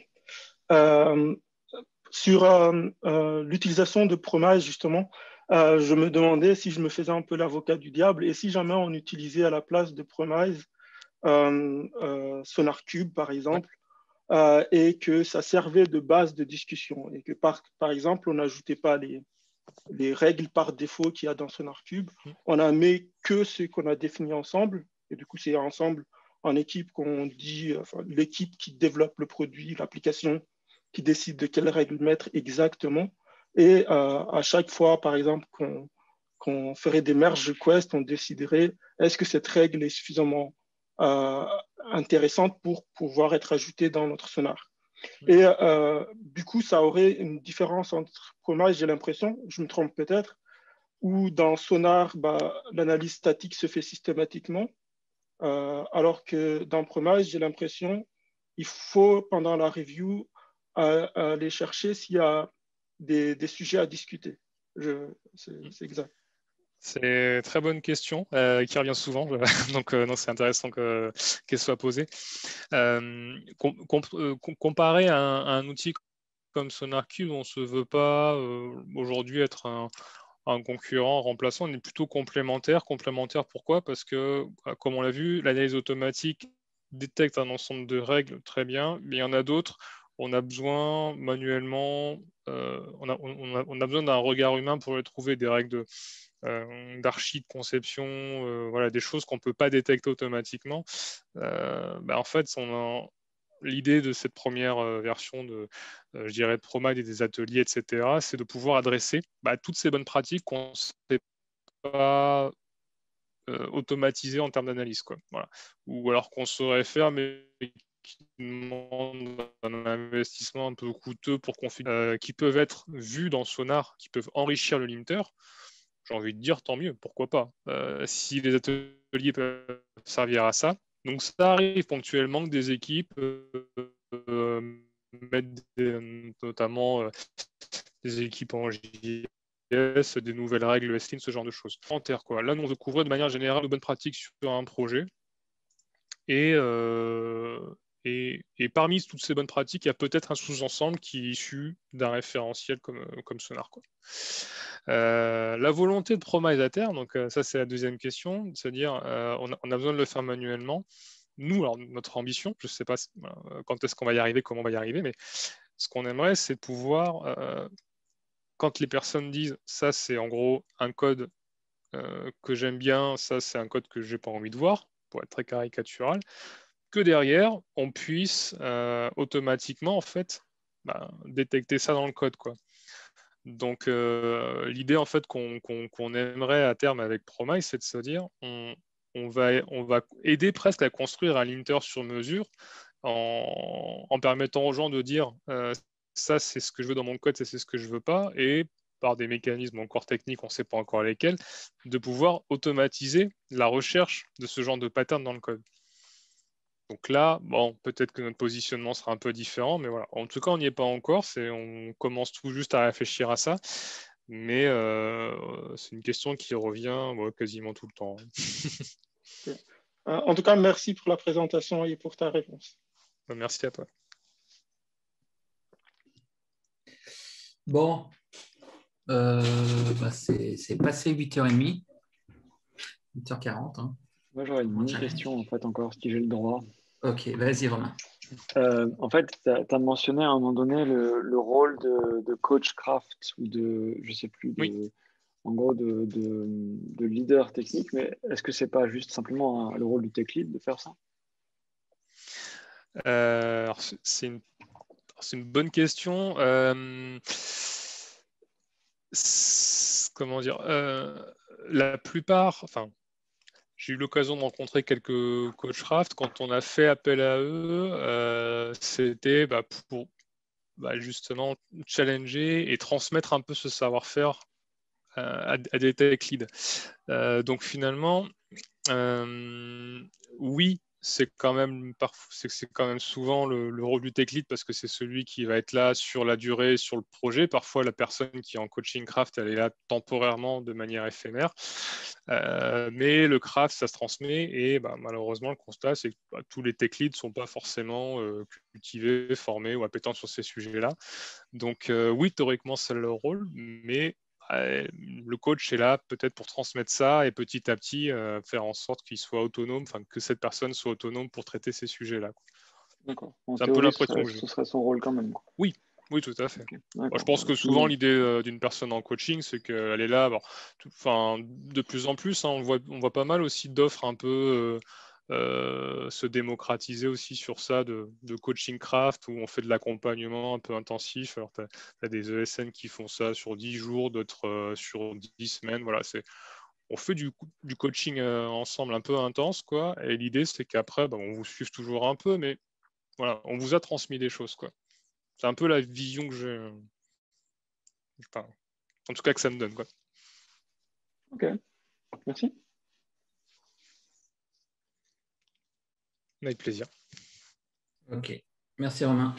euh, sur euh, euh, l'utilisation de Promise, justement. Euh, je me demandais si je me faisais un peu l'avocat du diable et si jamais on utilisait à la place de Promise euh, euh, SonarCube, par Ouais. exemple, euh, et que ça servait de base de discussion et que, par, par exemple, on n'ajoutait pas les, les règles par défaut qu'il y a dans SonarCube, Mm. on a mis que ce qu'on a défini ensemble, et du coup, c'est ensemble en équipe qu'on dit, enfin, l'équipe qui développe le produit, l'application, qui décide de quelles règles mettre exactement. Et euh, à chaque fois, par exemple, qu'on qu'on ferait des merge requests, on déciderait est-ce que cette règle est suffisamment euh, intéressante pour pouvoir être ajoutée dans notre sonar. Et euh, du coup, ça aurait une différence entre Promise, j'ai l'impression, je me trompe peut-être, où dans Sonar, bah, l'analyse statique se fait systématiquement, euh, alors que dans Promise, j'ai l'impression il faut, pendant la review, euh, aller chercher s'il y a des, des sujets à discuter. C'est exact. C'est une très bonne question euh, qui revient souvent, donc euh, non, c'est intéressant que, qu'elle soit posée. Euh, com com euh, comparé à un, à un outil comme SonarCube, on ne se veut pas euh, aujourd'hui être un, un concurrent remplaçant, on est plutôt complémentaire. Complémentaire pourquoi? Parce que, comme on l'a vu, l'analyse automatique détecte un ensemble de règles très bien, mais il y en a d'autres, on a besoin manuellement, euh, on, a, on, a, on a besoin d'un regard humain pour les trouver, des règles de euh, d'archi, de conception, euh, voilà, des choses qu'on ne peut pas détecter automatiquement. Euh, bah, en fait, on a l'idée de cette première euh, version de, euh, je dirais, de Promade et des ateliers, et cetera, c'est de pouvoir adresser bah, toutes ces bonnes pratiques qu'on ne sait pas euh, automatiser en termes d'analyse, quoi. Voilà. Ou alors qu'on saurait faire, mais qui demandent un investissement un peu coûteux pour configurer, euh, qui peuvent être vus dans Sonar, qui peuvent enrichir le limiter. J'ai envie de dire tant mieux, pourquoi pas. Euh, si les ateliers peuvent servir à ça. Donc ça arrive ponctuellement que des équipes euh, euh, mettent des, notamment euh, des équipes en J S, des nouvelles règles S L I N, ce genre de choses. En terre, quoi. Là, nous, on veut couvrir de manière générale de bonnes pratiques sur un projet. Et, euh, et, et parmi toutes ces bonnes pratiques, il y a peut-être un sous-ensemble qui est issu d'un référentiel comme, comme Sonar, quoi. Euh, la volonté de Promise à terme, donc euh, ça c'est la deuxième question, de se dire euh, on, a, on a besoin de le faire manuellement. Nous, alors notre ambition, je ne sais pas euh, quand est-ce qu'on va y arriver, comment on va y arriver, mais ce qu'on aimerait, c'est de pouvoir, euh, quand les personnes disent ça c'est en gros un code euh, que j'aime bien, ça c'est un code que j'ai pas envie de voir, pour être très caricatural, que derrière on puisse euh, automatiquement en fait bah, détecter ça dans le code, quoi. Donc euh, l'idée en fait qu'on qu'on, qu'on aimerait à terme avec Promise, c'est de se dire on, on, va, on va aider presque à construire un linter sur mesure en, en permettant aux gens de dire euh, ça c'est ce que je veux dans mon code, ça c'est ce que je veux pas, et par des mécanismes encore techniques, on ne sait pas encore lesquels, de pouvoir automatiser la recherche de ce genre de pattern dans le code. Donc là, bon, peut-être que notre positionnement sera un peu différent, mais voilà. En tout cas, on n'y est pas encore. C'est, on commence tout juste à réfléchir à ça, mais euh, c'est une question qui revient bon, quasiment tout le temps. Okay. En tout cas, merci pour la présentation et pour ta réponse. Merci à toi. Bon, euh, bah c'est, c'est passé huit heures trente, huit heures quarante. Hein. Moi, j'aurais une question, en fait, encore, si j'ai le droit. Ok, vas-y, Romain. Euh, en fait, tu as mentionné à un moment donné le, le rôle de, de coach craft ou de, je sais plus, de, oui. en gros, de, de, de leader technique, mais est-ce que c'est pas juste simplement un, le rôle du tech lead de faire ça? euh, C'est une, une bonne question. Euh, comment dire euh, La plupart, enfin, j'ai eu l'occasion de rencontrer quelques coach craft. Quand on a fait appel à eux, euh, c'était bah, pour bah, justement challenger et transmettre un peu ce savoir-faire euh, à, à des tech leads. Euh, donc finalement, euh, oui, c'est quand même c'est, c'est quand même souvent le, le rôle du tech lead parce que c'est celui qui va être là sur la durée, sur le projet. Parfois, la personne qui est en coaching craft, elle est là temporairement de manière éphémère. Euh, mais le craft, ça se transmet et bah, malheureusement, le constat, c'est que bah, tous les tech leads ne sont pas forcément euh, cultivés, formés ou appétents sur ces sujets-là. Donc euh, oui, théoriquement, c'est leur rôle, mais le coach est là peut-être pour transmettre ça et petit à petit euh, faire en sorte qu'il soit autonome, enfin que cette personne soit autonome pour traiter ces sujets-là. D'accord. En c'est un théorie, peu l'impression ce, que j'ai. ce serait son rôle quand même. Quoi. Oui, oui, tout à fait. Okay. Moi, je pense que souvent l'idée euh, d'une personne en coaching, c'est qu'elle est là. Bon, tout, enfin, de plus en plus, hein, on voit, on voit pas mal aussi d'offres un peu. Euh, Euh, se démocratiser aussi sur ça de, de coaching craft où on fait de l'accompagnement un peu intensif. Alors, tu as des E S N qui font ça sur dix jours, d'autres euh, sur dix semaines. Voilà, c'est, on fait du, du coaching euh, ensemble un peu intense, quoi. Et l'idée, c'est qu'après, bah, on vous suive toujours un peu, mais voilà, on vous a transmis des choses, quoi. C'est un peu la vision que j'ai. Enfin, en tout cas, que ça me donne, quoi. Ok, merci. Avec plaisir. Ok, merci Romain.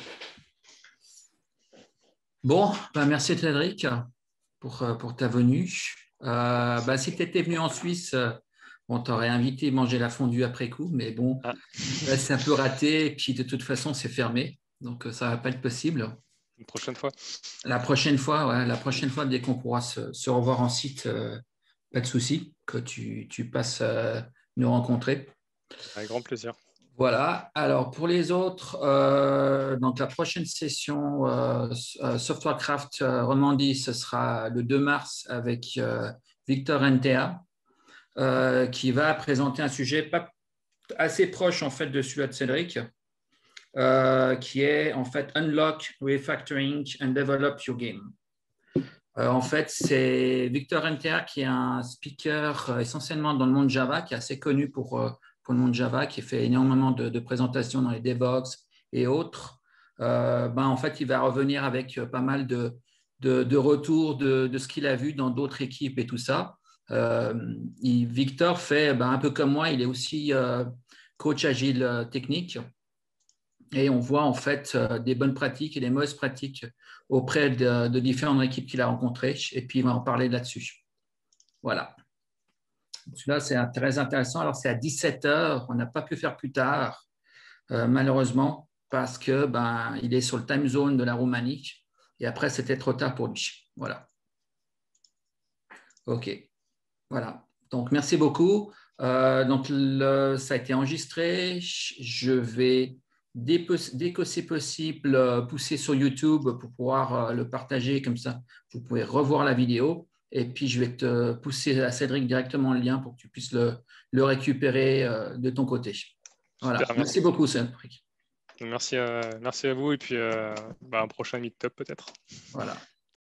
Bon, bah merci Cédric pour, pour ta venue. Euh, bah, si tu étais venu en Suisse, on t'aurait invité à manger la fondue après coup, mais bon, ah. là c'est un peu raté, et puis de toute façon c'est fermé, donc ça ne va pas être possible. Une prochaine fois. La prochaine fois, ouais, la prochaine fois, dès qu'on pourra se, se revoir en site, euh, pas de souci, que tu, tu passes euh, nous rencontrer. Avec grand plaisir. Voilà. Alors, pour les autres, euh, donc la prochaine session euh, Softwarecraft euh, Romandie, ce sera le deux mars avec euh, Victor N T A, euh, qui va présenter un sujet pas, assez proche en fait de celui de Cédric, euh, qui est en fait Unlock, Refactoring and Develop Your Game. Euh, en fait, c'est Victor N T A qui est un speaker euh, essentiellement dans le monde Java, qui est assez connu pour euh, pour le monde Java, qui fait énormément de, de présentations dans les DevOps et autres. Euh, ben, en fait, il va revenir avec pas mal de, de, de retours de, de ce qu'il a vu dans d'autres équipes et tout ça. Euh, il, Victor fait ben, un peu comme moi, il est aussi euh, coach agile euh, technique. Et on voit en fait euh, des bonnes pratiques et des mauvaises pratiques auprès de, de différentes équipes qu'il a rencontrées. Et puis, il va en parler là-dessus. Voilà. Celui-là, c'est très intéressant. Alors, c'est à dix-sept heures. On n'a pas pu faire plus tard, euh, malheureusement, parce que ben, il est sur le time zone de la Roumanie. Et après, c'était trop tard pour lui. Voilà. OK. Voilà. Donc, merci beaucoup. Euh, donc, le, ça a été enregistré. Je vais, dès, dès que c'est possible, pousser sur YouTube pour pouvoir le partager. Comme ça, vous pouvez revoir la vidéo. Et puis, je vais te pousser à Cédric directement le lien pour que tu puisses le, le récupérer de ton côté. Voilà. Super, merci. merci beaucoup, Cédric. Merci à, merci à vous. Et puis, euh, bah, un prochain meet-up peut-être. Voilà.